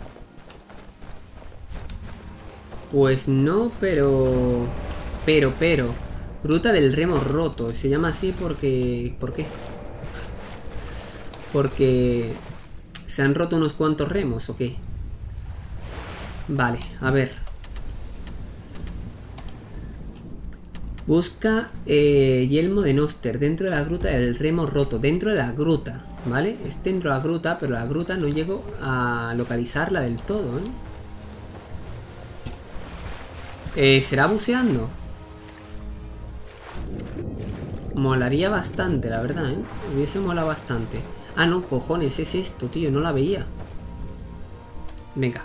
Pues no, pero... Gruta del remo roto. Se llama así porque... ¿Por qué? Porque... ¿Se han roto unos cuantos remos o qué? Vale, a ver. Busca yelmo de Noster dentro de la gruta del remo roto. Dentro de la gruta, ¿vale? Es dentro de la gruta, pero la gruta no llego a localizarla del todo, ¿eh? ¿Será buceando? Molaría bastante, la verdad, ¿eh? Hubiese molado bastante. Ah, no, cojones, es esto, tío, no la veía. Venga.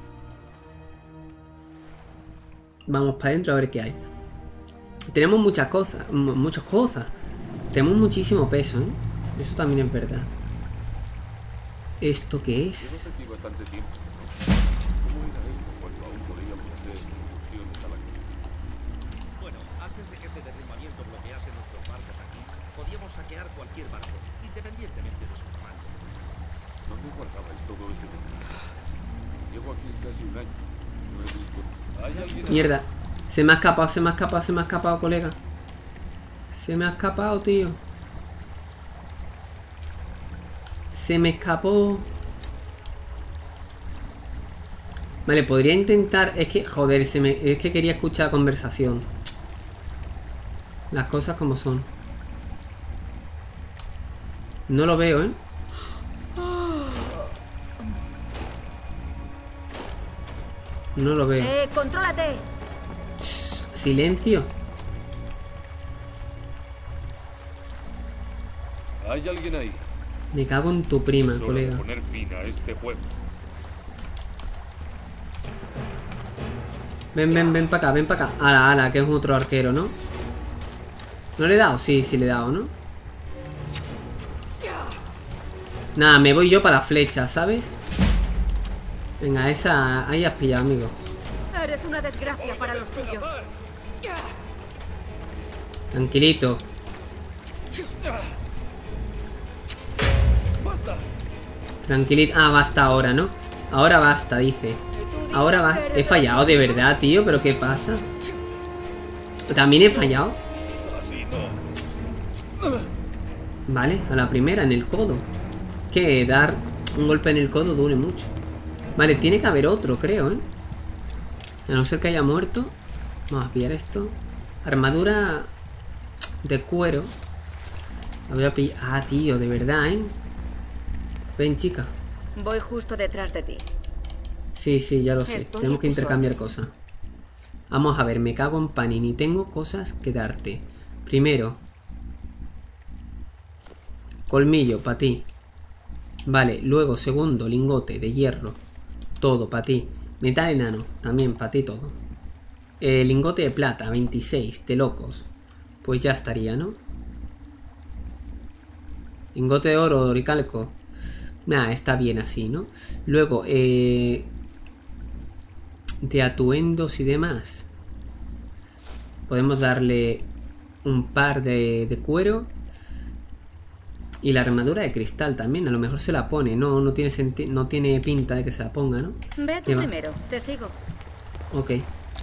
Vamos para adentro a ver qué hay. Tenemos muchas cosas. Tenemos muchísimo peso, ¿eh? Eso también es verdad. ¿Esto qué es? Bueno, antes de que ese derrumbamiento bloquease nuestros barcos aquí, podíamos saquear cualquier barco, independientemente de su tamaño. ¿Dónde guardabais todo ese dinero? Llevo aquí casi un año. No he visto. ¿Hay alguien? Mierda. Se me ha escapado, colega. Se me ha escapado, tío. Se me escapó. Vale, podría intentar... Es que, joder, es que quería escuchar conversación. Las cosas como son. No lo veo, ¿eh? No lo veo. ¡Contrólate! Silencio. ¿Hay alguien ahí? Me cago en tu prima, colega. Poner fin a este juego. Ven para acá. Ala, que es otro arquero, ¿no? ¿No le he dado? Sí, le he dado, ¿no? Nada, me voy yo para la flecha, ¿sabes? Venga, esa... Ahí has pillado, amigo. Eres una desgracia para los tuyos. Tranquilito. Tranquilito. Ah, basta ahora, ¿no? Ahora basta, dice. Ahora va. He fallado, de verdad, tío. ¿Pero qué pasa? ¿También he fallado? Vale, a la primera, en el codo. Que dar un golpe en el codo duele mucho. Vale, tiene que haber otro, creo, ¿eh? A no ser que haya muerto. Vamos a pillar esto. Armadura de cuero. La voy a pillar. Ah, tío, de verdad, ¿eh? Ven, chica. Voy justo detrás de ti. Sí, ya lo sé. Tenemos que intercambiar cosas. Vamos a ver, me cago en Panini. Tengo cosas que darte. Primero, colmillo, para ti. Vale, luego segundo, lingote de hierro. Todo, para ti. Metal enano, también para ti todo. Lingote de plata, 26, de locos. Pues ya estaría, ¿no? Lingote de oro, oricalco. Nada, está bien así, ¿no? Luego, de atuendos y demás. Podemos darle un par de cuero. Y la armadura de cristal también, a lo mejor se la pone. No tiene pinta de que se la ponga, ¿no? Ve tú primero, te sigo. Ok.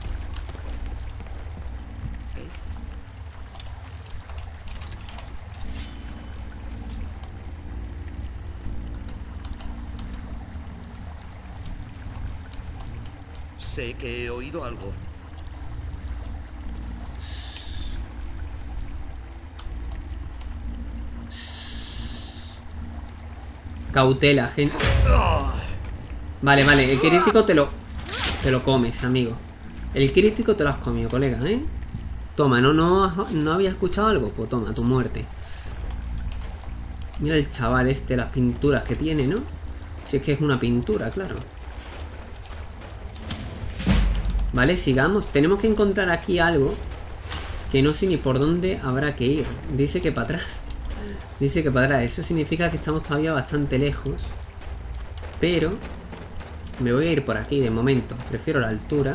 Sé que he oído algo. Cautela, gente. Vale, vale, el crítico te lo comes, amigo. El crítico te lo has comido, colega, ¿eh? Toma, ¿no había escuchado algo? Pues toma, tu muerte. Mira el chaval este, las pinturas que tiene, ¿no? Si es que es una pintura, claro. Vale, sigamos. Tenemos que encontrar aquí algo que no sé ni por dónde habrá que ir. Dice que para atrás. Dice que para atrás. Eso significa que estamos todavía bastante lejos. Pero me voy a ir por aquí de momento. Prefiero la altura.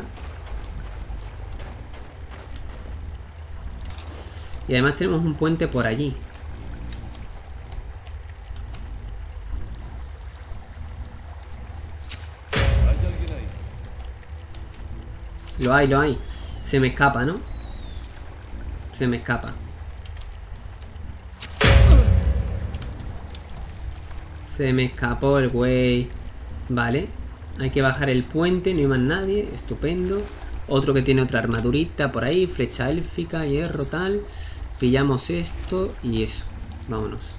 Y además tenemos un puente por allí. Lo hay. Se me escapa, ¿no? Se me escapa. Se me escapó el güey. Vale. Hay que bajar el puente, no hay más nadie. Estupendo. Otro que tiene otra armadurita por ahí. Flecha élfica, hierro, tal. Pillamos esto y eso. Vámonos.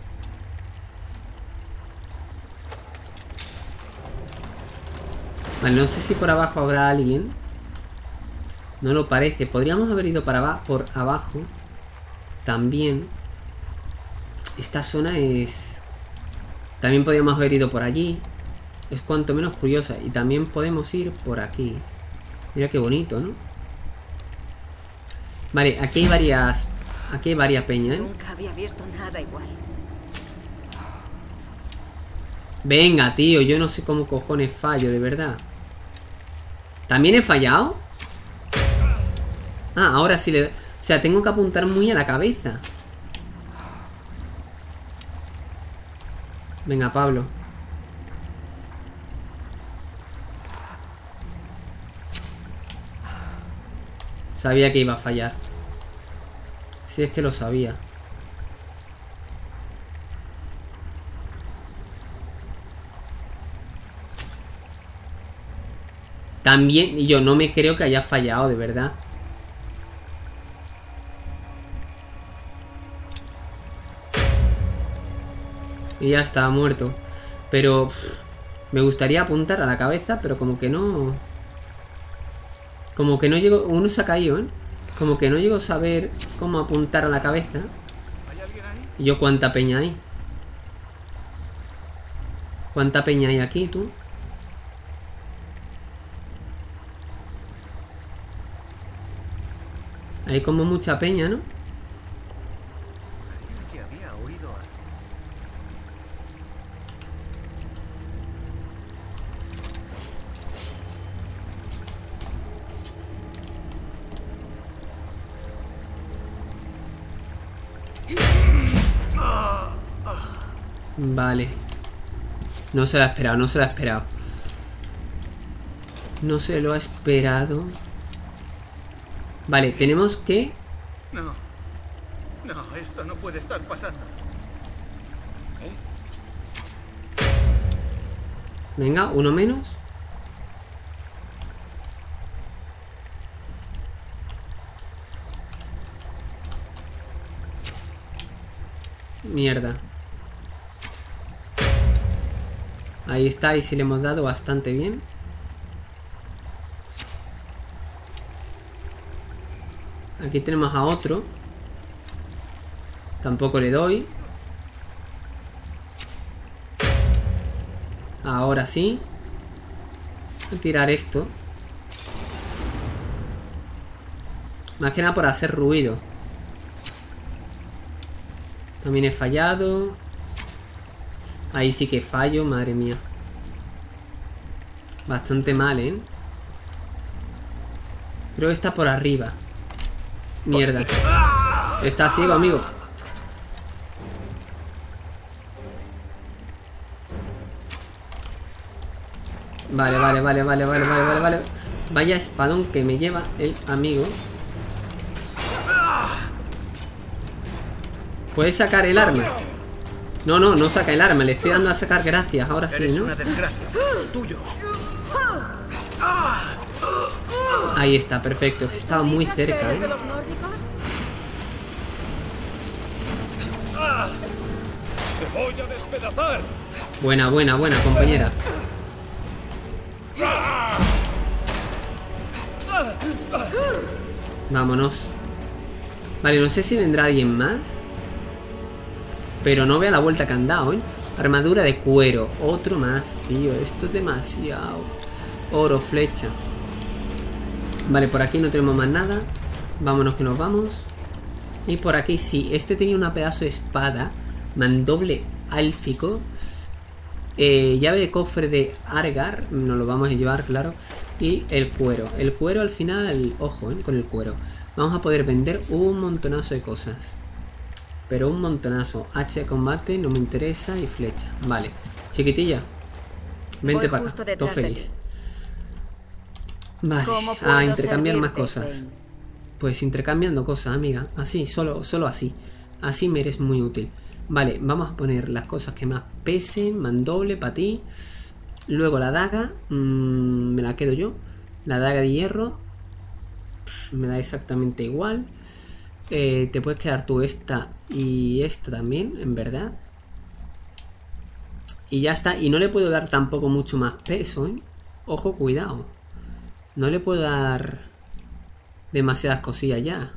Vale, no sé si por abajo habrá alguien. No lo parece. Podríamos haber ido por abajo. También. Esta zona es... También podríamos haber ido por allí. Es cuanto menos curiosa. Y también podemos ir por aquí. Mira qué bonito, ¿no? Vale, aquí hay varias... Aquí hay varias peñas, ¿eh? Nunca había visto nada igual. Venga, tío. Yo no sé cómo cojones fallo, de verdad. ¿También he fallado? Ah, ahora sí le... O sea, tengo que apuntar muy a la cabeza. Venga, Pablo. Sabía que iba a fallar. Si es que lo sabía. También, y yo no me creo que haya fallado, de verdad. Y ya estaba muerto. Pero me gustaría apuntar a la cabeza, pero como que no... Como que no llego... Uno se ha caído, ¿eh? Como que no llego a saber cómo apuntar a la cabeza. ¿Y yo cuánta peña hay? ¿Cuánta peña hay aquí, tú? Hay como mucha peña, ¿no? Que había oído algo. Vale. No se lo ha esperado, no se lo ha esperado. No se lo ha esperado. Vale, tenemos que... No. No, esto no puede estar pasando. Venga, uno menos. Mierda. Ahí está, y si le hemos dado bastante bien. Aquí tenemos a otro. Tampoco le doy. Ahora sí. Voy a tirar esto. Más que nada por hacer ruido. También he fallado. Ahí sí que fallo, madre mía. Bastante mal, ¿eh? Creo que está por arriba. Mierda. Está ciego, amigo. Vale. Vaya espadón que me lleva el amigo. ¿Puedes sacar el arma? No saca el arma. Le estoy dando a sacar gracias. Ahora sí, ¿no? Una desgracia. Los tuyos. Ahí está, perfecto. Estaba muy cerca, ¿eh? ¡Te voy a despedazar! Buena, compañera. Vámonos. Vale, no sé si vendrá alguien más. Pero no vea la vuelta que han dado, ¿eh? Armadura de cuero. Otro más, tío. Esto es demasiado. Oro, flecha. Vale, por aquí no tenemos más nada. Vámonos que nos vamos. Y por aquí sí. Este tenía una pedazo de espada. Mandoble álfico. Llave de cofre de Argar. Nos lo vamos a llevar, claro. Y el cuero. El cuero al final. Ojo, con el cuero. Vamos a poder vender un montonazo de cosas. Pero un montonazo. H de combate no me interesa. Y flecha. Vale. Chiquitilla. Vente para acá. Todo feliz. Vale. A intercambiar más cosas. Pues intercambiando cosas, amiga. Así, solo así. Así me eres muy útil. Vale, vamos a poner las cosas que más pesen. Mandoble para ti. Luego la daga. Me la quedo yo. La daga de hierro. Me da exactamente igual. Te puedes quedar tú esta y esta también, en verdad. Y ya está. Y no le puedo dar tampoco mucho más peso, ¿eh? Ojo, cuidado. No le puedo dar demasiadas cosillas ya.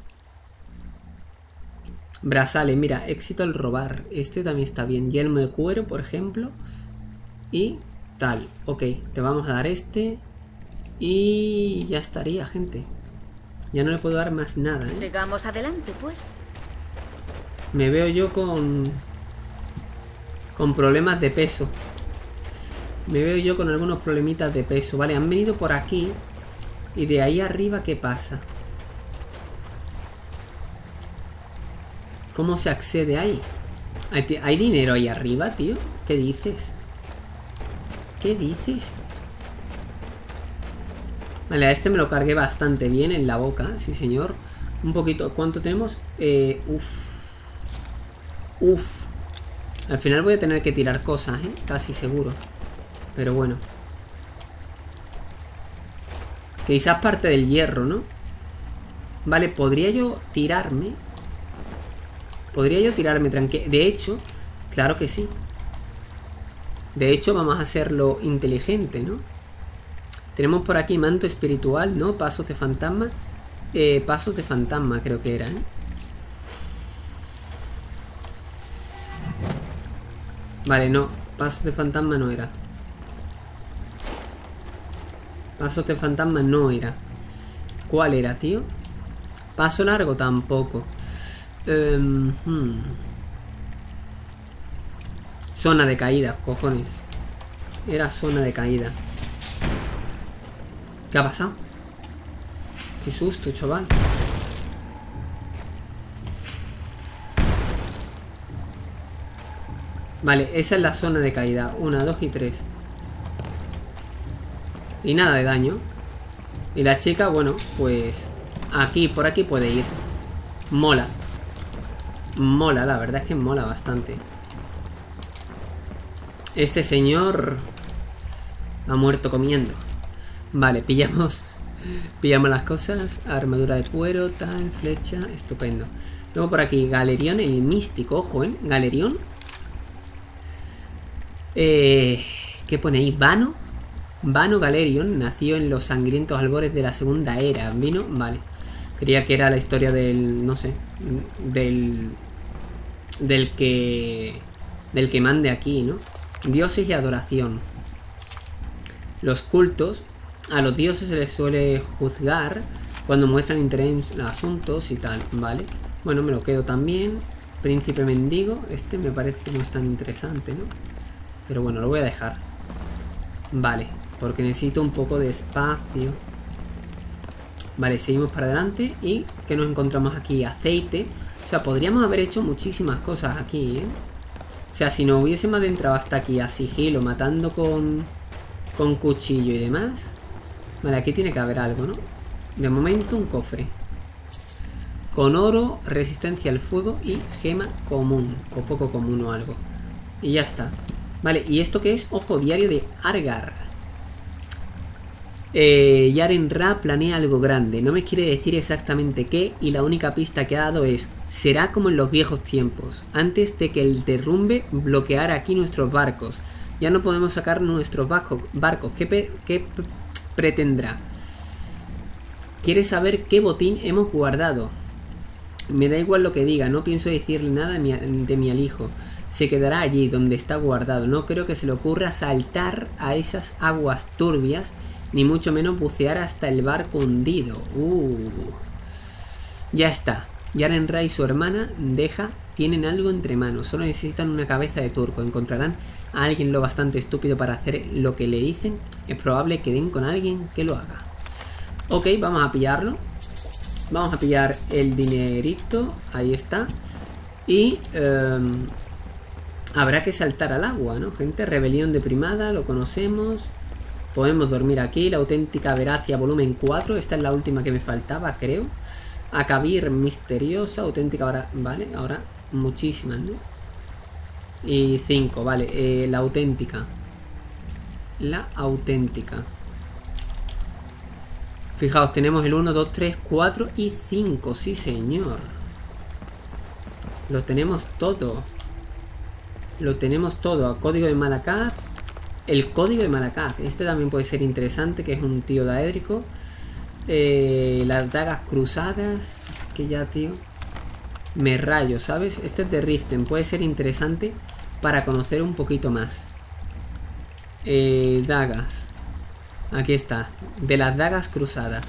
Brazales, mira, éxito al robar. Este también está bien. Yelmo de cuero, por ejemplo. Y tal. Ok, te vamos a dar este. Y ya estaría, gente. Ya no le puedo dar más nada, ¿eh? Sigamos adelante, pues. Me veo yo con problemas de peso. Me veo yo con algunos problemitas de peso. Vale, han venido por aquí. Y de ahí arriba, ¿qué pasa? ¿Cómo se accede ahí? ¿Hay dinero ahí arriba, tío? ¿Qué dices? ¿Qué dices? Vale, a este me lo cargué bastante bien en la boca. Sí, señor. Un poquito. ¿Cuánto tenemos? Uf. Al final voy a tener que tirar cosas, ¿eh? Casi seguro. Pero bueno. Quizás parte del hierro, ¿no? Vale, podría yo tirarme. Tranquilo. De hecho, claro que sí. De hecho, vamos a hacerlo inteligente, ¿no? Tenemos por aquí manto espiritual, ¿no? Pasos de fantasma. Pasos de fantasma creo que era, ¿eh? Vale, no. Pasos de fantasma no era. Pasos de fantasma no era. ¿Cuál era, tío? Paso largo tampoco. Zona de caída, cojones. Era zona de caída. ¿Qué ha pasado? Qué susto, chaval. Vale, esa es la zona de caída. 1, 2 y 3. Y nada de daño. Y la chica, bueno, pues aquí, por aquí puede ir. Mola. Mola, la verdad es que mola bastante. Este señor ha muerto comiendo. Vale, pillamos las cosas. Armadura de cuero, tal, flecha, estupendo. Luego por aquí, Galerión, el místico. Ojo, ¿eh? Galerión. ¿Qué pone ahí? Vano. Vano Galerión nació en los sangrientos albores de la segunda era. Vino, vale. Creía que era la historia del, no sé, del que mande aquí, ¿no? Dioses y adoración. Los cultos. A los dioses se les suele juzgar cuando muestran interés en asuntos y tal, ¿vale? Bueno, me lo quedo también. Príncipe mendigo. Este me parece que no es tan interesante, ¿no? Pero bueno, lo voy a dejar. Vale, porque necesito un poco de espacio. Vale, seguimos para adelante. ¿Y qué nos encontramos aquí? Aceite. O sea, podríamos haber hecho muchísimas cosas aquí, ¿eh? O sea, si nos hubiésemos adentrado hasta aquí a sigilo, matando con con cuchillo y demás. Vale, aquí tiene que haber algo, ¿no? De momento un cofre. Con oro, resistencia al fuego y gema común. O poco común o algo. Y ya está. Vale, ¿y esto qué es? Ojo, diario de Argar. Yaren Ra planea algo grande. No me quiere decir exactamente qué. Y la única pista que ha dado es: será como en los viejos tiempos, antes de que el derrumbe bloqueara aquí nuestros barcos. Ya no podemos sacar nuestros barcos. ¿Qué pretendrá? Quiere saber qué botín hemos guardado. Me da igual lo que diga. No pienso decirle nada de mi alijo. Se quedará allí donde está guardado. No creo que se le ocurra saltar a esas aguas turbias, ni mucho menos bucear hasta el barco hundido. Ya está. Yaren Ra y su hermana Deja tienen algo entre manos. Solo necesitan una cabeza de turco. Encontrarán a alguien lo bastante estúpido para hacer lo que le dicen. Es probable que den con alguien que lo haga. Ok, vamos a pillarlo. Vamos a pillar el dinerito. Ahí está. Y habrá que saltar al agua, ¿no, gente? Rebelión de primada, lo conocemos. Podemos dormir aquí. La auténtica veracia, volumen 4. Esta es la última que me faltaba, creo. Akabir misteriosa, auténtica... Vale, ahora muchísimas, ¿no? Y 5, vale. La auténtica. La auténtica. Fijaos, tenemos el 1, 2, 3, 4 y 5. Sí, señor. Lo tenemos todo. Lo tenemos todo. Código de Malakath. El código de Malakath. Este también puede ser interesante, que es un tío daédrico. Las dagas cruzadas. Es que ya, tío, me rayo, ¿sabes? Este es de Riften. Puede ser interesante para conocer un poquito más. Dagas. Aquí está. De las dagas cruzadas.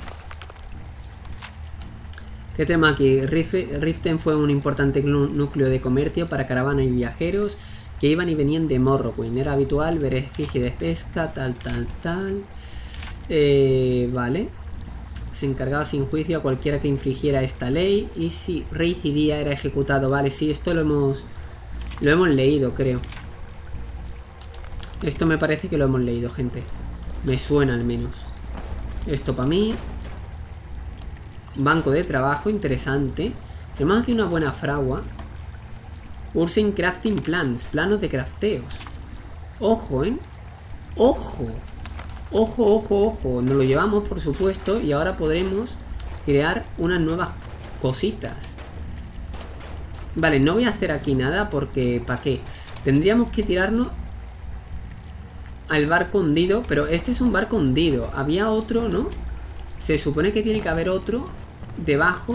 ¿Qué tema aquí? Riften fue un importante núcleo de comercio para caravanas y viajeros que iban y venían de Morrowind. Era habitual ver efigie de pesca, tal. Vale. Se encargaba sin juicio a cualquiera que infringiera esta ley. Y si reincidía era ejecutado. Vale, sí, esto lo hemos leído, creo. Esto me parece que lo hemos leído, gente. Me suena al menos. Esto para mí. Banco de trabajo, interesante. Tenemos aquí una buena fragua. Ursen Crafting Plans, planos de crafteos. Ojo, ¿eh? Ojo. Ojo. Nos lo llevamos, por supuesto. Y ahora podremos crear unas nuevas cositas. Vale, no voy a hacer aquí nada porque... ¿para qué? Tendríamos que tirarnos al barco hundido. Pero este es un barco hundido. Había otro, ¿no? Se supone que tiene que haber otro debajo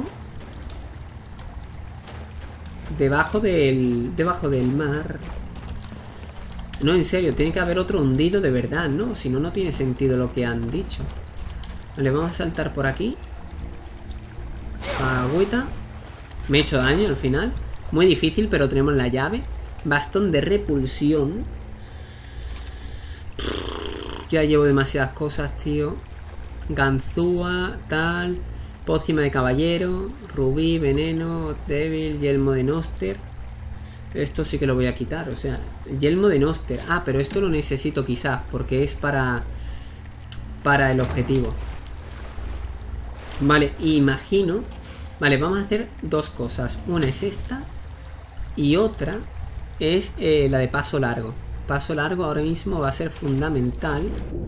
del mar. No, en serio, tiene que haber otro hundido de verdad, ¿no? Si no, no tiene sentido lo que han dicho. Vale, vamos a saltar por aquí. Agüita. Me he hecho daño al final. Muy difícil, pero tenemos la llave. Bastón de repulsión. Ya llevo demasiadas cosas, tío. Ganzúa, tal. Pócima de caballero. Rubí, veneno, débil, yelmo de Noster. Esto sí que lo voy a quitar, o sea, yelmo de Noster. Ah, pero esto lo necesito quizás, porque es para el objetivo. Vale, imagino. Vale, vamos a hacer dos cosas. Una es esta y otra es la de paso largo. Paso largo ahora mismo va a ser fundamental.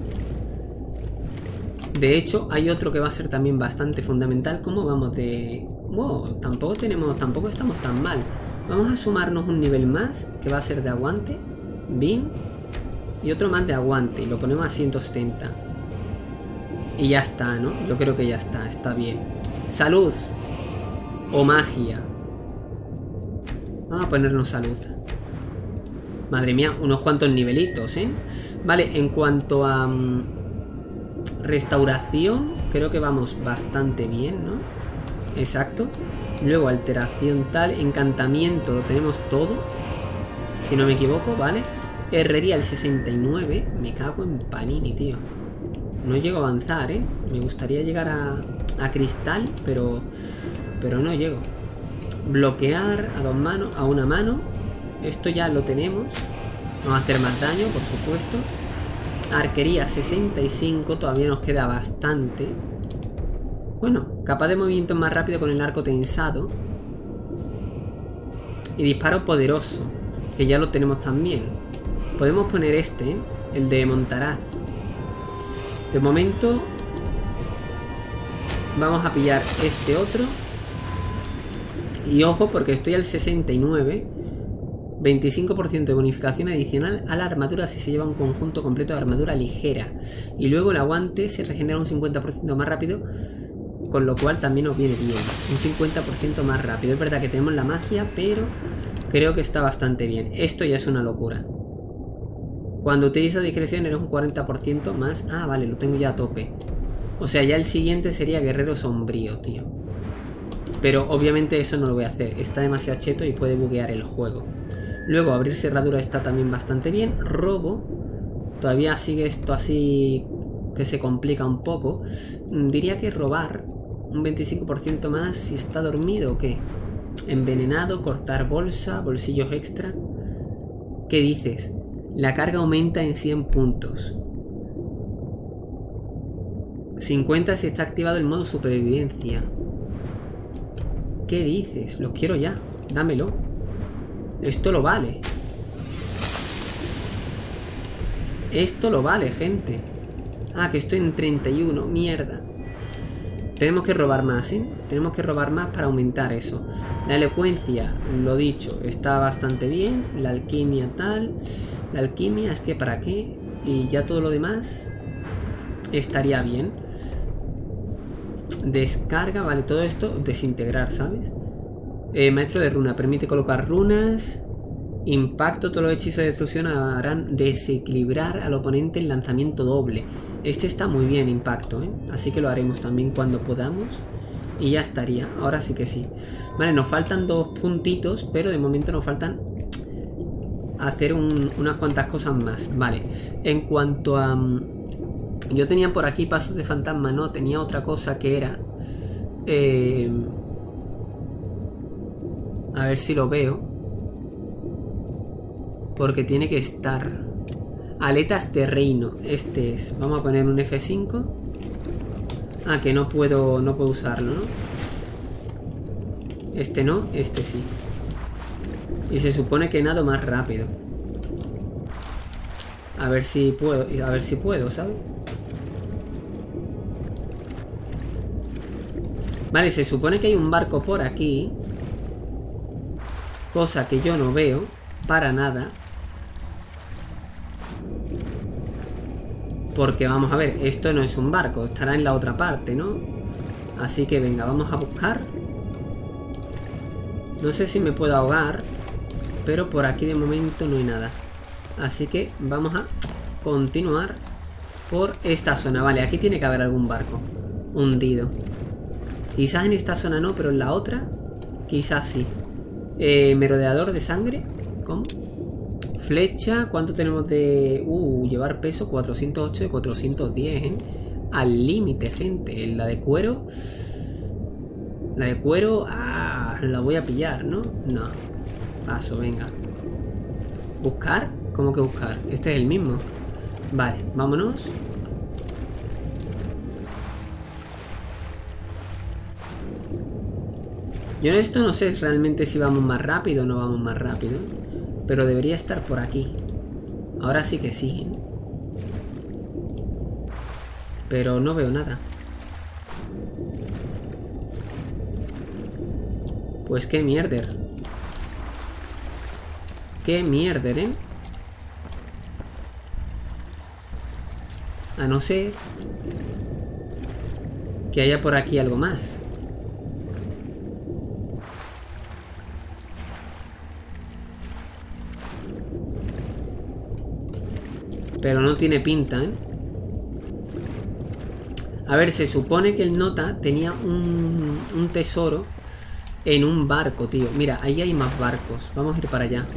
De hecho, hay otro que va a ser también bastante fundamental. ¿Cómo vamos de...? Wow, tampoco estamos tan mal. Vamos a sumarnos un nivel más, que va a ser de aguante. Bin. Y otro más de aguante. Y lo ponemos a 170. Y ya está, ¿no? Yo creo que ya está. Está bien. Salud. O magia. Vamos a ponernos salud. Madre mía, unos cuantos nivelitos, ¿eh? Vale, en cuanto a... restauración, creo que vamos bastante bien, ¿no? Exacto. Luego alteración tal, encantamiento lo tenemos todo, si no me equivoco, ¿vale? Herrería el 69. Me cago en Panini, tío. No llego a avanzar, ¿eh? Me gustaría llegar a cristal, pero no llego. Bloquear a dos manos, a una mano. Esto ya lo tenemos. Vamos a hacer más daño, por supuesto. Arquería 65, todavía nos queda bastante. Bueno, capaz de movimiento más rápido con el arco tensado. Y disparo poderoso, que ya lo tenemos también. Podemos poner este, el de Montaraz. De momento vamos a pillar este otro. Y ojo, porque estoy al 69. 25% de bonificación adicional a la armadura si se lleva un conjunto completo de armadura ligera. Y luego el aguante se regenera un 50% más rápido, con lo cual también nos viene bien. Un 50% más rápido. Es verdad que tenemos la magia, pero creo que está bastante bien. Esto ya es una locura. Cuando utilizas discreción eres un 40% más. Ah, vale, lo tengo ya a tope. O sea, ya el siguiente sería guerrero sombrío, tío. Pero obviamente eso no lo voy a hacer. Está demasiado cheto y puede buguear el juego. Luego abrir cerradura está también bastante bien. Robo. Todavía sigue esto así que se complica un poco. Diría que robar un 25% más si está dormido o qué. Envenenado, cortar bolsa, bolsillos extra. ¿Qué dices? La carga aumenta en 100 puntos. 50 si está activado el modo supervivencia. ¿Qué dices? Los quiero ya. Dámelo. Esto lo vale. Esto lo vale, gente. Ah, que estoy en 31. Mierda. Tenemos que robar más, ¿eh? Tenemos que robar más para aumentar eso. La elocuencia, lo dicho, está bastante bien. La alquimia tal. La alquimia es que para qué. Y ya todo lo demás estaría bien. Descarga, vale, todo esto desintegrar, ¿sabes? Maestro de runa, permite colocar runas. Impacto, todos los hechizos de destrucción harán desequilibrar al oponente en lanzamiento doble. Este está muy bien, impacto, ¿eh? Así que lo haremos también cuando podamos. Y ya estaría, ahora sí que sí. Vale, nos faltan 2 puntitos, pero de momento nos faltan hacer unas cuantas cosas más. Vale, en cuanto a... yo tenía por aquí pasos de fantasma, no, tenía otra cosa que era... a ver si lo veo. Porque tiene que estar... Aletas de reino, este es. Vamos a poner un F5. Ah, que no puedo usarlo, ¿no? Este no, este sí. Y se supone que nado más rápido. A ver si puedo, ¿sabes? Vale, se supone que hay un barco por aquí. Cosa que yo no veo para nada. Porque vamos a ver, esto no es un barco, estará en la otra parte, ¿no? Así que venga, vamos a buscar. No sé si me puedo ahogar, pero por aquí de momento no hay nada. Así que vamos a continuar por esta zona. Vale, aquí tiene que haber algún barco hundido. Quizás en esta zona no, pero en la otra quizás sí. Merodeador de sangre. ¿Cómo? Flecha. ¿Cuánto tenemos de...? Llevar peso 408 de 410, ¿eh? Al límite, gente. La de cuero... La de cuero... Ah, la voy a pillar, ¿no? No. Paso, venga. ¿Buscar? ¿Cómo que buscar? Este es el mismo. Vale, vámonos. Yo en esto no sé realmente si vamos más rápido o no vamos más rápido. Pero debería estar por aquí. Ahora sí que sí, ¿eh? Pero no veo nada. Pues qué mierder. Qué mierder, ¿eh? A no ser que haya por aquí algo más. Pero no tiene pinta, ¿eh? A ver, se supone que el nota tenía un tesoro en un barco, tío. Mira, ahí hay más barcos. Vamos a ir para allá.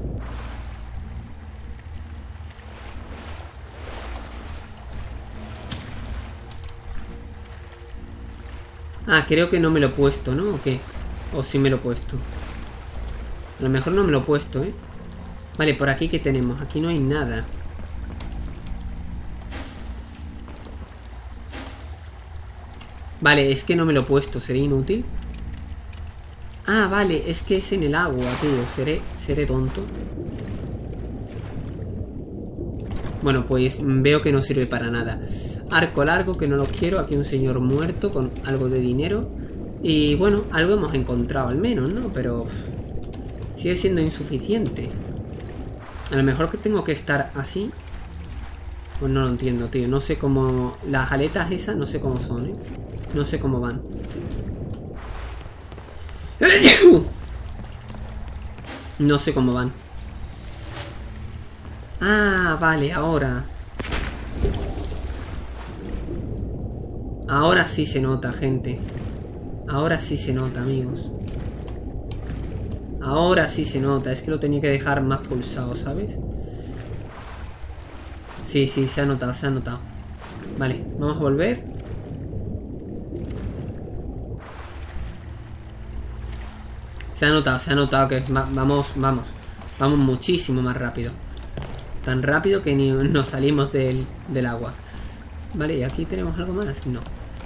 Ah, creo que no me lo he puesto, ¿no? ¿O qué? O sí me lo he puesto. A lo mejor no me lo he puesto, ¿eh? Vale, por aquí ¿qué tenemos? Aquí no hay nada. Vale, es que no me lo he puesto. ¿Sería inútil? Ah, vale, es que es en el agua, tío. Seré tonto. Bueno, pues veo que no sirve para nada. Arco largo, que no lo quiero. Aquí un señor muerto con algo de dinero. Y bueno, algo hemos encontrado al menos, ¿no? Pero sigue siendo insuficiente. A lo mejor que tengo que estar así. Pues no lo entiendo, tío. No sé cómo... Las aletas esas no sé cómo son, ¿eh? No sé cómo van. No sé cómo van. Ah, vale, ahora. Ahora sí se nota, gente. Ahora sí se nota, amigos. Ahora sí se nota. Es que lo tenía que dejar más pulsado, ¿sabes? Sí, sí, se ha notado, se ha notado. Vale, vamos a volver. Se ha notado que vamos muchísimo más rápido. Tan rápido que ni nos salimos del agua. Vale, ¿y aquí tenemos algo más? No.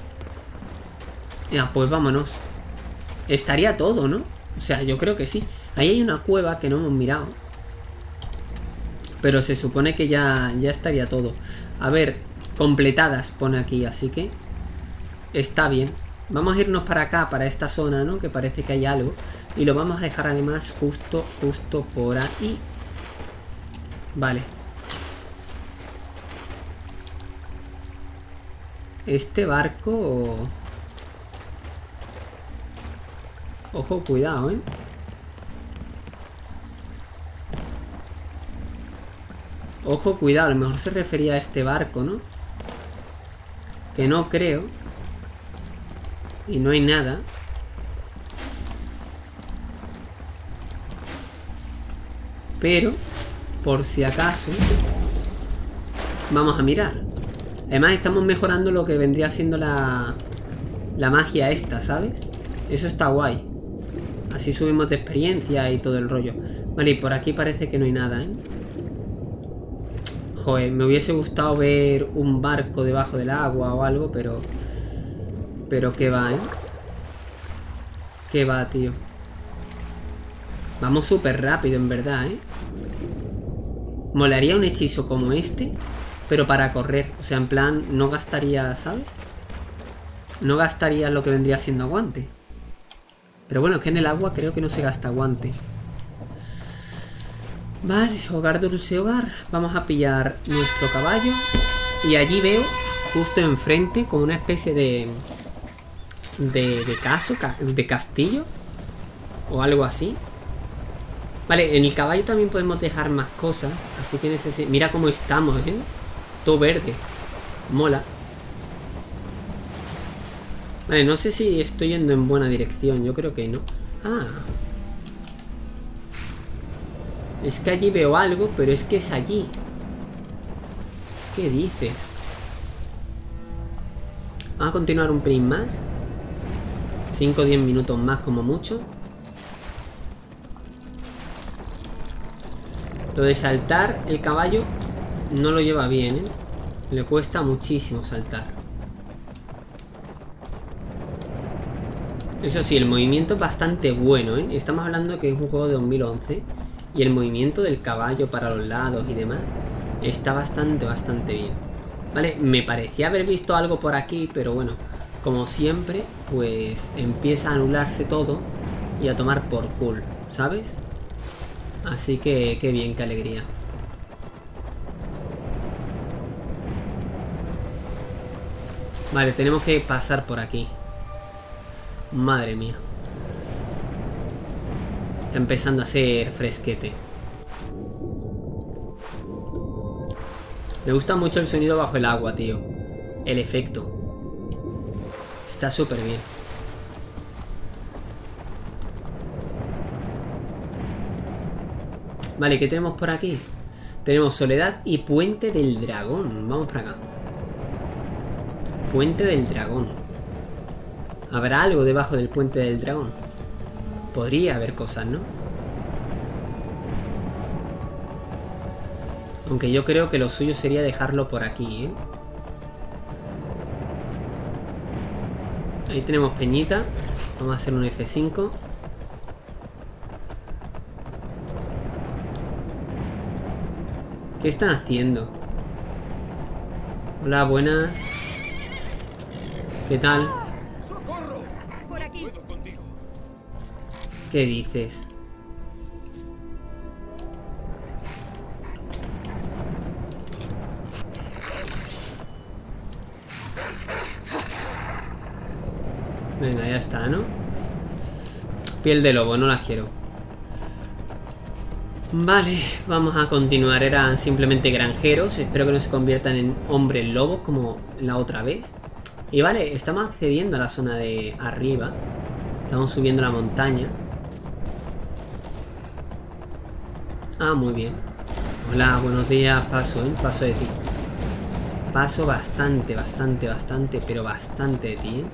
Ya, pues vámonos. Estaría todo, ¿no? O sea, yo creo que sí. Ahí hay una cueva que no hemos mirado. Pero se supone que ya estaría todo. A ver, completadas pone aquí, así que está bien. Vamos a irnos para acá, para esta zona, ¿no? Que parece que hay algo. Y lo vamos a dejar además justo por ahí. Vale. Este barco... Ojo, cuidado, ¿eh? Ojo, cuidado. A lo mejor se refería a este barco, ¿no? Que no creo. Y no hay nada. Pero, por si acaso, vamos a mirar. Además estamos mejorando lo que vendría siendo la magia esta, ¿sabes? Eso está guay. Así subimos de experiencia y todo el rollo. Vale, y por aquí parece que no hay nada, ¿eh? Joder, me hubiese gustado ver un barco debajo del agua o algo, pero... Pero qué va, ¿eh? Qué va, tío. Vamos súper rápido, en verdad, ¿eh? Molaría un hechizo como este, pero para correr. O sea, en plan, no gastaría, ¿sabes? No gastaría lo que vendría siendo aguante. Pero bueno, es que en el agua creo que no se gasta aguante. Vale, hogar dulce hogar. Vamos a pillar nuestro caballo. Y allí veo, justo enfrente, como una especie de castillo o algo así. Vale, en el caballo también podemos dejar más cosas. Así que mira cómo estamos, ¿eh? Todo verde. Mola. Vale, no sé si estoy yendo en buena dirección. Yo creo que no. Ah. Es que allí veo algo, pero es que es allí. ¿Qué dices? Vamos a continuar un pelín más. 5 o 10 minutos más como mucho. Lo de saltar el caballo no lo lleva bien, ¿eh? Le cuesta muchísimo saltar. Eso sí, el movimiento es bastante bueno, ¿eh? Estamos hablando de que es un juego de 2011 y el movimiento del caballo para los lados y demás está bastante bien. Vale, me parecía haber visto algo por aquí, pero bueno, como siempre, pues empieza a anularse todo y a tomar por culo, ¿sabes? Así que qué bien, qué alegría. Vale, tenemos que pasar por aquí. Madre mía. Está empezando a ser fresquete. Me gusta mucho el sonido bajo el agua, tío. El efecto. Está súper bien. Vale, ¿qué tenemos por aquí? Tenemos Soledad y Puente del Dragón. Vamos para acá. Puente del Dragón. ¿Habrá algo debajo del Puente del Dragón? Podría haber cosas, ¿no? Aunque yo creo que lo suyo sería dejarlo por aquí, ¿eh? Ahí tenemos peñita. Vamos a hacer un F5. ¿Qué están haciendo? Hola, buenas. ¿Qué tal? ¡Socorro! Por aquí. Puedo contigo. ¿Qué dices? Venga, ya está, ¿no? Piel de lobo, no la quiero. Vale, vamos a continuar. Eran simplemente granjeros. Espero que no se conviertan en hombres lobos como la otra vez. Y vale, estamos accediendo a la zona de arriba. Estamos subiendo la montaña. Ah, muy bien. Hola, buenos días. Paso, paso de ti. Paso bastante, pero bastante de ti, ¿eh?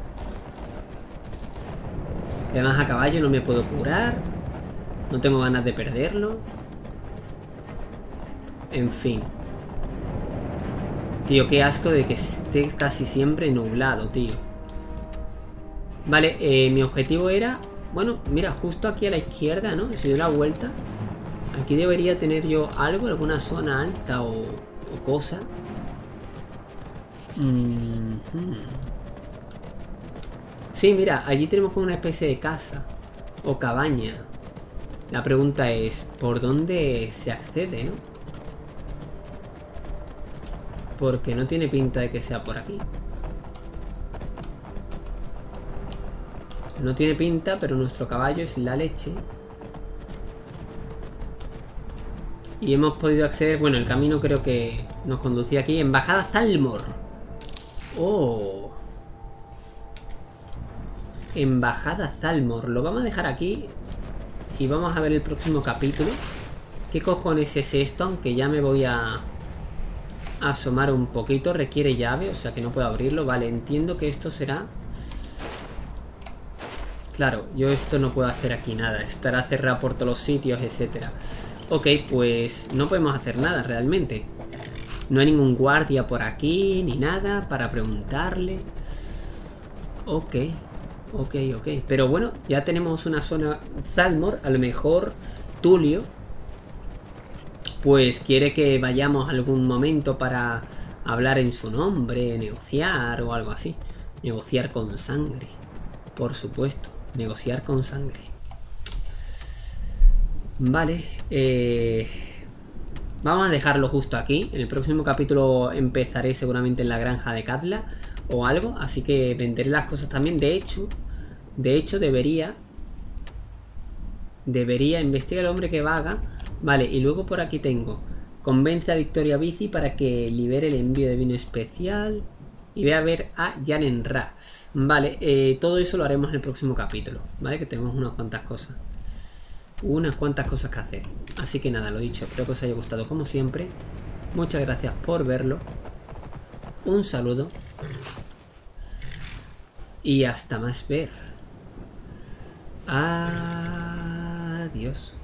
Además a caballo no me puedo curar. No tengo ganas de perderlo. En fin. Tío, qué asco de que esté casi siempre nublado, tío. Vale, mi objetivo era... Bueno, mira, justo aquí a la izquierda, ¿no? Si doy la vuelta, aquí debería tener yo algo, alguna zona alta o cosa. Sí, mira, allí tenemos como una especie de casa o cabaña. La pregunta es, ¿por dónde se accede, no? Porque no tiene pinta de que sea por aquí. No tiene pinta, pero nuestro caballo es la leche. Y hemos podido acceder... Bueno, el camino creo que nos conducía aquí. Embajada Thalmor. Oh. Embajada Thalmor. Lo vamos a dejar aquí. Y vamos a ver el próximo capítulo. ¿Qué cojones es esto? Aunque ya me voy a asomar un poquito. Requiere llave, o sea que no puedo abrirlo. Vale, entiendo que esto será... Claro, yo esto no puedo hacer aquí nada. Estará cerrado por todos los sitios, etcétera. Ok, pues no podemos hacer nada realmente. No hay ningún guardia por aquí, ni nada para preguntarle. Ok. Pero bueno, ya tenemos una zona Thalmor. A lo mejor Tulio pues quiere que vayamos algún momento para hablar en su nombre, negociar o algo así. Negociar con sangre, por supuesto. Negociar con sangre. Vale, vamos a dejarlo justo aquí. En el próximo capítulo empezaré seguramente en la granja de Katla o algo, así que venderé las cosas también. De hecho debería investigar al hombre que vaga. Vale, y luego por aquí tengo: convence a Victoria Bici para que libere el envío de vino especial. Y voy a ver a Yanen Ra. Vale, todo eso lo haremos en el próximo capítulo. Vale, que tenemos unas cuantas cosas. Unas cuantas cosas que hacer. Así que nada, lo dicho, espero que os haya gustado como siempre. Muchas gracias por verlo. Un saludo. Y hasta más ver. Adiós.